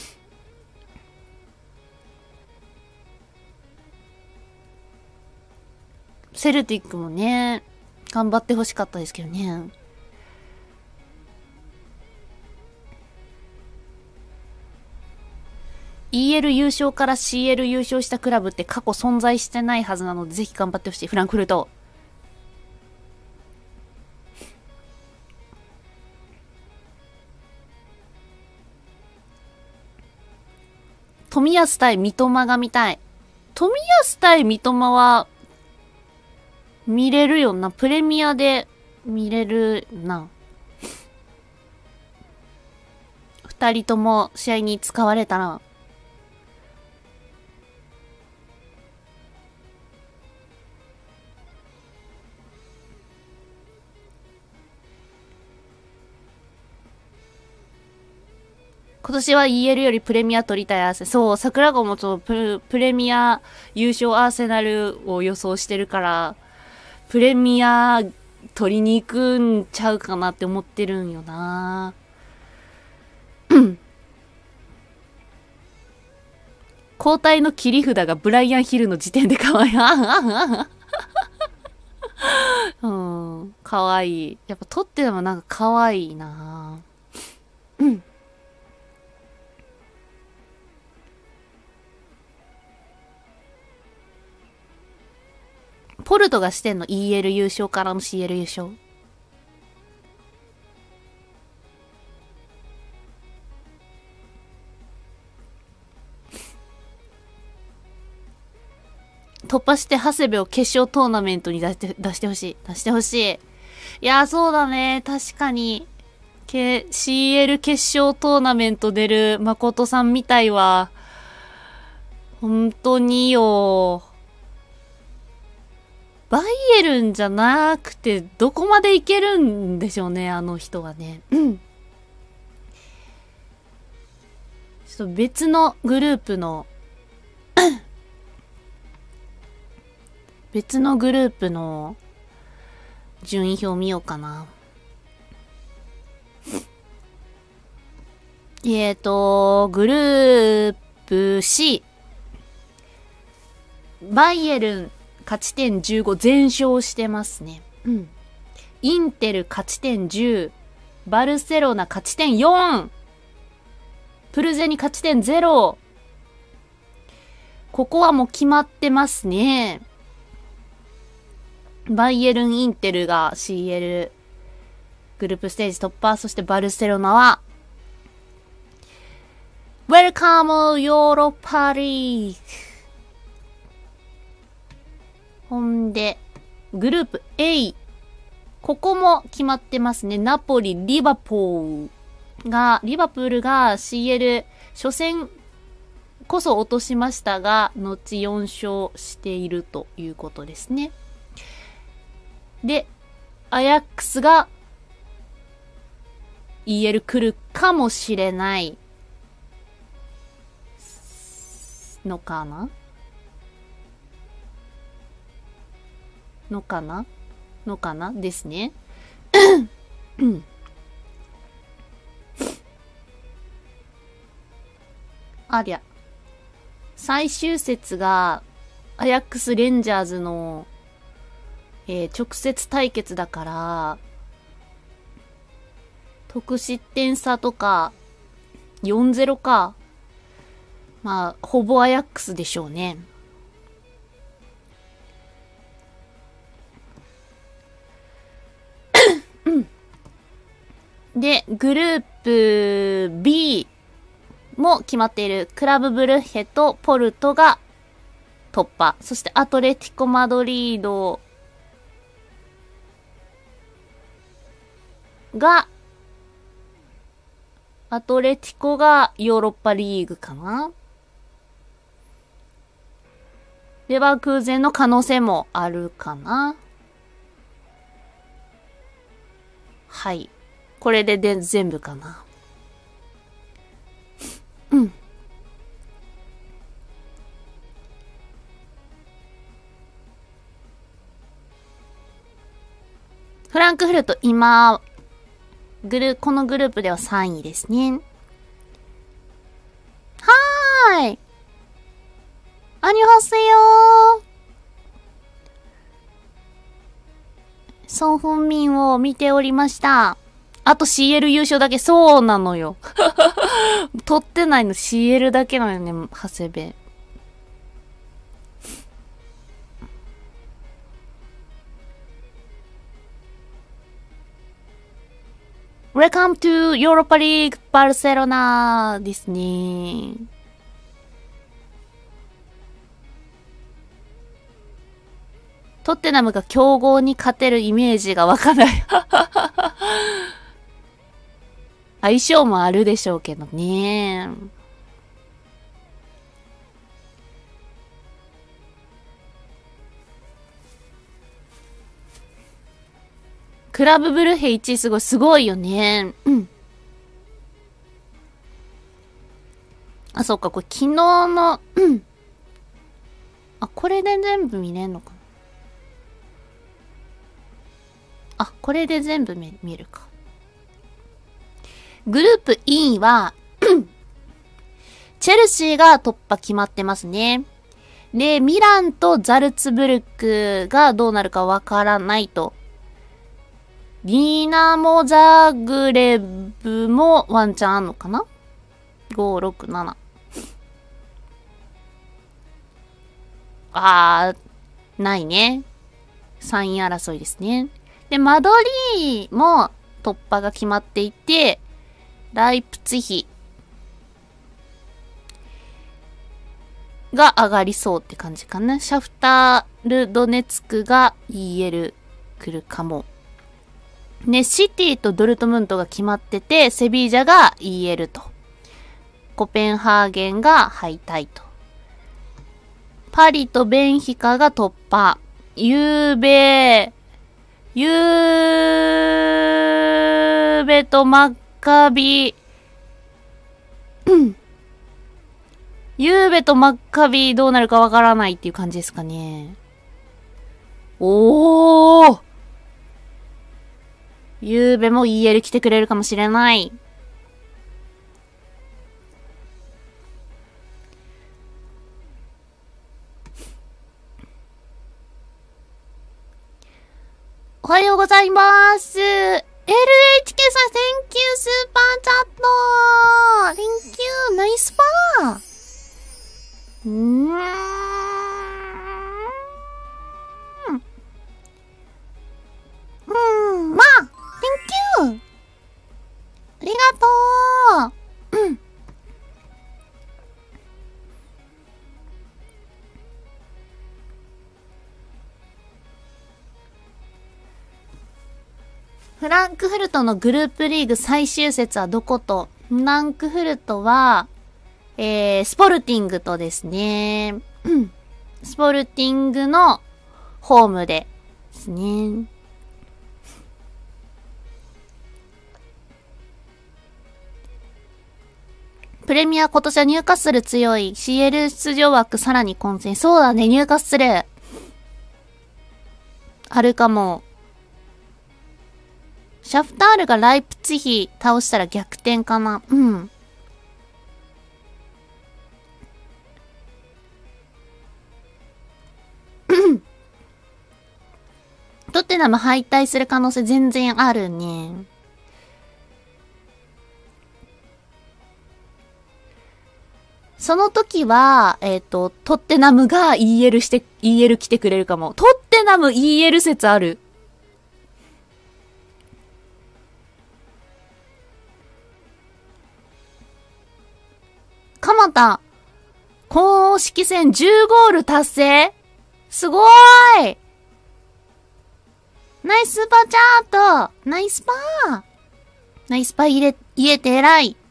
セルティックもね、頑張ってほしかったですけどね。EL 優勝から CL 優勝したクラブって過去存在してないはずなので、ぜひ頑張ってほしい。フランクフルト。冨安対三笘が見たい。冨安対三笘は、見れるよな。プレミアで見れるな。二人とも試合に使われたら。今年は EL よりプレミア取りたいアーセナル。そう、桜子もプレミア優勝アーセナルを予想してるから、プレミア取りに行くんちゃうかなって思ってるんよな。交代の切り札がブライアン・ヒルの時点で可愛い。うん、可愛い。やっぱ撮ってでもなんか可愛いな。うん。ポルトがしてんの EL 優勝からの CL 優勝。突破して長谷部を決勝トーナメントに出してほしい。出してほしい。いやー、そうだね。確かに。CL 決勝トーナメント出る誠さんみたいわ。本当によ。バイエルンじゃなくて、どこまでいけるんでしょうね、あの人はね。うん。ちょっと別のグループの別のグループの順位表見ようかな。グループ C。バイエルン勝ち点15全勝してますね。うん。インテル勝ち点10。バルセロナ勝ち点4。プルゼニ勝ち点0。ここはもう決まってますね。バイエルン・インテルが CL グループステージ突破。そしてバルセロナはウェルカムヨーロッパリーグ。ほんで、グループ A。ここも決まってますね。ナポリ、リバプールが CL 初戦こそ落としましたが、後4勝しているということですね。で、アヤックスが EL 来るかもしれないのかなですね。ありゃ。最終節が、アヤックス・レンジャーズの、直接対決だから、得失点差とか、4-0か。まあ、ほぼアヤックスでしょうね。で、グループ B も決まっているクラブブルッヘとポルトが突破。そしてアトレティコマドリードが、アトレティコがヨーロッパリーグかな。レバークーゼンの可能性もあるかな。 はい。これで全部かな。うん。フランクフルト、今、このグループでは3位ですね。はーい。アニョハセヨー。ソン・フンミンを見ておりました。あと CL 優勝だけ、そうなのよ。取ってないの CL だけなのよね、長谷部。Welcome to Europa League バルセロナですね。トッテナムが強豪に勝てるイメージがわかんない。相性もあるでしょうけどね。クラブブルヘ1位すごいよね。うん。あ、そっか、これ昨日の、うん。あ、これで全部見れんのかな。あ、これで全部見るか。グループ E は、チェルシーが突破決まってますね。で、ミランとザルツブルクがどうなるかわからないと。ディナモザグレブもワンチャンあんのかな ?5、6、7。ないね。3位争いですね。で、マドリーも突破が決まっていて、ライプツィヒが上がりそうって感じかな。シャフタールドネツクが EL 来るかも。ね、シティとドルトムントが決まってて、セビージャが EL と。コペンハーゲンが敗退と。パリとベンヒカが突破。ゆうべとマッカビ。ゆうべとマッカビどうなるかわからないっていう感じですかね。ゆうべも EL 来てくれるかもしれない。おはようございます。LHK さん、Thank you, スーパーチャット Thank you, ナイスパーまあ Thank you ありがとうフランクフルトのグループリーグ最終節はどこと？フランクフルトは、スポルティングとですね、スポルティングのホームでですね。プレミア今年はニューカッスル強い。CL 出場枠さらに混戦。そうだね、ニューカッスル。あるかも。シャフタールがライプツィヒ倒したら逆転かな。うん。トッテナム敗退する可能性全然あるね。その時は、トッテナムが EL 来てくれるかも。トッテナム EL 説ある。蒲田、公式戦10ゴール達成？すごーい！ナイスパチャート！ナイスパー！ナイスパー言えて偉い。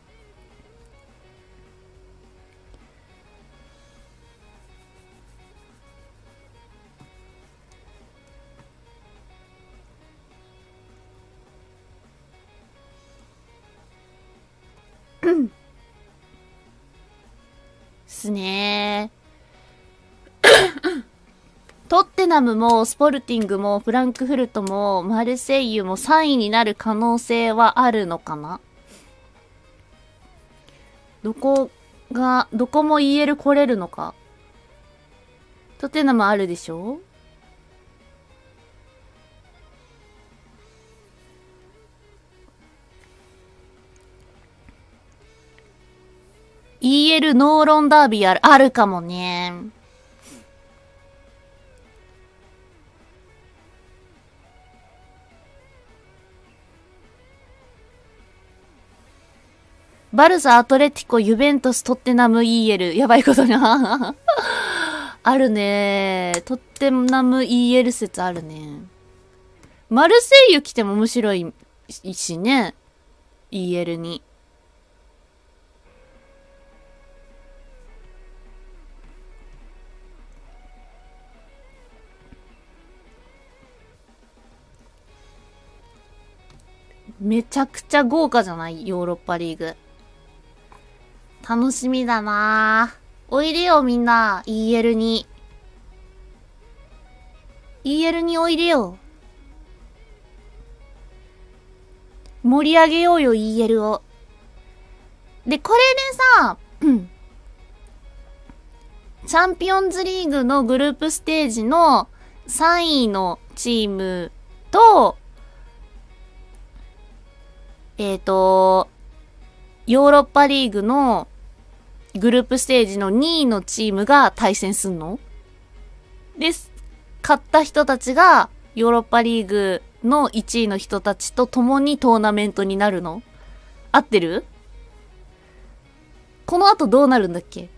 すね。トッテナムもスポルティングもフランクフルトもマルセイユも3位になる可能性はあるのかな？どこも EL 来れるのか？トッテナムあるでしょ？EL ノーロンダービーあるかもね。バルサ、アトレティコ、ユベントス、トッテナム、EL。やばいことな。あるね。トッテナム EL 説あるね。マルセイユ来ても面白いしね。EL に。めちゃくちゃ豪華じゃない？ヨーロッパリーグ。楽しみだなぁ。おいでよみんな、EL に。EL においでよ。盛り上げようよ、EL を。で、これでさ、チャンピオンズリーグのグループステージの3位のチームと、ヨーロッパリーグのグループステージの2位のチームが対戦すんの？です。勝った人たちがヨーロッパリーグの1位の人たちと共にトーナメントになるの？合ってる？この後どうなるんだっけ？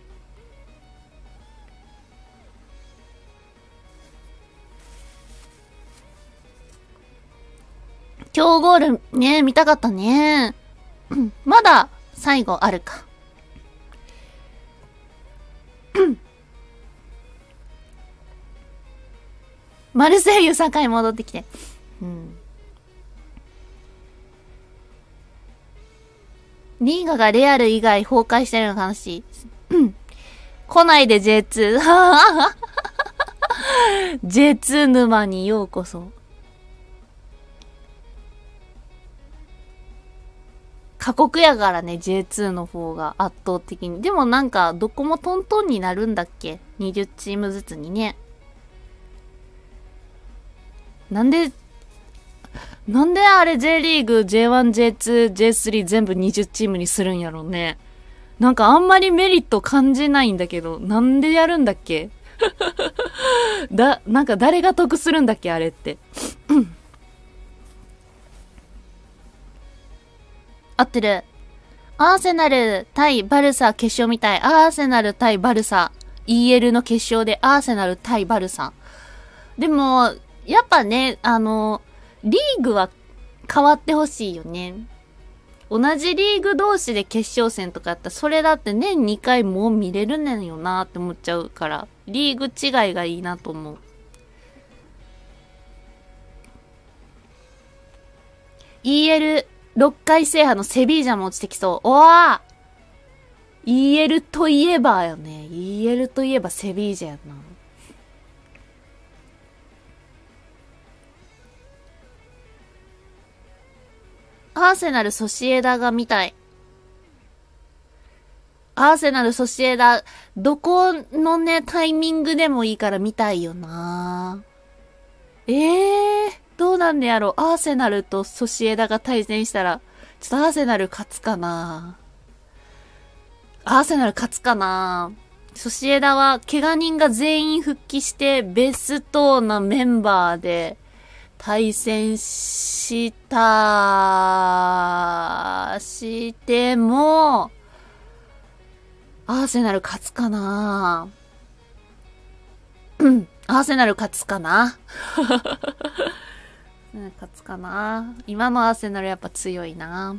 強ゴールね、見たかったね。まだ最後あるか。マルセイユ境戻ってきて。リーガがレアル以外崩壊してるの悲しい。来ないで J2。J2 沼にようこそ。過酷やからね、J2 の方が圧倒的に。でもなんか、どこもトントンになるんだっけ？ 20 チームずつにね。なんであれ J リーグ、J1、J2、J3 全部20チームにするんやろね。なんかあんまりメリット感じないんだけど、なんでやるんだっけ？なんか誰が得するんだっけあれって。合ってる。アーセナル対バルサ決勝みたい。アーセナル対バルサ。EL の決勝でアーセナル対バルサ。でも、やっぱね、リーグは変わってほしいよね。同じリーグ同士で決勝戦とかやったら、それだって年2回もう見れるねんよなって思っちゃうから、リーグ違いがいいなと思う。EL6 回制覇のセビージャも落ちてきそう。おわー !EL といえばよね。EL といえばセビージャやな。アーセナルソシエダが見たい。アーセナルソシエダ、どこのね、タイミングでもいいから見たいよな。どうなんでやろう。アーセナルとソシエダが対戦したら、ちょっとアーセナル勝つかな。アーセナル勝つかな。ソシエダは怪我人が全員復帰してベストなメンバーで対戦しても、アーセナル勝つかな。アーセナル勝つかな。勝つかな。今のアーセナルやっぱ強いな。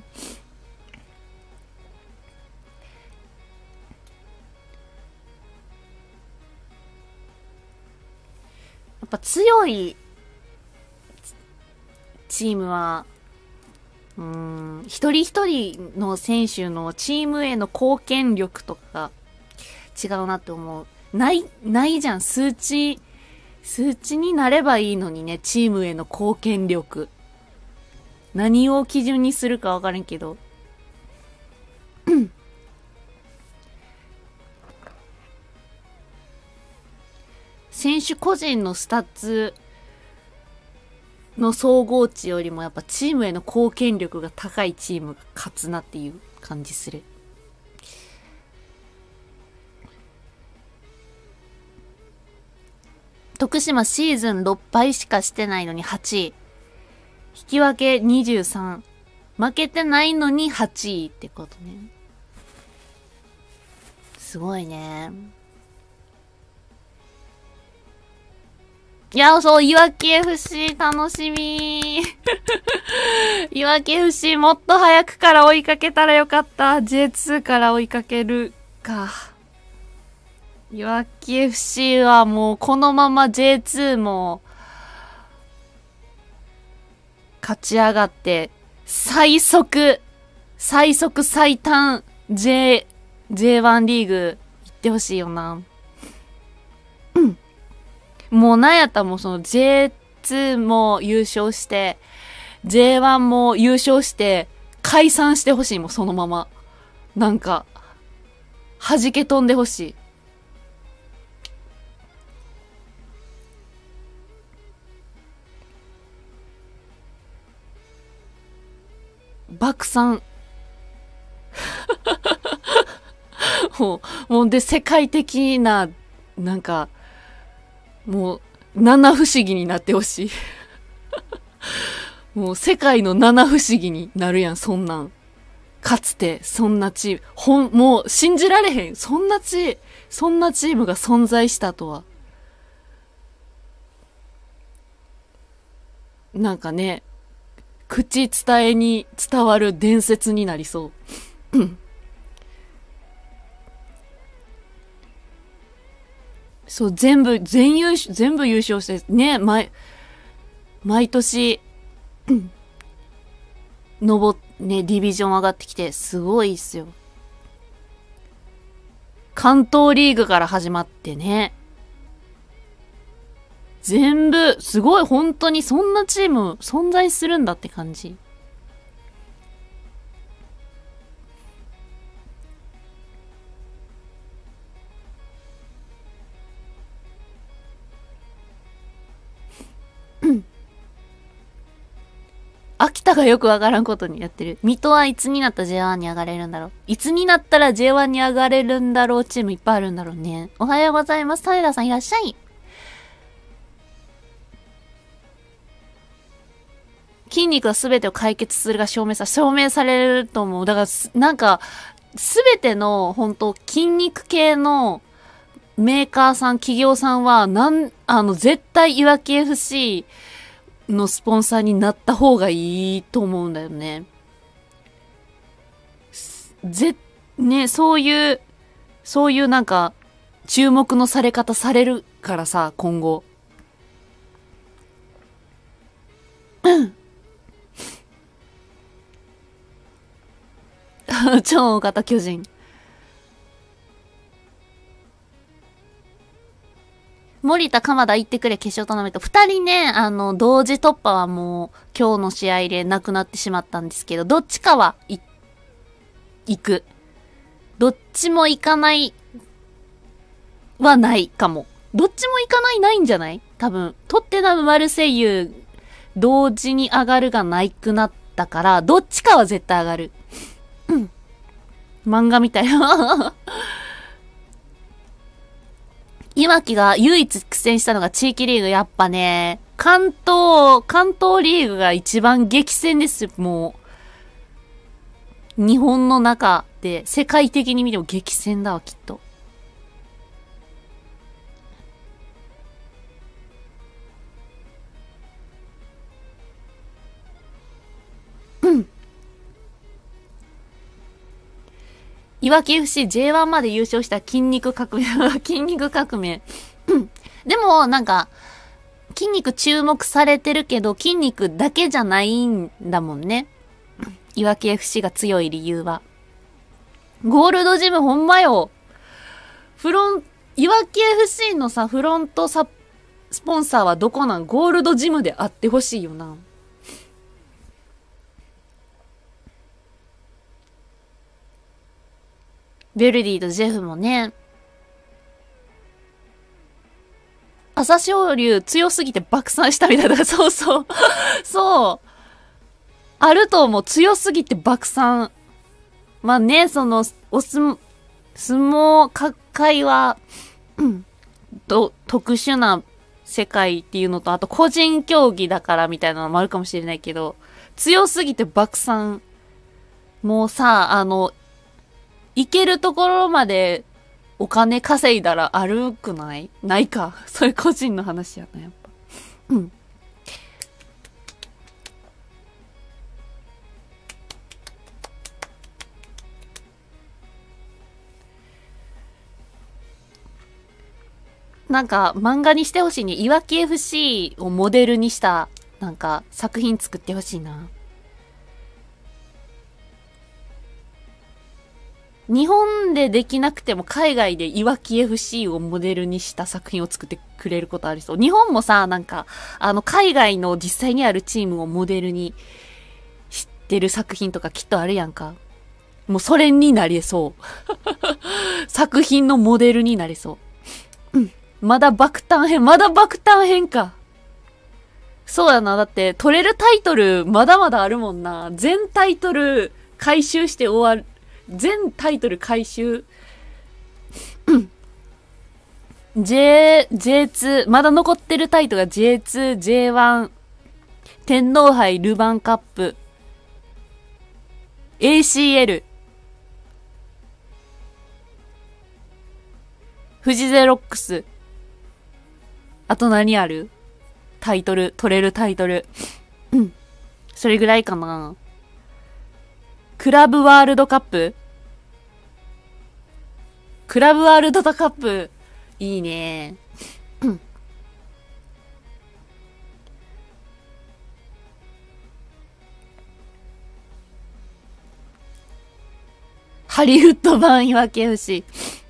やっぱ強いチームは、一人一人の選手のチームへの貢献力とかが違うなって思う。ないじゃん。数値になればいいのにね、チームへの貢献力。何を基準にするかわからんけど。選手個人のスタッツの総合値よりもやっぱチームへの貢献力が高いチームが勝つなっていう感じする。徳島シーズン6敗しかしてないのに8位。引き分け23。負けてないのに8位ってことね。すごいね。いや、そう、いわき FC 楽しみいわき FC もっと早くから追いかけたらよかった。J2 から追いかけるか。いわき FC はもうこのまま J2 も勝ち上がって最速最短 J1 リーグ行ってほしいよな。もうなんやったらもうその J2 も優勝して、J1 も優勝して、解散してほしいもん、そのまま。なんか、弾け飛んでほしい。爆散。もうで、世界的な、なんか、もう、七不思議になってほしい。もう、世界の七不思議になるやん、そんなん。かつて、そんなチーム、もう、信じられへん。そんなチームが存在したとは。なんかね、口伝えに伝わる伝説になりそう。そう、全部優勝して、ね、毎年、ね、ディビジョン上がってきて、すごいっすよ。関東リーグから始まってね。全部、すごい、本当にそんなチーム存在するんだって感じ。秋田がよくわからんことにやってる。水戸はいつになったら J1 に上がれるんだろう。いつになったら J1 に上がれるんだろうチームいっぱいあるんだろうね。おはようございます。平田さんいらっしゃい。筋肉は全てを解決するが証明されると思う。だから、なんか、全ての、本当筋肉系のメーカーさん、企業さんは、絶対いわき FC のスポンサーになった方がいいと思うんだよね。ね、そういうなんか、注目のされ方されるからさ、今後。超大型巨人。森田鎌田行ってくれ決勝トーナメント。二人ね、同時突破はもう今日の試合でなくなってしまったんですけど、どっちかは行く。どっちも行かないはないかも。どっちも行かないんじゃない多分。トッテナムマルセイユ同時に上がるがないくなったから、どっちかは絶対上がる。漫画みたい。いわきが唯一苦戦したのが地域リーグ。やっぱね、関東リーグが一番激戦ですよ。もう、日本の中で世界的に見ても激戦だわ、きっと。いわき FC J1 まで優勝した筋肉革命。筋肉革命。でも、なんか、筋肉注目されてるけど、筋肉だけじゃないんだもんね。いわき FC が強い理由は。ゴールドジムほんまよ。 いわき FC のさ、フロントスポンサーはどこなん？ゴールドジムであってほしいよな。ベルディとジェフもね。朝青龍強すぎて爆散したみたいな。そうそう。そう。あると思う。強すぎて爆散。まあね、その、相撲界は、特殊な世界っていうのと、あと個人競技だからみたいなのもあるかもしれないけど、強すぎて爆散。もうさ、行けるところまでお金稼いだらあるくないか。そういう個人の話やな、やっぱ。うん。なんか漫画にしてほしいね。いわき FC をモデルにしたなんか作品作ってほしいな。日本でできなくても海外でいわき FC をモデルにした作品を作ってくれることありそう。日本もさ、なんか海外の実際にあるチームをモデルにしてる作品とかきっとあるやんか。もうそれになりそう。作品のモデルになりそう。まだ爆誕編か。そうやな。だって、取れるタイトル、まだまだあるもんな。全タイトル回収して終わる。全タイトル回収。J2、まだ残ってるタイトルが J2、J1、天皇杯ルヴァンカップ、ACL、フジゼロックス、あと何ある？タイトル、取れるタイトル。それぐらいかな。クラブワールドカップ？クラブワールドカップ、いいね。ハリウッド版いわき FC。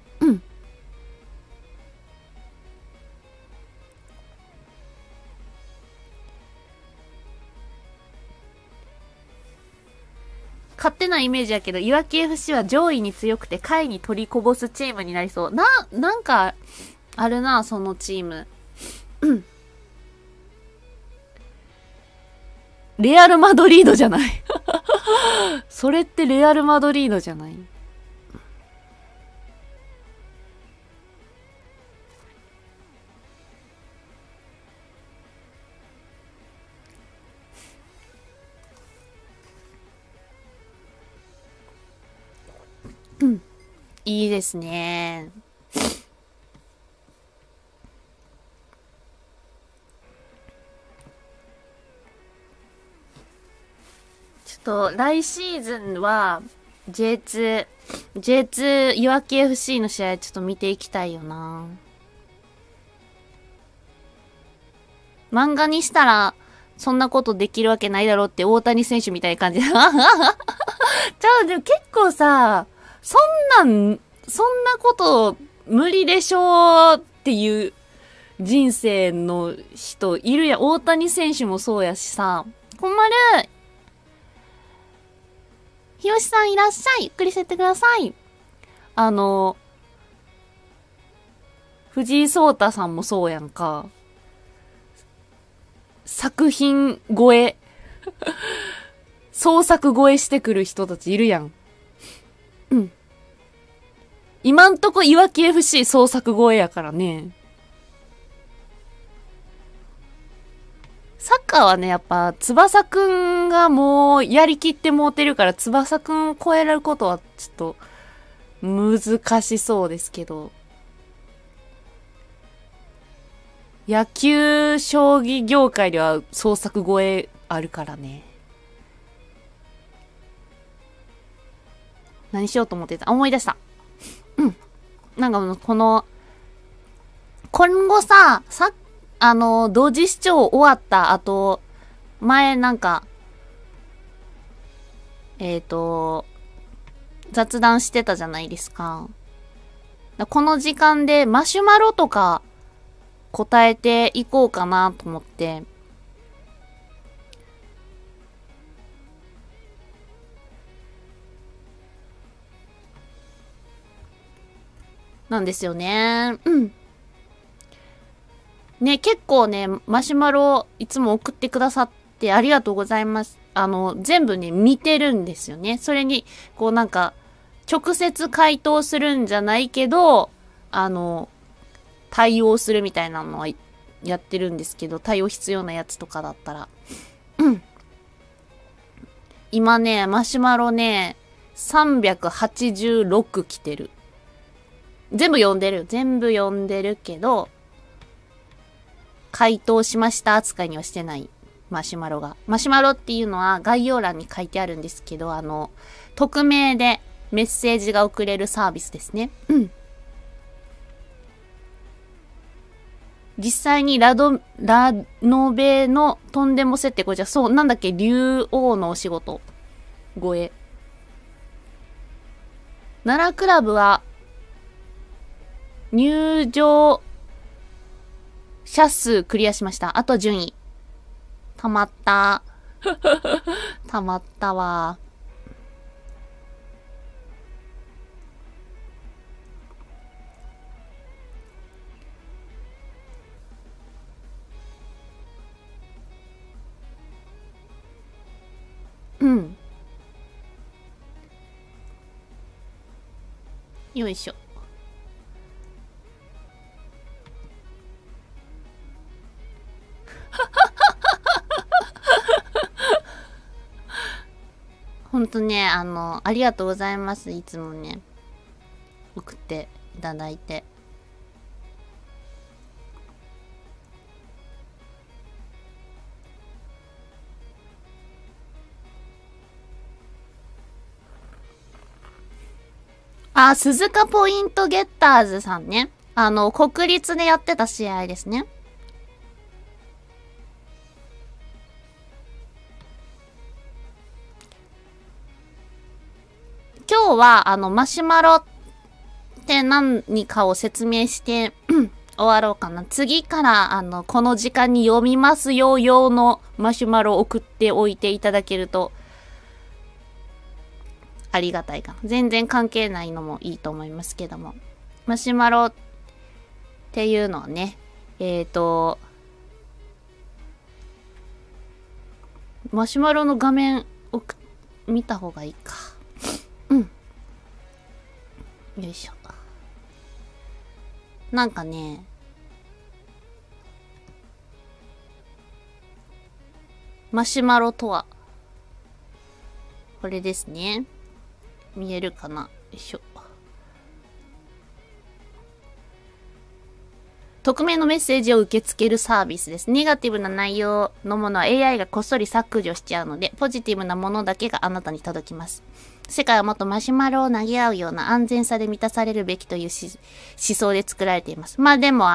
勝手なイメージやけど、いわき FC は上位に強くて下位に取りこぼすチームになりそう。なんか、あるな、そのチーム。レアルマドリードじゃないそれってレアルマドリードじゃない？いいですね。ちょっと、来シーズンは、J2 いわき FC の試合ちょっと見ていきたいよな。漫画にしたら、そんなことできるわけないだろうって大谷選手みたいな感じ。でも結構さ、そんなこと無理でしょうっていう人生の人いるやん。大谷選手もそうやしさ。こんまる。ひよしさんいらっしゃい。ゆっくりしてってください。藤井聡太さんもそうやんか。作品超え。創作超えしてくる人たちいるやん。今んとこいわき FC 創作超えやからね。サッカーはね、やっぱ、翼くんがもうやりきってもうてるから、翼くんを超えられることはちょっと難しそうですけど。野球、将棋業界では創作超えあるからね。何しようと思ってた？思い出した。なんか今後さ、同時視聴終わった後、前なんか、雑談してたじゃないですか。 この時間でマシュマロとか答えていこうかなと思って。なんですよね。うん。ね、結構ね、マシュマロいつも送ってくださってありがとうございます。全部ね、見てるんですよね。それに、こうなんか、直接回答するんじゃないけど、対応するみたいなのはやってるんですけど、対応必要なやつとかだったら。うん。今ね、マシュマロね、386来てる。全部読んでる。全部読んでるけど、回答しました扱いにはしてない。マシュマロが。マシュマロっていうのは概要欄に書いてあるんですけど、匿名でメッセージが送れるサービスですね。うん。実際にラノベのとんでも設定、これじゃ、そう、なんだっけ、竜王のお仕事。護衛。奈良クラブは、入場者数クリアしました。あと順位。たまった。たまったわ。うん。よいしょ。ほんとね、ありがとうございます。いつもね、送っていただいて。あ、鈴鹿ポイントゲッターズさんね。国立でやってた試合ですね。今日は、マシュマロって何かを説明して、終わろうかな。次から、この時間に読みますよ用のマシュマロを送っておいていただけると、ありがたいかな。全然関係ないのもいいと思いますけども。マシュマロっていうのはね、マシュマロの画面を見た方がいいか。うん。よいしょ。なんかね、マシュマロとは、これですね。見えるかな？よいしょ。匿名のメッセージを受け付けるサービスです。ネガティブな内容のものは AI がこっそり削除しちゃうので、ポジティブなものだけがあなたに届きます。世界はもっとマシュマロを投げ合うような安全さで満たされるべきという思想で作られています。まあでも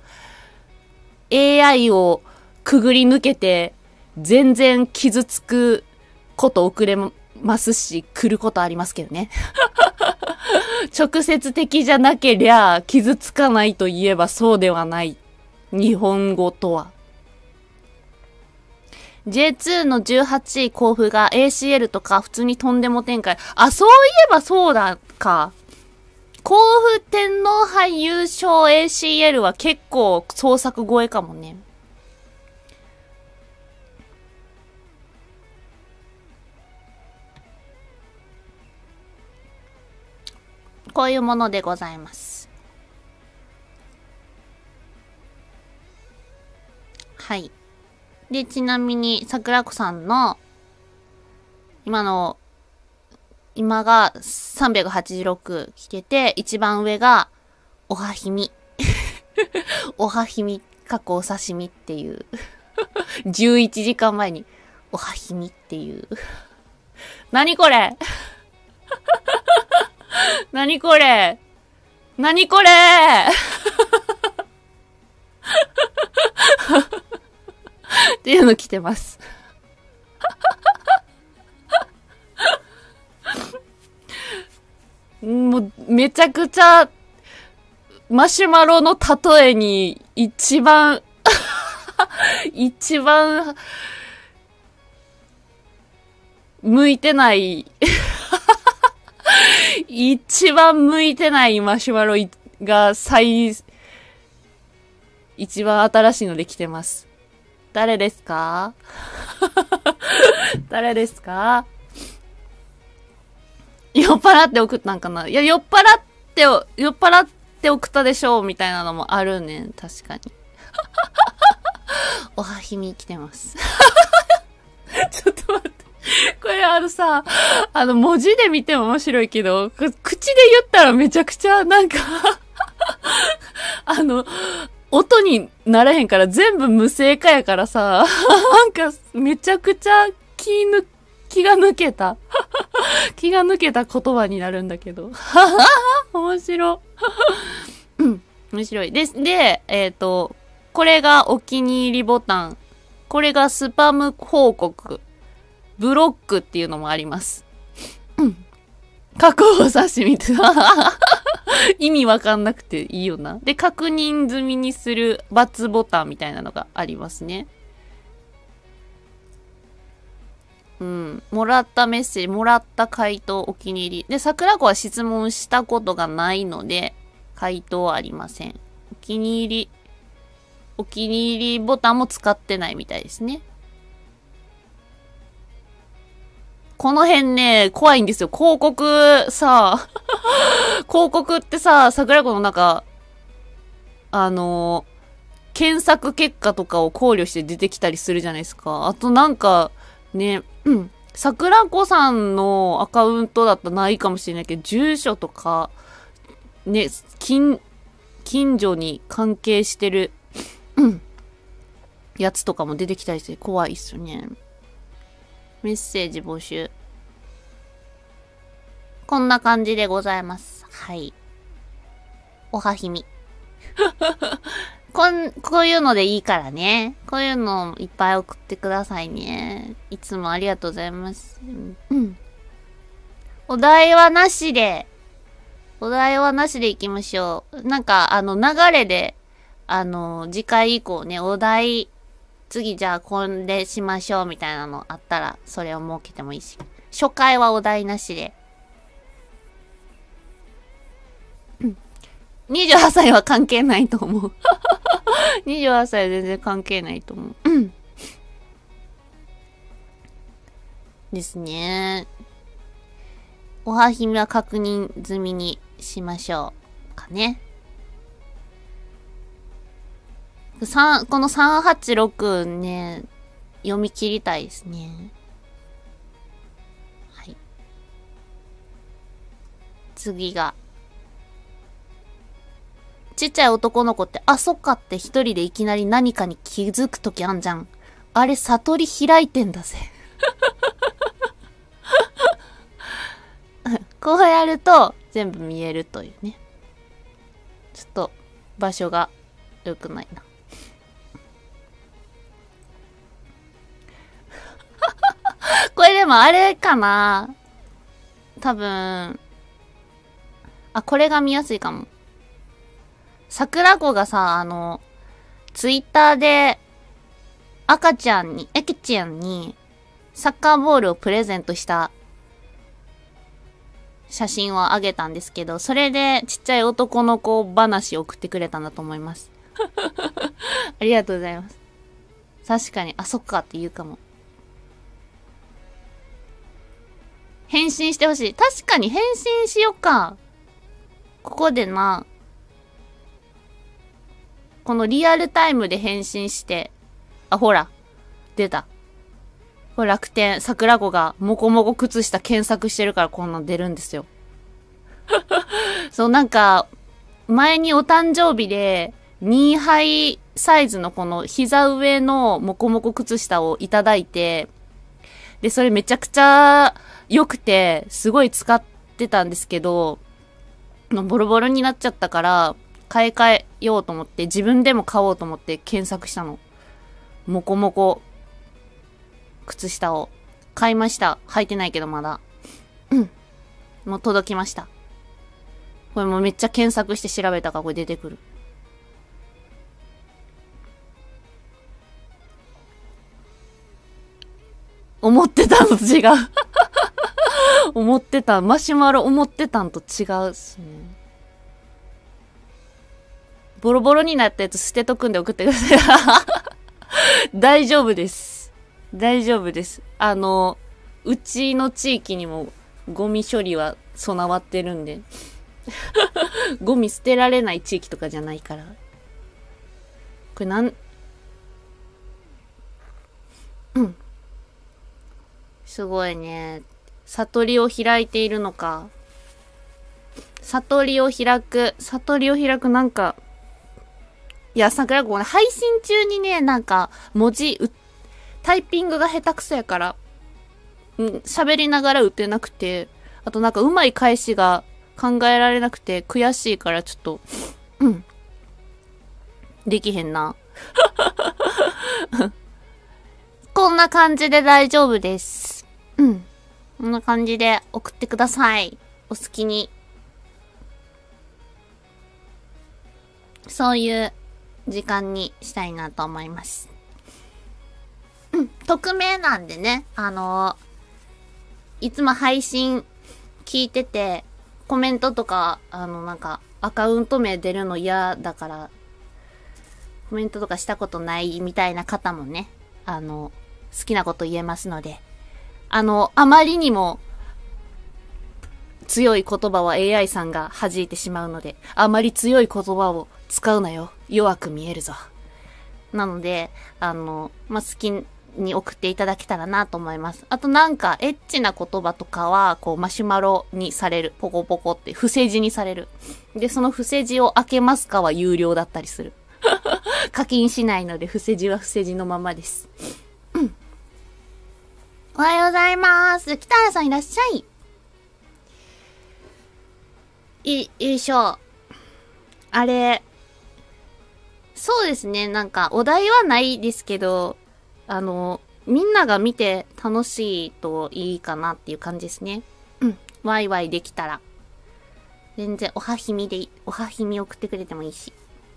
AI をくぐり抜けて、全然傷つくこと遅れますし、来ることありますけどね。直接的じゃなけりゃ傷つかないといえばそうではない。日本語とは。J2 の18位甲府が ACL とか普通にとんでも展開。あ、そういえばそうだか。甲府天皇杯優勝 ACL は結構創作超えかもね。こういうものでございます。はい。で、ちなみに、桜子さんの、今が386来てて、一番上が、おはひみ。おはひみ、過去お刺身っていう。11時間前に、おはひみっていう。何これ何これ何これっていうの来てます。もう、めちゃくちゃ、 マシュマロの例えに一番向いてない一番向いてないマシュマロが一番新しいので来てます。誰ですか誰ですか？酔っ払って送ったんかな？いや、酔っ払って送ったでしょうみたいなのもあるね。確かに。おはひみ来てます。ちょっと待って。これさ、文字で見ても面白いけど、口で言ったらめちゃくちゃなんか音にならへんから全部無声化やからさ、なんかめちゃくちゃ気が抜けた。気が抜けた言葉になるんだけど。面白。面白い。で、これがお気に入りボタン。これがスパム報告。ブロックっていうのもあります。加工刺身って意味わかんなくていいよな。で、確認済みにする×ボタンみたいなのがありますね。もらったメッセージ、もらった回答、お気に入り。で、桜子は質問したことがないので、回答はありません。お気に入りボタンも使ってないみたいですね。この辺ね、怖いんですよ。広告さ、広告ってさ、桜子の中、検索結果とかを考慮して出てきたりするじゃないですか。あとなんか、ね、桜子さんのアカウントだったらないかもしれないけど、住所とか、ね、近所に関係してる、やつとかも出てきたりして怖いっすよね。メッセージ募集。こんな感じでございます。はい。おはひみ。こういうのでいいからね。こういうのいっぱい送ってくださいね。いつもありがとうございます。お題はなしでいきましょう。なんか、流れで、次回以降ね、お題、次じゃあこれしましょうみたいなのあったら、それを設けてもいいし。初回はお題なしで。28歳は関係ないと思う。28歳は全然関係ないと思う。ですね。おはひみは確認済みにしましょう。かね。この386ね、読み切りたいですね。はい。次が。ちっちゃい男の子って、あ、そっかって一人でいきなり何かに気づくときあんじゃん。あれ、悟り開いてんだぜ。こうやると、全部見えるというね。ちょっと、場所が良くないな。これでもあれかな？多分、これが見やすいかも。桜子がさ、ツイッターで、エケちゃんに、サッカーボールをプレゼントした写真をあげたんですけど、それでちっちゃい男の子話を送ってくれたんだと思います。ありがとうございます。確かに、あ、そっかって言うかも。返信してほしい。確かに返信しよっか。ここでな、このリアルタイムで返信して、ほら、出た。これ楽天、桜子がもこもこ靴下検索してるからこんなん出るんですよ。そう、なんか、前にお誕生日で、ニーハイサイズのこの膝上のもこもこ靴下をいただいて、で、それめちゃくちゃ良くて、すごい使ってたんですけど、ボロボロになっちゃったから、買い替えようと思って、自分でも買おうと思って検索したの。もこもこ、靴下を買いました。履いてないけどまだ。もう届きました。 これもめっちゃ検索して調べたからこれ出てくる。思ってたのと違う。マシュマロ思ってたんと違うっすね。ボロボロになったやつ捨てとくんで送ってください。大丈夫です。大丈夫です。うちの地域にもゴミ処理は備わってるんで。ゴミ捨てられない地域とかじゃないから。これすごいね。悟りを開いているのか。悟りを開くなんか、いや、桜子ね、配信中にね、なんか、タイピングが下手くそやから、喋りながら打てなくて、あとなんかうまい返しが考えられなくて悔しいからちょっと、できへんな。こんな感じで大丈夫です。こんな感じで送ってください。お好きに。そういう時間にしたいなと思います。匿名なんでね、いつも配信聞いてて、コメントとか、なんか、アカウント名出るの嫌だから、コメントとかしたことないみたいな方もね、好きなこと言えますので、あまりにも強い言葉は AI さんが弾いてしまうので、あまり強い言葉を使うなよ。弱く見えるぞ。なので、好きに送っていただけたらなと思います。あとなんか、エッチな言葉とかは、こう、マシュマロにされる。ポコポコって、伏せ字にされる。で、その伏せ字を開けますかは有料だったりする。課金しないので、伏せ字は伏せ字のままです。おはようございます。北原さんいらっしゃい。よいしょ。あれ、そうですね。なんか、お題はないですけど、みんなが見て楽しいといいかなっていう感じですね。ワイワイできたら。全然おはひみ送ってくれてもいいし。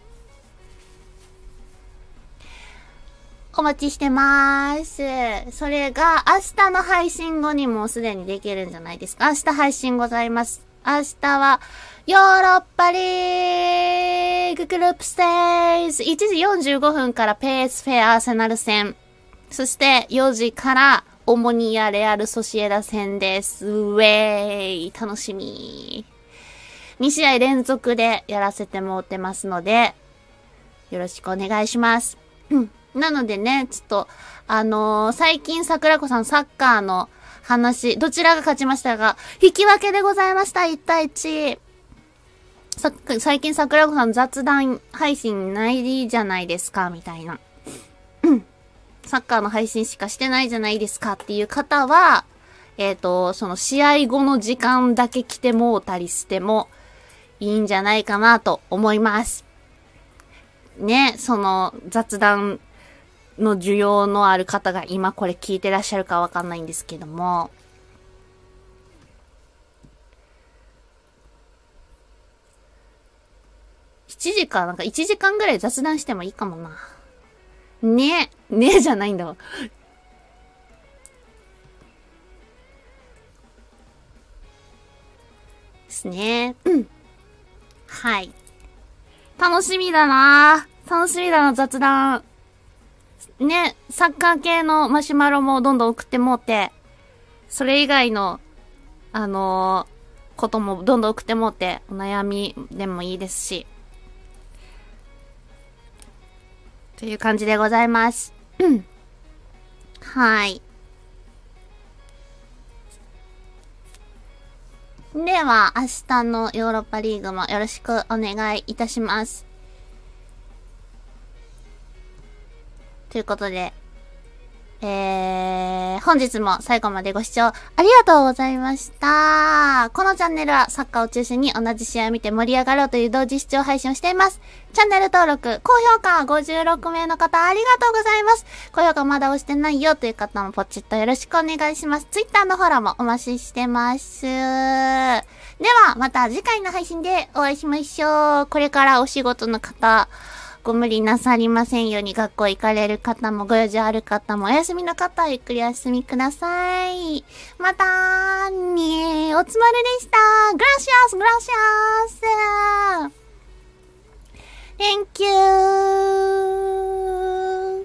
お待ちしてまーす。それが明日の配信後にもうすでにできるんじゃないですか。明日配信ございます。明日はヨーロッパリーググループステージ1時45分からPSVアーセナル戦。そして4時からオモニアレアルソシエダ戦です。ウェイ楽しみ。2試合連続でやらせてもらってますので、よろしくお願いします。なのでね、ちょっと、最近桜子さんサッカーの話、どちらが勝ちましたか？引き分けでございました、1対1。最近桜子さん雑談配信ないじゃないですか、みたいな。サッカーの配信しかしてないじゃないですかっていう方は、その試合後の時間だけ来てもうたりしてもいいんじゃないかなと思います。ね、その雑談の需要のある方が今これ聞いてらっしゃるかわかんないんですけども。7時かなんか1時間ぐらい雑談してもいいかもな。ねえじゃないんだわ。ですね。はい。楽しみだな雑談。ね、サッカー系のマシュマロもどんどん送ってもうて、それ以外の、こともどんどん送ってもうて、お悩みでもいいですし。という感じでございます。はい。では、明日のヨーロッパリーグもよろしくお願いいたします。ということで、本日も最後までご視聴ありがとうございました。このチャンネルはサッカーを中心に同じ試合を見て盛り上がろうという同時視聴配信をしています。チャンネル登録、高評価56名の方ありがとうございます。高評価まだ押してないよという方もポチッとよろしくお願いします。Twitter のフォローもお待ちしてます。 では、また次回の配信でお会いしましょう。これからお仕事の方、ご無理なさりませんように、学校行かれる方もご用事ある方もお休みの方はゆっくりお休みください。またねおつまるでした。グラシアス、グラシアス。Thank you.